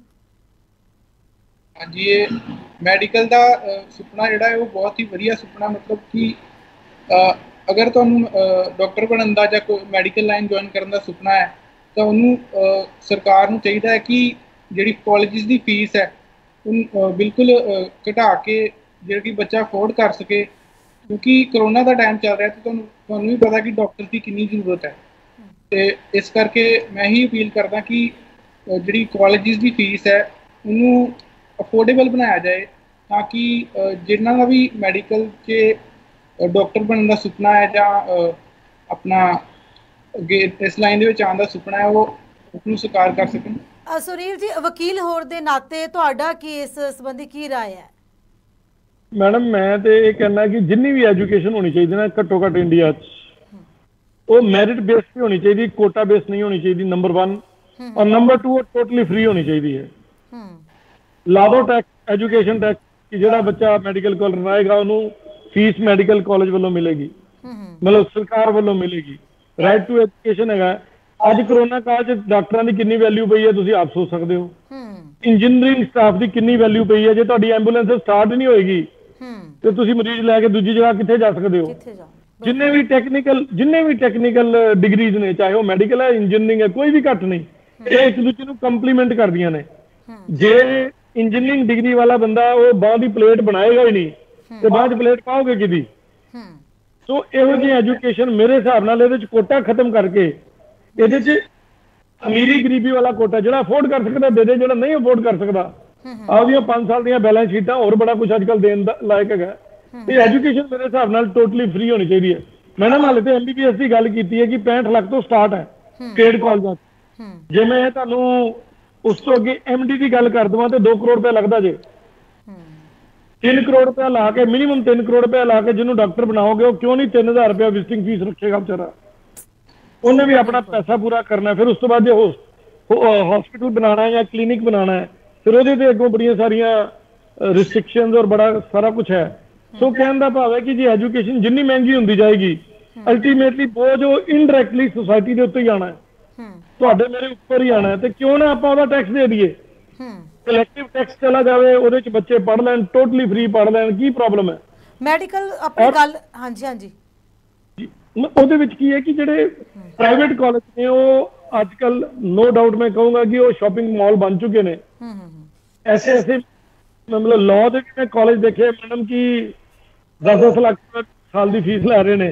ਹਾਂਜੀ, ਇਹ ਮੈਡੀਕਲ ਦਾ ਸੁਪਨਾ ਜਿਹੜਾ ਹੈ ਉਹ ਬਹੁਤ ਹੀ ਵਧੀਆ ਸੁਪਨਾ, ਮਤਲਬ ਕਿ ਅਗਰ ਤੁਹਾਨੂੰ ਡਾਕਟਰ ਬਣਨ ਦਾ ਜਾਂ ਕੋਈ ਮੈਡੀਕਲ ਲਾਈਨ ਜੁਆਇਨ ਕਰਨ ਦਾ ਸੁਪਨਾ ਹੈ, ਤਾਂ ਉਹਨੂੰ ਸਰਕਾਰ ਨੂੰ ਚਾਹੀਦਾ ਹੈ ਕਿ ਜਿਹੜੀ ਕਾਲਜਿਸ ਦੀ ਫੀਸ ਹੈ ਉਹਨੂੰ ਬਿਲਕੁਲ ਘਟਾ ਕੇ, ਜਿਹੜਾ ਕਿ ਬੱਚਾ ਅਫੋਰਡ ਕਰ ਸਕੇ, ਕਿਉਂਕਿ ਕਰੋਨਾ ਦਾ ਟਾਈਮ ਚੱਲ ਰਿਹਾ, ਤੇ ਤੁਹਾਨੂੰ ਵੀ ਪਤਾ ਕਿ ਡਾਕਟਰ ਦੀ ਕਿੰਨੀ ਜ਼ਰੂਰਤ ਹੈ। ਤੇ ਇਸ ਕਰਕੇ ਮੈਂ ਹੀ ਅਪੀਲ ਕਰਦਾ ਕਿ ਜਿਹੜੀ ਕਾਲਜਿਸ ਦੀ ਫੀਸ ਹੈ ਉਹਨੂੰ ਅਫੋਰਡੇਬਲ ਬਣਾਇਆ ਜਾਏ, ਤਾਂ ਕਿ ਜਿਨ੍ਹਾਂ ਦਾ ਵੀ ਮੈਡੀਕਲ 'ਚ ਡਾਕਟਰ ਬਣਨ ਦਾ ਸੁਪਨਾ ਹੈ ਜਾਂ ਆਪਣਾ ਅੱਗੇ ਇਸ ਲਾਈਨ ਦੇ ਵਿੱਚ ਆਉਣ ਦਾ ਸੁਪਨਾ ਹੈ, ਉਹ ਉਸਨੂੰ ਸਾਕਾਰ ਕਰ ਸਕਣ। ਸੁਨੀਲ ਜੀ, ਵਕੀਲ ਹੋਣ ਦੇ ਨਾਤੇ ਤੁਹਾਡਾ ਕੀ ਇਸ ਸੰਬੰਧੀ ਕੀ ਰਾਏ ਹੈ? ਮੈਡਮ, ਮੈਂ ਤੇ ਇਹ ਕਹਿਣਾ ਕਿ ਜਿੰਨੀ ਵੀ ਐਜੂਕੇਸ਼ਨ ਹੋਣੀ ਚਾਹੀਦੀ ਨਾ, ਘੱਟੋ ਘੱਟ ਇੰਡੀਆ 'ਚ, ਉਹ ਮੈਰਿਟ ਬੇਸ ਤੇ ਹੋਣੀ ਚਾਹੀਦੀ, ਕੋਟਾ ਬੇਸ ਨਹੀਂ ਹੋਣੀ ਚਾਹੀਦੀ, ਨੰਬਰ 1। ਔਰ ਨੰਬਰ 2, ਉਹ ਟੋਟਲੀ ਫ੍ਰੀ ਹੋਣੀ ਚਾਹੀਦੀ ਹੈ। ਲਾ ਦੋ ਟੈਕਸ, ਐਜੂਕੇਸ਼ਨ ਟੈਕਸ, ਕਿ ਜਿਹੜਾ ਬੱਚਾ ਮੈਡੀਕਲ ਕਾਲਜ ਆਏਗਾ ਉਹਨੂੰ ਫੀਸ ਮੈਡੀਕਲ ਕਾਲਜ ਵੱਲੋਂ ਮਿਲੇਗੀ, ਮਤਲਬ ਸਰਕਾਰ ਵੱਲੋਂ ਮਿਲੇਗੀ। ਰਾਈਟ ਟੂ ਐਜੂਕੇਸ਼ਨ ਹੈਗਾ, ਅੱਜ ਕਰੋਨਾ ਕਾਲ 'ਚ ਡਾਕਟਰਾਂ ਦੀ ਕਿੰਨੀ ਵੈਲਿਊ ਪਈ ਹੈ ਤੁਸੀਂ ਆਪ ਸੋਚ ਸਕਦੇ ਹੋ। ਇੰਜੀਨੀਅਰਿੰਗ ਸਟਾਫ ਦੀ ਕਿੰਨੀ ਵੈਲਿਊ ਪਈ ਹੈ। ਜੇ ਤੁਹਾਡੀ ਐਂਬੂਲੈਂਸ ਸਟਾਰਟ ਨਹੀਂ ਹੋਏਗੀ ਤੇ ਤੁਸੀਂ ਮਰੀਜ਼ ਲੈ ਕੇ ਦੂਜੀ ਜਗ੍ਹਾ ਕਿੱਥੇ ਜਾ ਸਕਦੇ ਹੋ। ਜਿੰਨੇ ਵੀ ਟੈਕਨੀਕਲ ਡਿਗਰੀਜ਼ ਨੇ, ਚਾਹੇ ਉਹ ਮੈਡੀਕਲ ਹੈ, ਇੰਜੀਨੀਅਰਿੰਗ ਹੈ, ਕੋਈ ਵੀ ਘੱਟ ਨਹੀਂ, ਇਹ ਇੱਕ ਦੂਜੇ ਨੂੰ ਕੰਪਲੀਮੈਂਟ ਕਰਦੀਆਂ ਨੇ। ਜੇ ਇੰਜੀਨੀਅਰਿੰਗ ਡਿਗਰੀ ਵਾਲਾ ਬੰਦਾ ਉਹ ਬਾਂਹ ਦੀ ਪਲੇਟ ਬਣਾਏਗਾ ਹੀ ਨਹੀਂ ਤੇ ਬਾਅਦ 'ਚ ਪਲੇਟ ਪਾਓਗੇ ਕਿਹਦੀ। ਸੋ ਇਹੋ ਜਿਹੀ ਐਜੂਕੇਸ਼ਨ ਮੇਰੇ ਹਿਸਾਬ ਨਾਲ ਇਹਦੇ 'ਚ ਕੋਟਾ ਖਤਮ ਕਰਕੇ ਇਹਦੇ 'ਚ ਅਮੀਰੀ ਗਰੀਬੀ ਵਾਲਾ ਕੋਟਾ, ਜਿਹੜਾ ਅਫੋਰਡ ਕਰ ਸਕਦਾ ਦੇ ਦੇ, ਜਿਹੜਾ ਨਹੀਂ ਅਫੋਰਡ ਕਰ ਸਕਦਾ ਆਪਦੀਆਂ 5 ਸਾਲ ਦੀਆਂ ਬੈਲੈਂਸ ਸ਼ੀਟਾਂ ਹੋਰ ਬੜਾ ਕੁਝ ਅੱਜ ਕੱਲ੍ਹ ਦੇਣ ਦਾ ਲਾਇਕ ਹੈਗਾ। ਤੇ ਐਜੂਕੇਸ਼ਨ ਮੇਰੇ ਹਿਸਾਬ ਨਾਲ ਟੋਟਲੀ ਫ੍ਰੀ ਹੋਣੀ ਚਾਹੀਦੀ ਹੈ। ਮੈਡਮ ਹਾਲੇ ਤੇ MBBS ਦੀ ਗੱਲ ਕੀਤੀ ਹੈ ਕਿ 65 ਲੱਖ ਤੋਂ ਸਟਾਰਟ ਹੈ ਸਟੇਟ ਕਾਲਜਾਂ 'ਚ। ਜੇ ਮੈਂ ਤੁਹਾਨੂੰ ਉਸ ਤੋਂ ਅੱਗੇ MD ਦੀ ਗੱਲ ਕਰ ਦੇਵਾਂ ਤੇ 2 ਕਰੋੜ ਰੁਪਇਆ ਲੱਗਦਾ ਜੇ। 3 ਕਰੋੜ ਰੁਪਇਆ ਲਾ ਕੇ, ਮਿਨੀਮਮ 3 ਕਰੋੜ ਰੁਪਇਆ ਲਾ ਕੇ ਜਿਹਨੂੰ ਡਾਕਟਰ ਬਣਾਓਗੇ, ਉਹ ਕਿਉਂ ਨਹੀਂ 3000 ਰੁਪਇਆ ਵਿਜ਼ਿਟਿੰਗ ਫੀਸ ਰੱਖੇਗਾ ਵਿਚਾਰਾ। ਉਹਨੇ ਵੀ ਆਪਣਾ ਪੈਸਾ ਪੂਰਾ ਕਰਨਾ। ਫਿਰ ਉਸ ਤੋਂ ਬਾਅਦ ਜੇ ਹਸਪੀਟਲ ਬਣਾਉਣਾ ਹੈ ਜਾਂ ਕਲੀਨਿਕ ਬਣਾਉਣਾ ਹੈ, ਫਿਰ ਉਹਦੇ ਤੇ ਅੱਗੋਂ ਬੜੀਆਂ ਸਾਰੀਆਂ ਰਿਸਟ੍ਰਿਕਸ਼ਨਸ ਔਰ ਬੜਾ ਸਾਰਾ ਕੁਝ ਹੈ। ਸੋ ਕਹਿਣ ਦਾ ਭਾਵ ਹੈ ਕਿ ਜੇ ਐਜੂਕੇਸ਼ਨ ਜਿੰਨੀ ਮਹਿੰਗੀ ਹੁੰਦੀ ਜਾਏਗੀ, ਅਲਟੀਮੇਟਲੀ ਬੋਝ ਉਹ ਇਨਡਾਇਰੈਕਟਲੀ ਸੋਸਾਇਟੀ ਦੇ ਉੱਤੇ ਹੀ ਆਣਾ ਹੈ, ਤੁਹਾਡੇ ਮੇਰੇ ਉੱਪਰ ਹੀ ਆਣਾ ਹੈ। ਤੇ ਕਿਉਂ ਨਾ ਆਪਾਂ ਉਹਦਾ ਟੈਕਸ ਦੇ ਦਈਏ, ਕਲੈਕਟਿਵ ਟੈਕਸ ਚਲਾ ਜਾਵੇ, ਉਹਦੇ 'ਚ ਬੱਚੇ ਪੜ੍ਹ ਲੈਣ, ਟੋਟਲੀ ਫ੍ਰੀ ਪੜ੍ਹ ਲੈਣ, ਕੀ ਪ੍ਰੋਬਲਮ ਹੈ। ਮੈਡੀਕਲ ਆਪਣੀ ਗੱਲ, ਹਾਂਜੀ ਉਹਦੇ ਵਿੱਚ ਕੀ ਹੈ ਕਿ ਜਿਹੜੇ ਪ੍ਰਾਈਵੇਟ ਕਾਲਜ ਨੇ ਉਹ ਅੱਜ ਕੱਲ ਨੋ ਡਾਊਟ ਮੈਂ ਕਹੂੰਗਾ ਕਿ ਉਹ ਸ਼ਾਪਿੰਗ ਮਾਲ ਬਣ ਚੁੱਕੇ ਨੇ। ਐਸੇ ਮਤਲਬ ਲਾਅ ਦੇ ਵੀ ਮੈਂ ਕਾਲਜ ਦੇਖੇ ਮੈਡਮ ਕਿ 10-10 ਲੱਖ ਸਾਲ ਦੀ ਫੀਸ ਲੈ ਰਹੇ ਨੇ,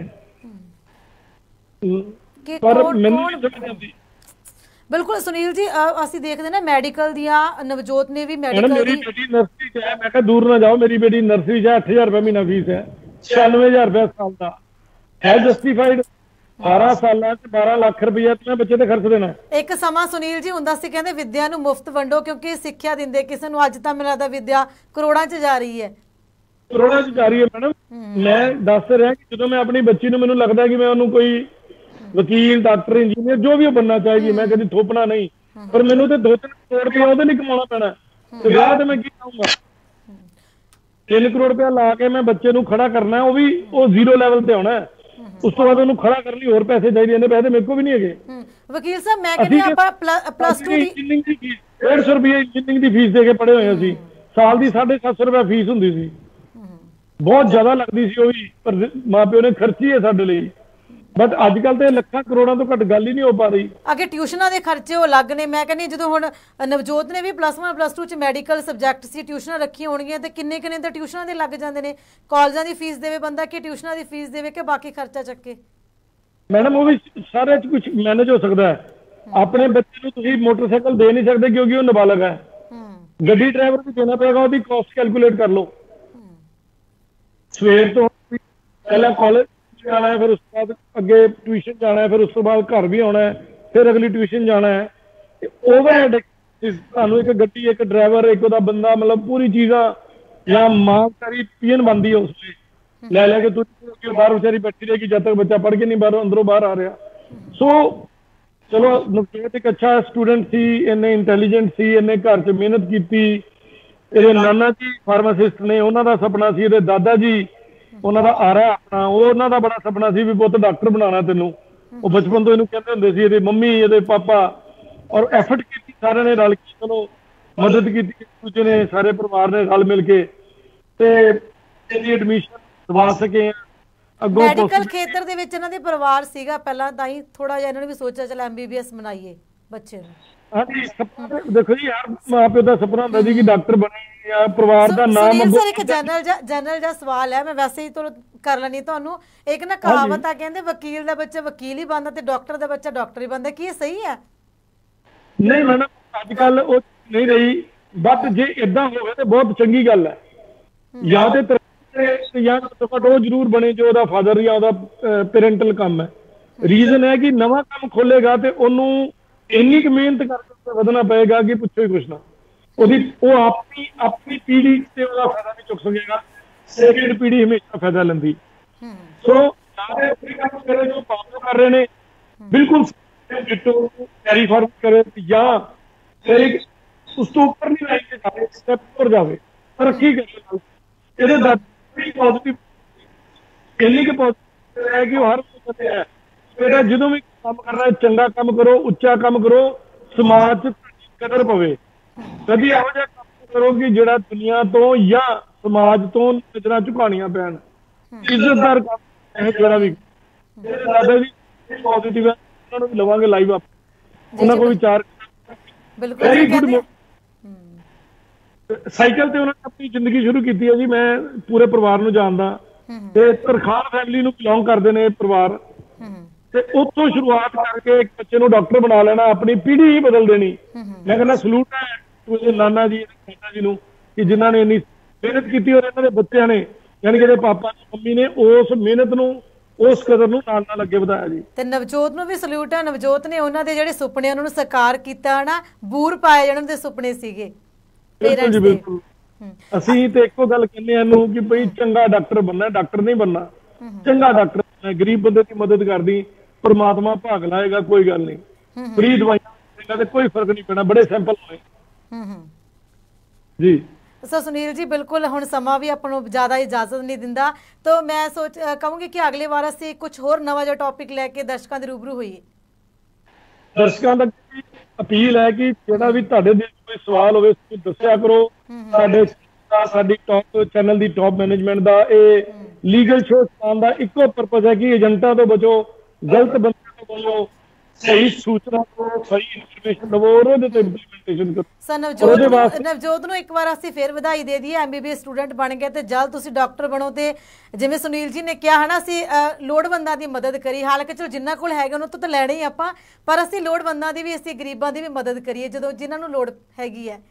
ਪਰ ਮੈਨੂੰ ਨਹੀਂ ਸਮਝ ਆਉਂਦੀ। ਬਿਲਕੁਲ ਸੁਨੀਲ ਜੀ, ਅਸੀਂ ਦੇਖਦੇ ਨਾ ਮੈਡੀਕਲ ਦੀਆਂ, ਨਵਜੋਤ ਨੇ ਵੀ ਮੈਡੀਕਲ ਦੀ, ਮੇਰੀ ਬੇਟੀ ਨਰਸਰੀ 'ਚ ਹੈ, ਮੈਂ ਕਿਹਾ ਦੂਰ ਨਾ ਜਾਓ, ਮੇਰੀ ਬੇਟੀ ਨਰਸਰੀ 'ਚ ਹੈ, 8000 ਰੁਪਏ ਮਹੀਨਾ ਫੀਸ ਹੈ, 96,000 ਰੁਪਏ ਸਾਲ ਦਾ ਹੈ ਜਸਟੀਫਾਈਡ। 12 ਸਾਲਾਂ 'ਚ 12 ਲੱਖ ਰੁਪਇਆ ਤੇ ਬੱਚੇ ਤੇ ਖਰਚ ਦੇਣਾ। ਇੱਕ ਸਮਾਂ ਸੁਨੀਲ ਜੀ ਹੁੰਦਾ ਸੀ ਕਹਿੰਦੇ ਵਿਦਿਆ ਨੂੰ ਮੁਫਤ ਵੰਡੋ ਕਿਉਂਕਿ ਸਿੱਖਿਆ ਦਿੰਦੇ ਕਿਸੇ ਨੂੰ। ਅੱਜ ਤਾਂ ਮੈਨੂੰ ਲੱਗਦਾ ਵਿਦਿਆ ਕਰੋੜਾਂ 'ਚ ਜਾ ਰਹੀ ਹੈ। ਕਰੋੜਾਂ 'ਚ ਜਾ ਰਹੀ ਹੈ ਮੈਡਮ। ਮੈਂ ਦੱਸ ਰਿਹਾ ਕਿ ਜਦੋਂ ਮੈਂ ਆਪਣੀ ਬੱਚੀ ਨੂੰ, ਮੈਨੂੰ ਲੱਗਦਾ ਕਿ ਮੈਂ ਉਹਨੂੰ ਕੋਈ ਵਕੀਲ, ਡਾਕਟਰ, ਇੰਜੀਨੀਅਰ ਜੋ ਵੀ ਉਹ ਬਣਨਾ ਚਾਹੇਗੀ, ਮੈਂ ਕਦੀ ਥੋਪਣਾ ਨਹੀਂ, ਪਰ ਮੈਨੂੰ ਤੇ 2-3 ਕਰੋੜ ਰੁਪਇਆ ਉਹਦੇ ਲਈ ਕਮਾਉਣਾ ਪੈਣਾ ਤੇ ਵਿਆਹ ਤੇ ਮੈਂ ਕੀ ਕਰਾਂਗਾ। 3 ਕਰੋੜ ਰੁਪਇਆ ਲਾ ਕੇ ਮੈਂ ਬੱਚੇ ਨੂੰ ਖੜਾ ਕਰਨਾ, ਉਹ ਵੀ ਉਹ 0 ਲੈਵਲ ਤੇ ਹੋਣਾ। ਉਸ ਤੋਂ ਬਾਅਦ ਉਹਨੂੰ ਖੜਾ ਕਰਨ ਲਈ ਹੋਰ ਪੈਸੇ ਚਾਹੀਦੇ ਨੇ, ਪੈਸੇ ਮੇਰੇ ਕੋਲ ਵੀ ਨਹੀਂ ਹੈਗੇ। ਵਕੀਲ ਸਾਹਿਬ ਮੈਂ ਕਹਿੰਦੀ ਆਪਾਂ ਪਲੱਸ 2 ਦੀ ਇੰਜੀਨੀਅਰਿੰਗ ਦੀ ਫੀਸ 150 ਰੁਪਏ ਇੰਜੀਨੀਅਰਿੰਗ ਦੀ ਫੀਸ ਦੇ ਕੇ ਪੜ੍ਹੇ ਹੋਏ ਸੀ। ਸਾਲ ਦੀ 750 ਰੁਪਏ ਫੀਸ ਹੁੰਦੀ ਸੀ, ਬਹੁਤ ਜ਼ਿਆਦਾ ਲੱਗਦੀ ਸੀ ਉਹ ਵੀ, ਪਰ ਮਾਂ ਪਿਓ ਨੇ ਖਰਚੀ ਹੈ ਸਾਡੇ ਲਈ। ਬਟ ਅੱਜ ਕੱਲ ਤੇ ਲੱਖਾਂ ਕਰੋੜਾਂ ਤੋਂ ਘੱਟ ਗੱਲ ਹੀ ਨਹੀਂ ਹੋ ਪਾ ਰਹੀ। ਅੱਗੇ ਟਿਊਸ਼ਨਾਂ ਦੇ ਖਰਚੇ ਉਹ ਅਲੱਗ ਨੇ। ਮੈਂ ਕਹਿੰਦੀ ਜਦੋਂ ਹੁਣ ਨਵਜੋਤ ਨੇ ਵੀ +1 +2 ਚ ਮੈਡੀਕਲ ਸਬਜੈਕਟ ਸੀ, ਟਿਊਸ਼ਨਾਂ ਰੱਖੀਆਂ ਹੋਣਗੀਆਂ ਤੇ ਕਿੰਨੇ ਤਾਂ ਟਿਊਸ਼ਨਾਂ ਦੇ ਲੱਗ ਜਾਂਦੇ ਨੇ। ਕਾਲਜਾਂ ਦੀ ਫੀਸ ਦੇਵੇ ਬੰਦਾ ਕਿ ਟਿਊਸ਼ਨਾਂ ਦੀ ਫੀਸ ਦੇਵੇ ਕਿ ਬਾਕੀ ਖਰਚਾ ਚੱਕੇ। ਮੈਡਮ ਉਹ ਵੀ ਸਾਰੇ ਚ ਕੁਝ ਮੈਨੇਜ ਹੋ ਸਕਦਾ ਹੈ। ਆਪਣੇ ਬੱਚੇ ਨੂੰ ਤੁਸੀਂ ਮੋਟਰਸਾਈਕਲ ਦੇ ਨਹੀਂ ਸਕਦੇ ਕਿਉਂਕਿ ਉਹ ਨਾਬਾਲਗ ਹੈ, ਗੱਡੀ ਡਰਾਈਵਰ ਵੀ ਦੇਣਾ ਪਏਗਾ, ਉਹਦੀ ਕਾਸਟ ਕੈਲਕੂਲੇਟ ਕਰ ਲਓ। ਸਵੇਰ ਤੋਂ ਪਹਿਲਾਂ ਕਾਲਜ ਜਾਣਾ ਹੈ, ਫਿਰ ਉਸ ਤੋਂ ਬਾਅਦ ਅੱਗੇ ਟਿਊਸ਼ਨ ਜਾਣਾ ਹੈ, ਫਿਰ ਉਸ ਤੋਂ ਬਾਅਦ ਘਰ ਵੀ ਆਉਣਾ ਹੈ, ਫਿਰ ਅਗਲੀ ਟਿਊਸ਼ਨ ਜਾਣਾ ਹੈ। ਓਵਰਹੈਡ ਤੁਹਾਨੂੰ ਇੱਕ ਗੱਡੀ, ਇੱਕ ਡਰਾਈਵਰ, ਇੱਕ ਉਹਦਾ ਬੰਦਾ, ਮਤਲਬ ਪੂਰੀ ਚੀਜ਼ਾਂ ਜਾਂ ਮਾਂ ਸਾਰੀ ਪੀਐਨ ਬਣਦੀ ਹੈ। ਉਸ ਲੈ ਲੈ ਕੇ ਤੁਸੀਂ ਬਾਹਰ ਵਿਚਾਰੀ ਬੈਠੀ ਰਹੇਗੀ ਜਦ ਤੱਕ ਬੱਚਾ ਪੜ੍ਹ ਕੇ ਨਹੀਂ ਅੰਦਰੋਂ ਬਾਹਰ ਆ ਰਿਹਾ। ਸੋ ਚਲੋ ਨਵਜੋਤ ਇੱਕ ਅੱਛਾ ਸਟੂਡੈਂਟ ਸੀ, ਇਹਨੇ ਇੰਟੈਲੀਜੈਂਟ ਸੀ, ਇਹਨੇ ਘਰ 'ਚ ਮਿਹਨਤ ਕੀਤੀ। ਇਹਦੇ ਨਾਨਾ ਜੀ ਫਾਰਮਾਸਿਸਟ ਨੇ, ਉਹਨਾਂ ਦਾ ਸੁਪਨਾ ਸੀ। ਇਹਦੇ ਦਾਦਾ ਜੀ, ਉਹਨਾਂ ਦਾ ਆਰਾ ਆਪਣਾ, ਉਹਨਾਂ ਦਾ ਬੜਾ ਸੁਪਨਾ ਸੀ ਵੀ ਪੁੱਤ ਡਾਕਟਰ ਬਣਾਉਣਾ ਤੈਨੂੰ। ਉਹ ਬਚਪਨ ਤੋਂ ਇਹਨੂੰ ਕਹਿੰਦੇ ਹੁੰਦੇ ਸੀ, ਇਹਦੇ ਮੰਮੀ, ਇਹਦੇ ਪਾਪਾ, ਔਰ ਐਫਰਟ ਕੀਤੀ ਸਾਰਿਆਂ ਨੇ ਰਲ ਕੇ, ਚਲੋ ਮਦਦ ਕੀਤੀ ਇੱਕ ਦੂਜੇ ਨੇ, ਸਾਰੇ ਪਰਿਵਾਰ ਨੇ ਰਲ ਮਿਲ ਕੇ, ਤੇ ਇਹਦੀ ਐਡਮਿਸ਼ਨ ਦਵਾ ਸਕੇ। ਅੱਗੋਂ ਮੈਡੀਕਲ ਖੇਤਰ ਦੇ ਵਿੱਚ ਇਹਨਾਂ ਦੇ ਪਰਿਵਾਰ ਸੀਗਾ ਪਹਿਲਾਂ, ਤਾਂ ਹੀ ਥੋੜਾ ਜਿਹਾ ਇਹਨਾਂ ਨੇ ਵੀ ਸੋਚਿਆ ਚਲ MBBS ਬਣਾਈਏ ਬੱਚੇ ਨੂੰ। ਹਾਂਜੀ, ਦੇਖੋ ਜੀ ਹਰ ਮਾਂ ਪਿਓ ਦਾ ਸੁਪਨਾ ਹੁੰਦਾ ਸੀ ਕਿ ਡਾਕਟਰ ਬਣੇ ਜਾਂ ਪਰਿਵਾਰ ਦਾ ਨਾਮ। ਸਰ ਇੱਕ ਜਨਰਲ ਜਿਹਾ ਸਵਾਲ ਹੈ, ਮੈਂ ਵੈਸੇ ਹੀ ਕਰ ਲੈਣੀ ਤੁਹਾਨੂੰ। ਇੱਕ ਨਾ ਕਹਾਵਤ ਆ, ਕਹਿੰਦੇ ਵਕੀਲ ਦਾ ਬੱਚਾ ਵਕੀਲ ਹੀ ਬਣਦਾ ਤੇ ਡਾਕਟਰ ਦਾ ਬੱਚਾ ਡਾਕਟਰ ਹੀ ਬਣਦਾ, ਕੀ ਇਹ ਸਹੀ ਹੈ? ਨਹੀਂ ਮੈਡਮ, ਅੱਜ ਕੱਲ ਉਹ ਨਹੀਂ ਰਹੀ, ਬਟ ਜੇ ਇਦਾਂ ਹੋਵੇ ਤਾਂ ਬਹੁਤ ਚੰਗੀ ਗੱਲ ਹੈ। ਜਾਂ ਤੇ ਜਾਂ ਉਹ ਜ਼ਰੂਰ ਬਣੇ ਜੋ ਉਹਦਾ ਫਾਦਰ ਜਾਂ ਉਹਦਾ ਪੇਰੈਂਟਲ ਕੰਮ ਹੈ। ਰੀਜ਼ਨ ਹੈ ਕਿ ਨਵਾਂ ਕੰਮ ਖੋਲੇਗਾ ਤੇ ਉਹਨੂੰ ਇੰਨੀ ਕੁ ਮਿਹਨਤ ਕਰਕੇ ਵਧਣਾ ਪਏਗਾ ਕਿ ਪੁੱਛੋ ਹੀ ਕੁਛ ਨਾ। ਉਹ ਆਪਣੀ ਪੀੜ੍ਹੀ ਤੇ ਉਹਦਾ ਫਾਇਦਾ ਨਹੀਂ ਚੁੱਕ ਸਕੇਗਾ, ਸੈਕਿੰਡ ਪੀੜ੍ਹੀ ਹਮੇਸ਼ਾ ਫਾਇਦਾ ਲੈਂਦੀ। ਸੋ ਸਾਰੇ ਆਪਣੀ ਕੰਮ ਕਰੇ ਜੋ ਫਾਲੋ ਕਰ ਰਹੇ ਨੇ, ਬਿਲਕੁਲ ਕੈਰੀ ਫਾਰਵਰਡ ਕਰੇ ਜਾਂ ਫਿਰ ਉਸ ਤੋਂ ਉੱਪਰ ਨਹੀਂ ਲਾਈਨ ਤੇ ਜਾਵੇ, ਸਟੈਪ ਉੱਪਰ ਜਾਵੇ, ਤਰੱਕੀ ਕਰੇ। ਇਹਦੇ ਦਾ ਪੋਜ਼ਿਟਿਵ ਇੰਨੀ ਕੁ ਪੋਜ਼ਿਟਿਵ ਹੈ ਕਿ ਉਹ ਹਰ ਹੈ। ਬੇਟਾ ਜਦੋਂ ਵੀ ਕੰਮ ਕਰਨਾ, ਚੰਗਾ ਕੰਮ ਕਰੋ, ਉੱਚਾ ਕੰਮ ਕਰੋ, ਸਮਾਜ 'ਚ ਕਦਰ ਪਵੇ। ਕਦੀ ਇਹੋ ਜਿਹਾ ਕੰਮ ਕਰੋ ਕਿ ਜਿਹੜਾ ਦੁਨੀਆ ਤੋਂ ਜਾਂ ਸਮਾਜ ਤੋਂ ਨਜ਼ਰਾਂ ਝੁਕਾਉਣੀਆਂ ਪੈਣ। ਇੱਜ਼ਤਦਾਰ ਕੰਮ ਜਿਹੜਾ ਵੀ ਦਾਦਾ ਜੀ ਪੋਜ਼ਿਟਿਵ ਹੈ, ਉਹਨਾਂ ਨੂੰ ਵੀ ਲਵਾਂਗੇ ਲਾਈਵ ਆਪ, ਉਹਨਾਂ ਕੋਲ ਵਿਚਾਰ। Very good. ਸਾਈਕਲ ਤੇ ਉਹਨਾਂ ਨੇ ਆਪਣੀ ਜ਼ਿੰਦਗੀ ਸ਼ੁਰੂ ਕੀਤੀ ਹੈ ਜੀ। ਮੈਂ ਪੂਰੇ ਪਰਿਵਾਰ ਨੂੰ ਜਾਣਦਾ ਤੇ ਤਰਖਾਨ ਫੈਮਿਲੀ ਨੂੰ ਬਿਲੋਂਗ ਕਰਦੇ ਨੇ ਪਰਿਵਾਰ, ਤੇ ਉੱਥੋਂ ਸ਼ੁਰੂਆਤ ਕਰਕੇ ਇੱਕ ਬੱਚੇ ਨੂੰ ਡਾਕਟਰ ਬਣਾ ਲੈਣਾ, ਆਪਣੀ ਪੀੜ੍ਹੀ ਹੀ ਬਦਲ ਦੇਣੀ। ਮੈਂ ਕਹਿੰਦਾ ਸਲੂਟ ਹੈ ਉਹਦੇ ਨਾਨਾ ਜੀ ਜੀ ਨੂੰ ਕਿ ਜਿਨ੍ਹਾਂ ਨੇ ਇੰਨੀ ਮਿਹਨਤ ਕੀਤੀ ਔਰ ਇਹਨਾਂ ਦੇ ਬੱਚਿਆਂ ਨੇ, ਯਾਨੀ ਕਿ ਇਹਦੇ ਪਾਪਾ ਮੰਮੀ ਨੇ ਉਸ ਮਿਹਨਤ ਨੂੰ, ਉਸ ਕਦਰ ਨੂੰ ਨਾਲ ਨਾਲ ਅੱਗੇ ਵਧਾਇਆ ਜੀ। ਤੇ ਨਵਜੋਤ ਨੂੰ ਵੀ ਸਲੂਟ ਹੈ। ਨਵਜੋਤ ਨੇ ਉਹਨਾਂ ਦੇ ਜਿਹੜੇ ਸੁਪਨੇ ਉਹਨਾਂ ਨੂੰ ਸਾਕਾਰ ਕੀਤਾ ਨਾ, ਬੂਰ ਪਾਏ ਜਨਮ ਦੇ ਸੁਪਨੇ ਸੀਗੇ। ਬਿਲਕੁਲ ਜੀ ਬਿਲਕੁਲ। ਅਸੀਂ ਤੇ ਇੱਕੋ ਗੱਲ ਕਹਿੰਦੇ ਹਾਂ ਨੂੰ ਕਿ ਬਈ ਚੰਗਾ ਡਾਕਟਰ ਬਣਨਾ, ਡਾਕਟਰ ਨਹੀਂ ਬਣਨਾ, ਚੰਗਾ ਡਾਕਟਰ ਬਣਨਾ। ਗਰੀਬ ਬੰਦੇ ਦੀ ਮਦਦ ਕਰਦੀ, ਪਰਮਾਤਮਾ ਭਾਗ ਲਾਏਗਾ, ਕੋਈ ਗੱਲ ਨਹੀਂ। ਫ੍ਰੀ ਦਵਾਈਆਂ ਤੇ ਕੋਈ ਫਰਕ ਨਹੀਂ ਪੈਣਾ, ਬੜੇ ਸੈਂਪਲ ਹੋਏ ਜੀ। ਸੋ ਸੁਨੀਲ ਜੀ ਬਿਲकुल ਹੁਣ ਸਮਾਂ ਵੀ ਆਪਾਂ ਨੂੰ ਜ਼ਿਆਦਾ ਇਜਾਜ਼ਤ ਨਹੀਂ ਦਿੰਦਾ, ਤਾਂ ਮੈਂ ਕਹੂੰਗੀ ਕਿ ਅਗਲੇ ਵਾਰ ਅਸੀਂ ਕੁਝ ਹੋਰ ਨਵਾਂ ਜਿਹਾ ਟੌਪਿਕ ਲੈ ਕੇ ਦਰਸ਼ਕਾਂ ਦੇ ਰੂਬਰੂ ਹੋਈਏ। ਦਰਸ਼ਕਾਂ ਦਾ ਅਪੀਲ ਹੈ ਕਿ ਜਿਹੜਾ ਵੀ ਤੁਹਾਡੇ ਦਿਲ 'ਚ ਕੋਈ ਸਵਾਲ ਹੋਵੇ ਦੱਸਿਆ ਕਰੋ। ਸਾਡੀ ਟੌਪ ਚੈਨਲ ਦੀ ਟੌਪ ਮੈਨੇਜਮੈਂਟ ਦਾ ਇਹ ਲੀਗਲ ਸ਼ੋਅ ਚਲਾਉਣ ਦਾ ਇੱਕੋ ਪਰਪਸ ਹੈ ਕਿ ਏਜੰਟਾਂ ਤੋਂ ਬਚੋ, ਗਲਤ ਬੰਦਿਆਂ ਤੋਂ ਬਚੋ, ਸਹੀ ਸੂਚਨਾ ਤੋਂ ਸਹੀ ਇਨਫੋਰਮੇਸ਼ਨ ਲਵੋ ਔਰ ਉਹਦੇ ਤੇ ਇੰਪਲੀਮੈਂਟੇਸ਼ਨ ਕਰੋ। ਸਰ ਨਵਜੋਤ ਨੂੰ ਇੱਕ ਵਾਰ ਅਸੀਂ ਫੇਰ ਵਧਾਈ ਦੇ ਦਈਏ, MBBS ਸਟੂਡੈਂਟ ਬਣ ਗਏ ਤੇ ਜਲਦ ਤੁਸੀਂ ਡਾਕਟਰ ਬਣੋ। ਤੇ ਜਿਵੇਂ ਸੁਨੀਲ ਜੀ ਨੇ ਕਿਹਾ ਹੈ ਨਾ, ਅਸੀਂ ਲੋੜਵੰਦਾਂ ਦੀ ਮਦਦ ਕਰੀ, ਹਾਲਾਂਕਿ ਚਲੋ ਜਿੰਨਾ ਕੋਲ ਹੈਗਾ ਉਹਨਾਂ ਤੋਂ ਤਾਂ ਲੈਣੇ ਹੀ ਆਪਾਂ, ਪਰ ਅਸੀਂ ਲੋੜਵੰਦਾਂ ਦੀ ਵੀ, ਅਸੀਂ ਗਰੀਬਾਂ ਦੀ ਵੀ ਮਦਦ ਕਰੀਏ ਜਦੋਂ ਜਿਨ੍ਹਾਂ ਨੂੰ ਲੋੜ ਹੈਗੀ ਹੈ।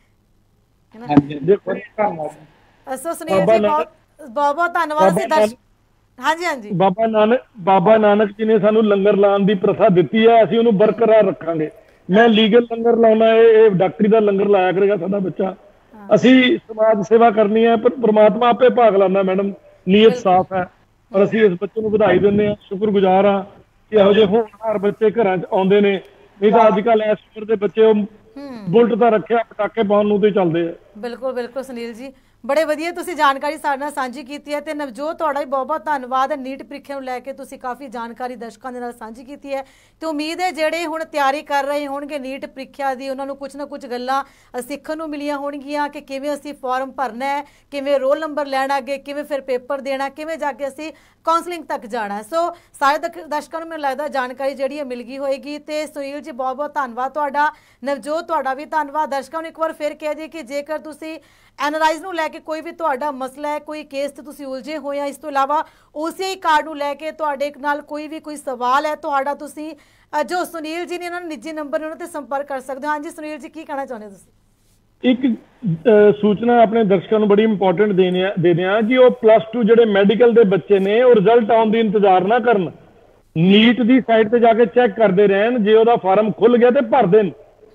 ਸੋ ਸੁਨੀਲ ਜੀ ਬਹੁਤ ਬਹੁਤ ਧੰਨਵਾਦ। ਹਾਂਜੀ ਹਾਂਜੀ। ਬਾਬਾ ਨਾਨਕ ਜੀ ਨੇ ਸਾਨੂੰ ਲੰਗਰ ਲਾਉਣ ਦੀ ਪ੍ਰਥਾ ਦਿੱਤੀ ਹੈ, ਅਸੀਂ ਉਹਨੂੰ ਬਰਕਰਾਰ ਰੱਖਾਂਗੇ। ਮੈਂ ਲੀਗਲ ਲੰਗਰ ਲਾਉਣਾ ਹੈ, ਇਹ ਡਾਕਟਰੀ ਦਾ ਲੰਗਰ ਲਾਇਆ ਕਰੇਗਾ ਸਾਡਾ ਬੱਚਾ। ਅਸੀਂ ਸਮਾਜ ਸੇਵਾ ਕਰਨੀ ਹੈ, ਪਰ ਪ੍ਰਮਾਤਮਾ ਆਪੇ ਭਾਗ ਲਾਉਂਦਾ। ਮੈਡਮ ਨੀਅਤ ਸਾਫ਼ ਹੈ ਔਰ ਅਸੀਂ ਇਸ ਬੱਚੇ ਨੂੰ ਵਧਾਈ ਦਿੰਦੇ ਹਾਂ, ਸ਼ੁਕਰਗੁਜ਼ਾਰ ਹਾਂ ਕਿ ਇਹੋ ਜਿਹੇ ਹੋਣਹਾਰ ਬੱਚੇ ਘਰਾਂ 'ਚ ਆਉਂਦੇ ਨੇ। ਨਹੀਂ ਤਾਂ ਅੱਜ ਕੱਲ੍ਹ ਇਸ ਉਮਰ ਦੇ ਬੱਚੇ ਉਹ ਬੁਲਟ ਤਾਂ ਰੱਖਿਆ, ਪਟਾਕੇ ਪਾਉਣ ਨੂੰ ਤੇ ਚੱਲਦੇ ਆ। ਬਿਲਕੁਲ ਬਿਲਕੁਲ ਸੁਨੀਲ ਜੀ, ਬੜੇ ਵਧੀਆ ਤੁਸੀਂ ਜਾਣਕਾਰੀ ਸਾਡੇ ਨਾਲ ਸਾਂਝੀ ਕੀਤੀ ਹੈ। ਤੇ ਨਵਜੋਤ ਤੁਹਾਡਾ ਵੀ ਬਹੁਤ ਬਹੁਤ ਧੰਨਵਾਦ। ਨੀਟ ਪ੍ਰੀਖਿਆ ਨੂੰ ਲੈ ਕੇ ਤੁਸੀਂ ਕਾਫੀ ਜਾਣਕਾਰੀ ਦਰਸ਼ਕਾਂ ਦੇ ਨਾਲ ਸਾਂਝੀ ਕੀਤੀ ਹੈ, ਤੇ ਉਮੀਦ ਹੈ ਜਿਹੜੇ ਹੁਣ ਤਿਆਰੀ ਕਰ ਰਹੇ ਹੋਣਗੇ ਨੀਟ ਪ੍ਰੀਖਿਆ ਦੀ, ਉਹਨਾਂ ਨੂੰ ਕੁਝ ਨਾ ਕੁਝ ਗੱਲਾਂ ਸਿੱਖਣ ਨੂੰ ਮਿਲੀਆਂ ਹੋਣਗੀਆਂ ਕਿ ਕਿਵੇਂ ਅਸੀਂ ਫਾਰਮ ਭਰਨਾ ਹੈ, ਕਿਵੇਂ ਰੋਲ ਨੰਬਰ ਲੈਣਾ, ਅੱਗੇ ਕਿਵੇਂ ਫਿਰ ਪੇਪਰ ਦੇਣਾ, ਕਿਵੇਂ ਜਾ ਕੇ ਅਸੀਂ ਕਾਉਂਸਲਿੰਗ ਤੱਕ ਜਾਣਾ। ਸੋ ਸਾਰੇ ਦਰਸ਼ਕਾਂ ਨੂੰ ਮੈਨੂੰ ਲੱਗਦਾ ਜਾਣਕਾਰੀ ਜਿਹੜੀ ਹੈ ਮਿਲ ਗਈ ਹੋਏਗੀ। ਤੇ ਸੁਨੀਲ ਜੀ ਬਹੁਤ ਬਹੁਤ ਧੰਨਵਾਦ ਤੁਹਾਡਾ। ਨਵਜੋਤ ਤੁਹਾਡਾ ਵੀ ਧੰਨਵਾਦ। ਦਰਸ਼ਕਾਂ ਨੂੰ ਇੱਕ ਵਾਰ ਫਿਰ ਕਹਿ ਦਈਏ ਕਿ ਜੇਕਰ ਤੁਸੀਂ ਐਨਰਾਈਜ਼ ਨੂੰ ਲੈ ਕੇ ਕੋਈ ਵੀ ਤੁਹਾਡਾ ਮਸਲਾ ਹੈ, ਕੋਈ ਕੇਸ ਤੇ ਤੁਸੀਂ ਉਲਝੇ ਹੋਏ ਆ, ਇਸ ਤੋਂ ਇਲਾਵਾ OCI ਕਾਰਡ ਨੂੰ ਲੈ ਕੇ ਤੁਹਾਡੇ ਨਾਲ ਕੋਈ ਸਵਾਲ ਹੈ ਤੁਹਾਡਾ, ਤੁਸੀਂ ਜੋ ਸੁਨੀਲ ਜੀ ਨੇ ਉਹਨਾਂ ਨੂੰ ਨਿੱਜੀ ਨੰਬਰ ਉਹਨਾਂ ਤੇ ਸੰਪਰਕ ਕਰ ਸਕਦੇ ਹੋ। ਹਾਂਜੀ ਸੁਨੀਲ ਜੀ, ਕੀ ਕਹਿਣਾ ਚਾਹੁੰਦੇ ਤੁਸੀਂ? ਇੱਕ ਸੂਚਨਾ ਆਪਣੇ ਦਰਸ਼ਕਾਂ ਨੂੰ ਬੜੀ ਇੰਪੋਰਟੈਂਟ ਦੇਣੇ ਆ ਕਿ ਉਹ +2 ਜਿਹੜੇ ਮੈਡੀਕਲ ਦੇ ਬੱਚੇ ਨੇ ਉਹ ਰਿਜ਼ਲਟ ਆਉਣ ਦੀ ਇੰਤਜ਼ਾਰ ਨਾ ਕਰਨ, ਨੀਟ ਦੀ ਸਾਈਟ ਤੇ ਜਾ ਕੇ ਚੈੱਕ ਕਰਦੇ ਰਹਿਣ। ਜੇ ਉਹਦਾ ਫਾਰਮ ਖੁੱਲ ਗਿਆ ਤੇ ਭਰ ਦੇਣ।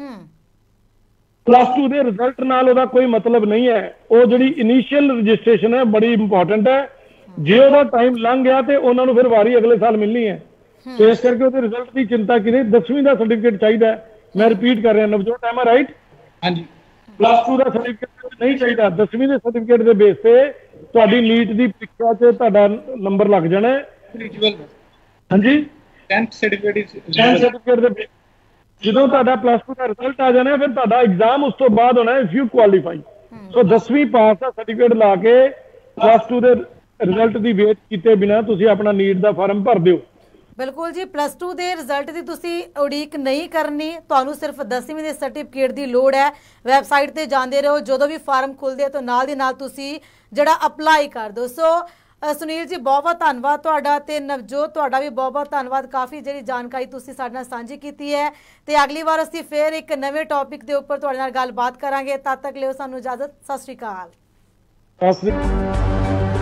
+2 ਦੇ ਰਿਜ਼ਲਟ ਨਾਲ ਉਹਦਾ ਕੋਈ ਮਤਲਬ ਨਹੀਂ ਹੈ। ਉਹ ਜਿਹੜੀ ਇਨੀਸ਼ੀਅਲ ਰਜਿਸਟ੍ਰੇਸ਼ਨ ਹੈ ਬੜੀ ਇੰਪੋਰਟੈਂਟ ਹੈ। ਜੇ ਉਹਦਾ ਟਾਈਮ ਲੰਘ ਗਿਆ ਤੇ ਉਹਨਾਂ ਨੂੰ ਫਿਰ ਵਾਰੀ ਅਗਲੇ ਸਾਲ ਮਿਲਣੀ ਹੈ। ਤੇ ਇਸ ਕਰਕੇ ਉਹਦੇ ਰਿਜ਼ਲਟ ਦੀ ਚਿੰਤਾ ਕੀਤੀ। 10ਵੀਂ ਦਾ ਸਰਟੀਫਿਕੇਟ ਚਾਹੀਦਾ ਹੈ। ਮੈਂ ਰਿਪੀਟ ਕਰ ਰਿਹਾ ਨਵਜੋਤ, ਐਮ ਆ ਰਾਈਟ? ਹਾਂਜੀ। +2 ਦਾ ਸਰਟੀਫਿਕੇਟ ਨਹੀਂ ਚਾਹੀਦਾ। 10ਵੀਂ ਦੇ ਸਰਟੀਫਿਕੇਟ ਦੇ ਬੇਸ ਤੇ ਤੁਹਾਡੀ ਨੀਟ ਦੀ ਪ੍ਰੀਖਿਆ 'ਚ ਤੁਹਾਡਾ ਨੰਬਰ ਲੱਗ ਜਾਣਾ ਹੈ। ਹਾਂਜੀ, 10th ਸਰਟੀਫਿਕੇਟ ਦੇ ਬੇਸ ਜਦੋਂ ਤੁਹਾਡਾ +2 ਦਾ ਰਿਜ਼ਲਟ ਆ ਜਾਣਾ ਫਿਰ ਤੁਹਾਡਾ ਐਗਜ਼ਾਮ ਉਸ ਤੋਂ ਬਾਅਦ ਹੋਣਾ ਇਫ ਯੂ ਕੁਆਲੀਫਾਈ। ਸੋ 10ਵੀਂ ਪਾਸ ਦਾ ਸਰਟੀਫਿਕੇਟ ਲਾ ਕੇ +2 ਦੇ ਰਿਜ਼ਲਟ ਦੀ ਵੇਟ ਕੀਤੇ ਬਿਨਾਂ ਤੁਸੀਂ ਆਪਣਾ ਨੀਟ ਦਾ ਫਾਰਮ ਭਰ ਦਿਓ। ਬਿਲਕੁਲ ਜੀ, +2 ਦੇ ਰਿਜ਼ਲਟ ਦੀ ਤੁਸੀਂ ਉਡੀਕ ਨਹੀਂ ਕਰਨੀ, ਤੁਹਾਨੂੰ ਸਿਰਫ 10ਵੀਂ ਦੇ ਸਰਟੀਫਿਕੇਟ ਦੀ ਲੋੜ ਹੈ। ਵੈਬਸਾਈਟ ਤੇ ਜਾਂਦੇ ਰਹੋ, ਜਦੋਂ ਵੀ ਫਾਰਮ ਖੁੱਲਦੇ ਤਾਂ ਨਾਲ ਦੀ ਨਾਲ ਤੁਸੀਂ ਜਿਹੜਾ ਅਪਲਾਈ ਕਰ ਦਿਓ। ਸੋ ਸੁਨੀਲ ਜੀ ਬਹੁਤ ਬਹੁਤ ਧੰਨਵਾਦ ਤੁਹਾਡਾ। ਤੇ ਨਵਜੋਤ ਤੁਹਾਡਾ ਵੀ ਬਹੁਤ ਬਹੁਤ ਧੰਨਵਾਦ। ਕਾਫੀ ਜਿਹੜੀ ਜਾਣਕਾਰੀ ਤੁਸੀਂ ਸਾਡੇ ਨਾਲ ਸਾਂਝੀ ਕੀਤੀ ਹੈ, ਤੇ ਅਗਲੀ ਵਾਰ ਅਸੀਂ ਫਿਰ ਇੱਕ ਨਵੇਂ ਟੌਪਿਕ ਦੇ ਉੱਪਰ ਤੁਹਾਡੇ ਨਾਲ ਗੱਲਬਾਤ ਕਰਾਂਗੇ। ਤਦ ਤੱਕ ਲਿਓ ਸਾਨੂੰ ਇਜਾਜ਼ਤ। ਸਤਿ ਸ਼੍ਰੀ ਅਕਾਲ।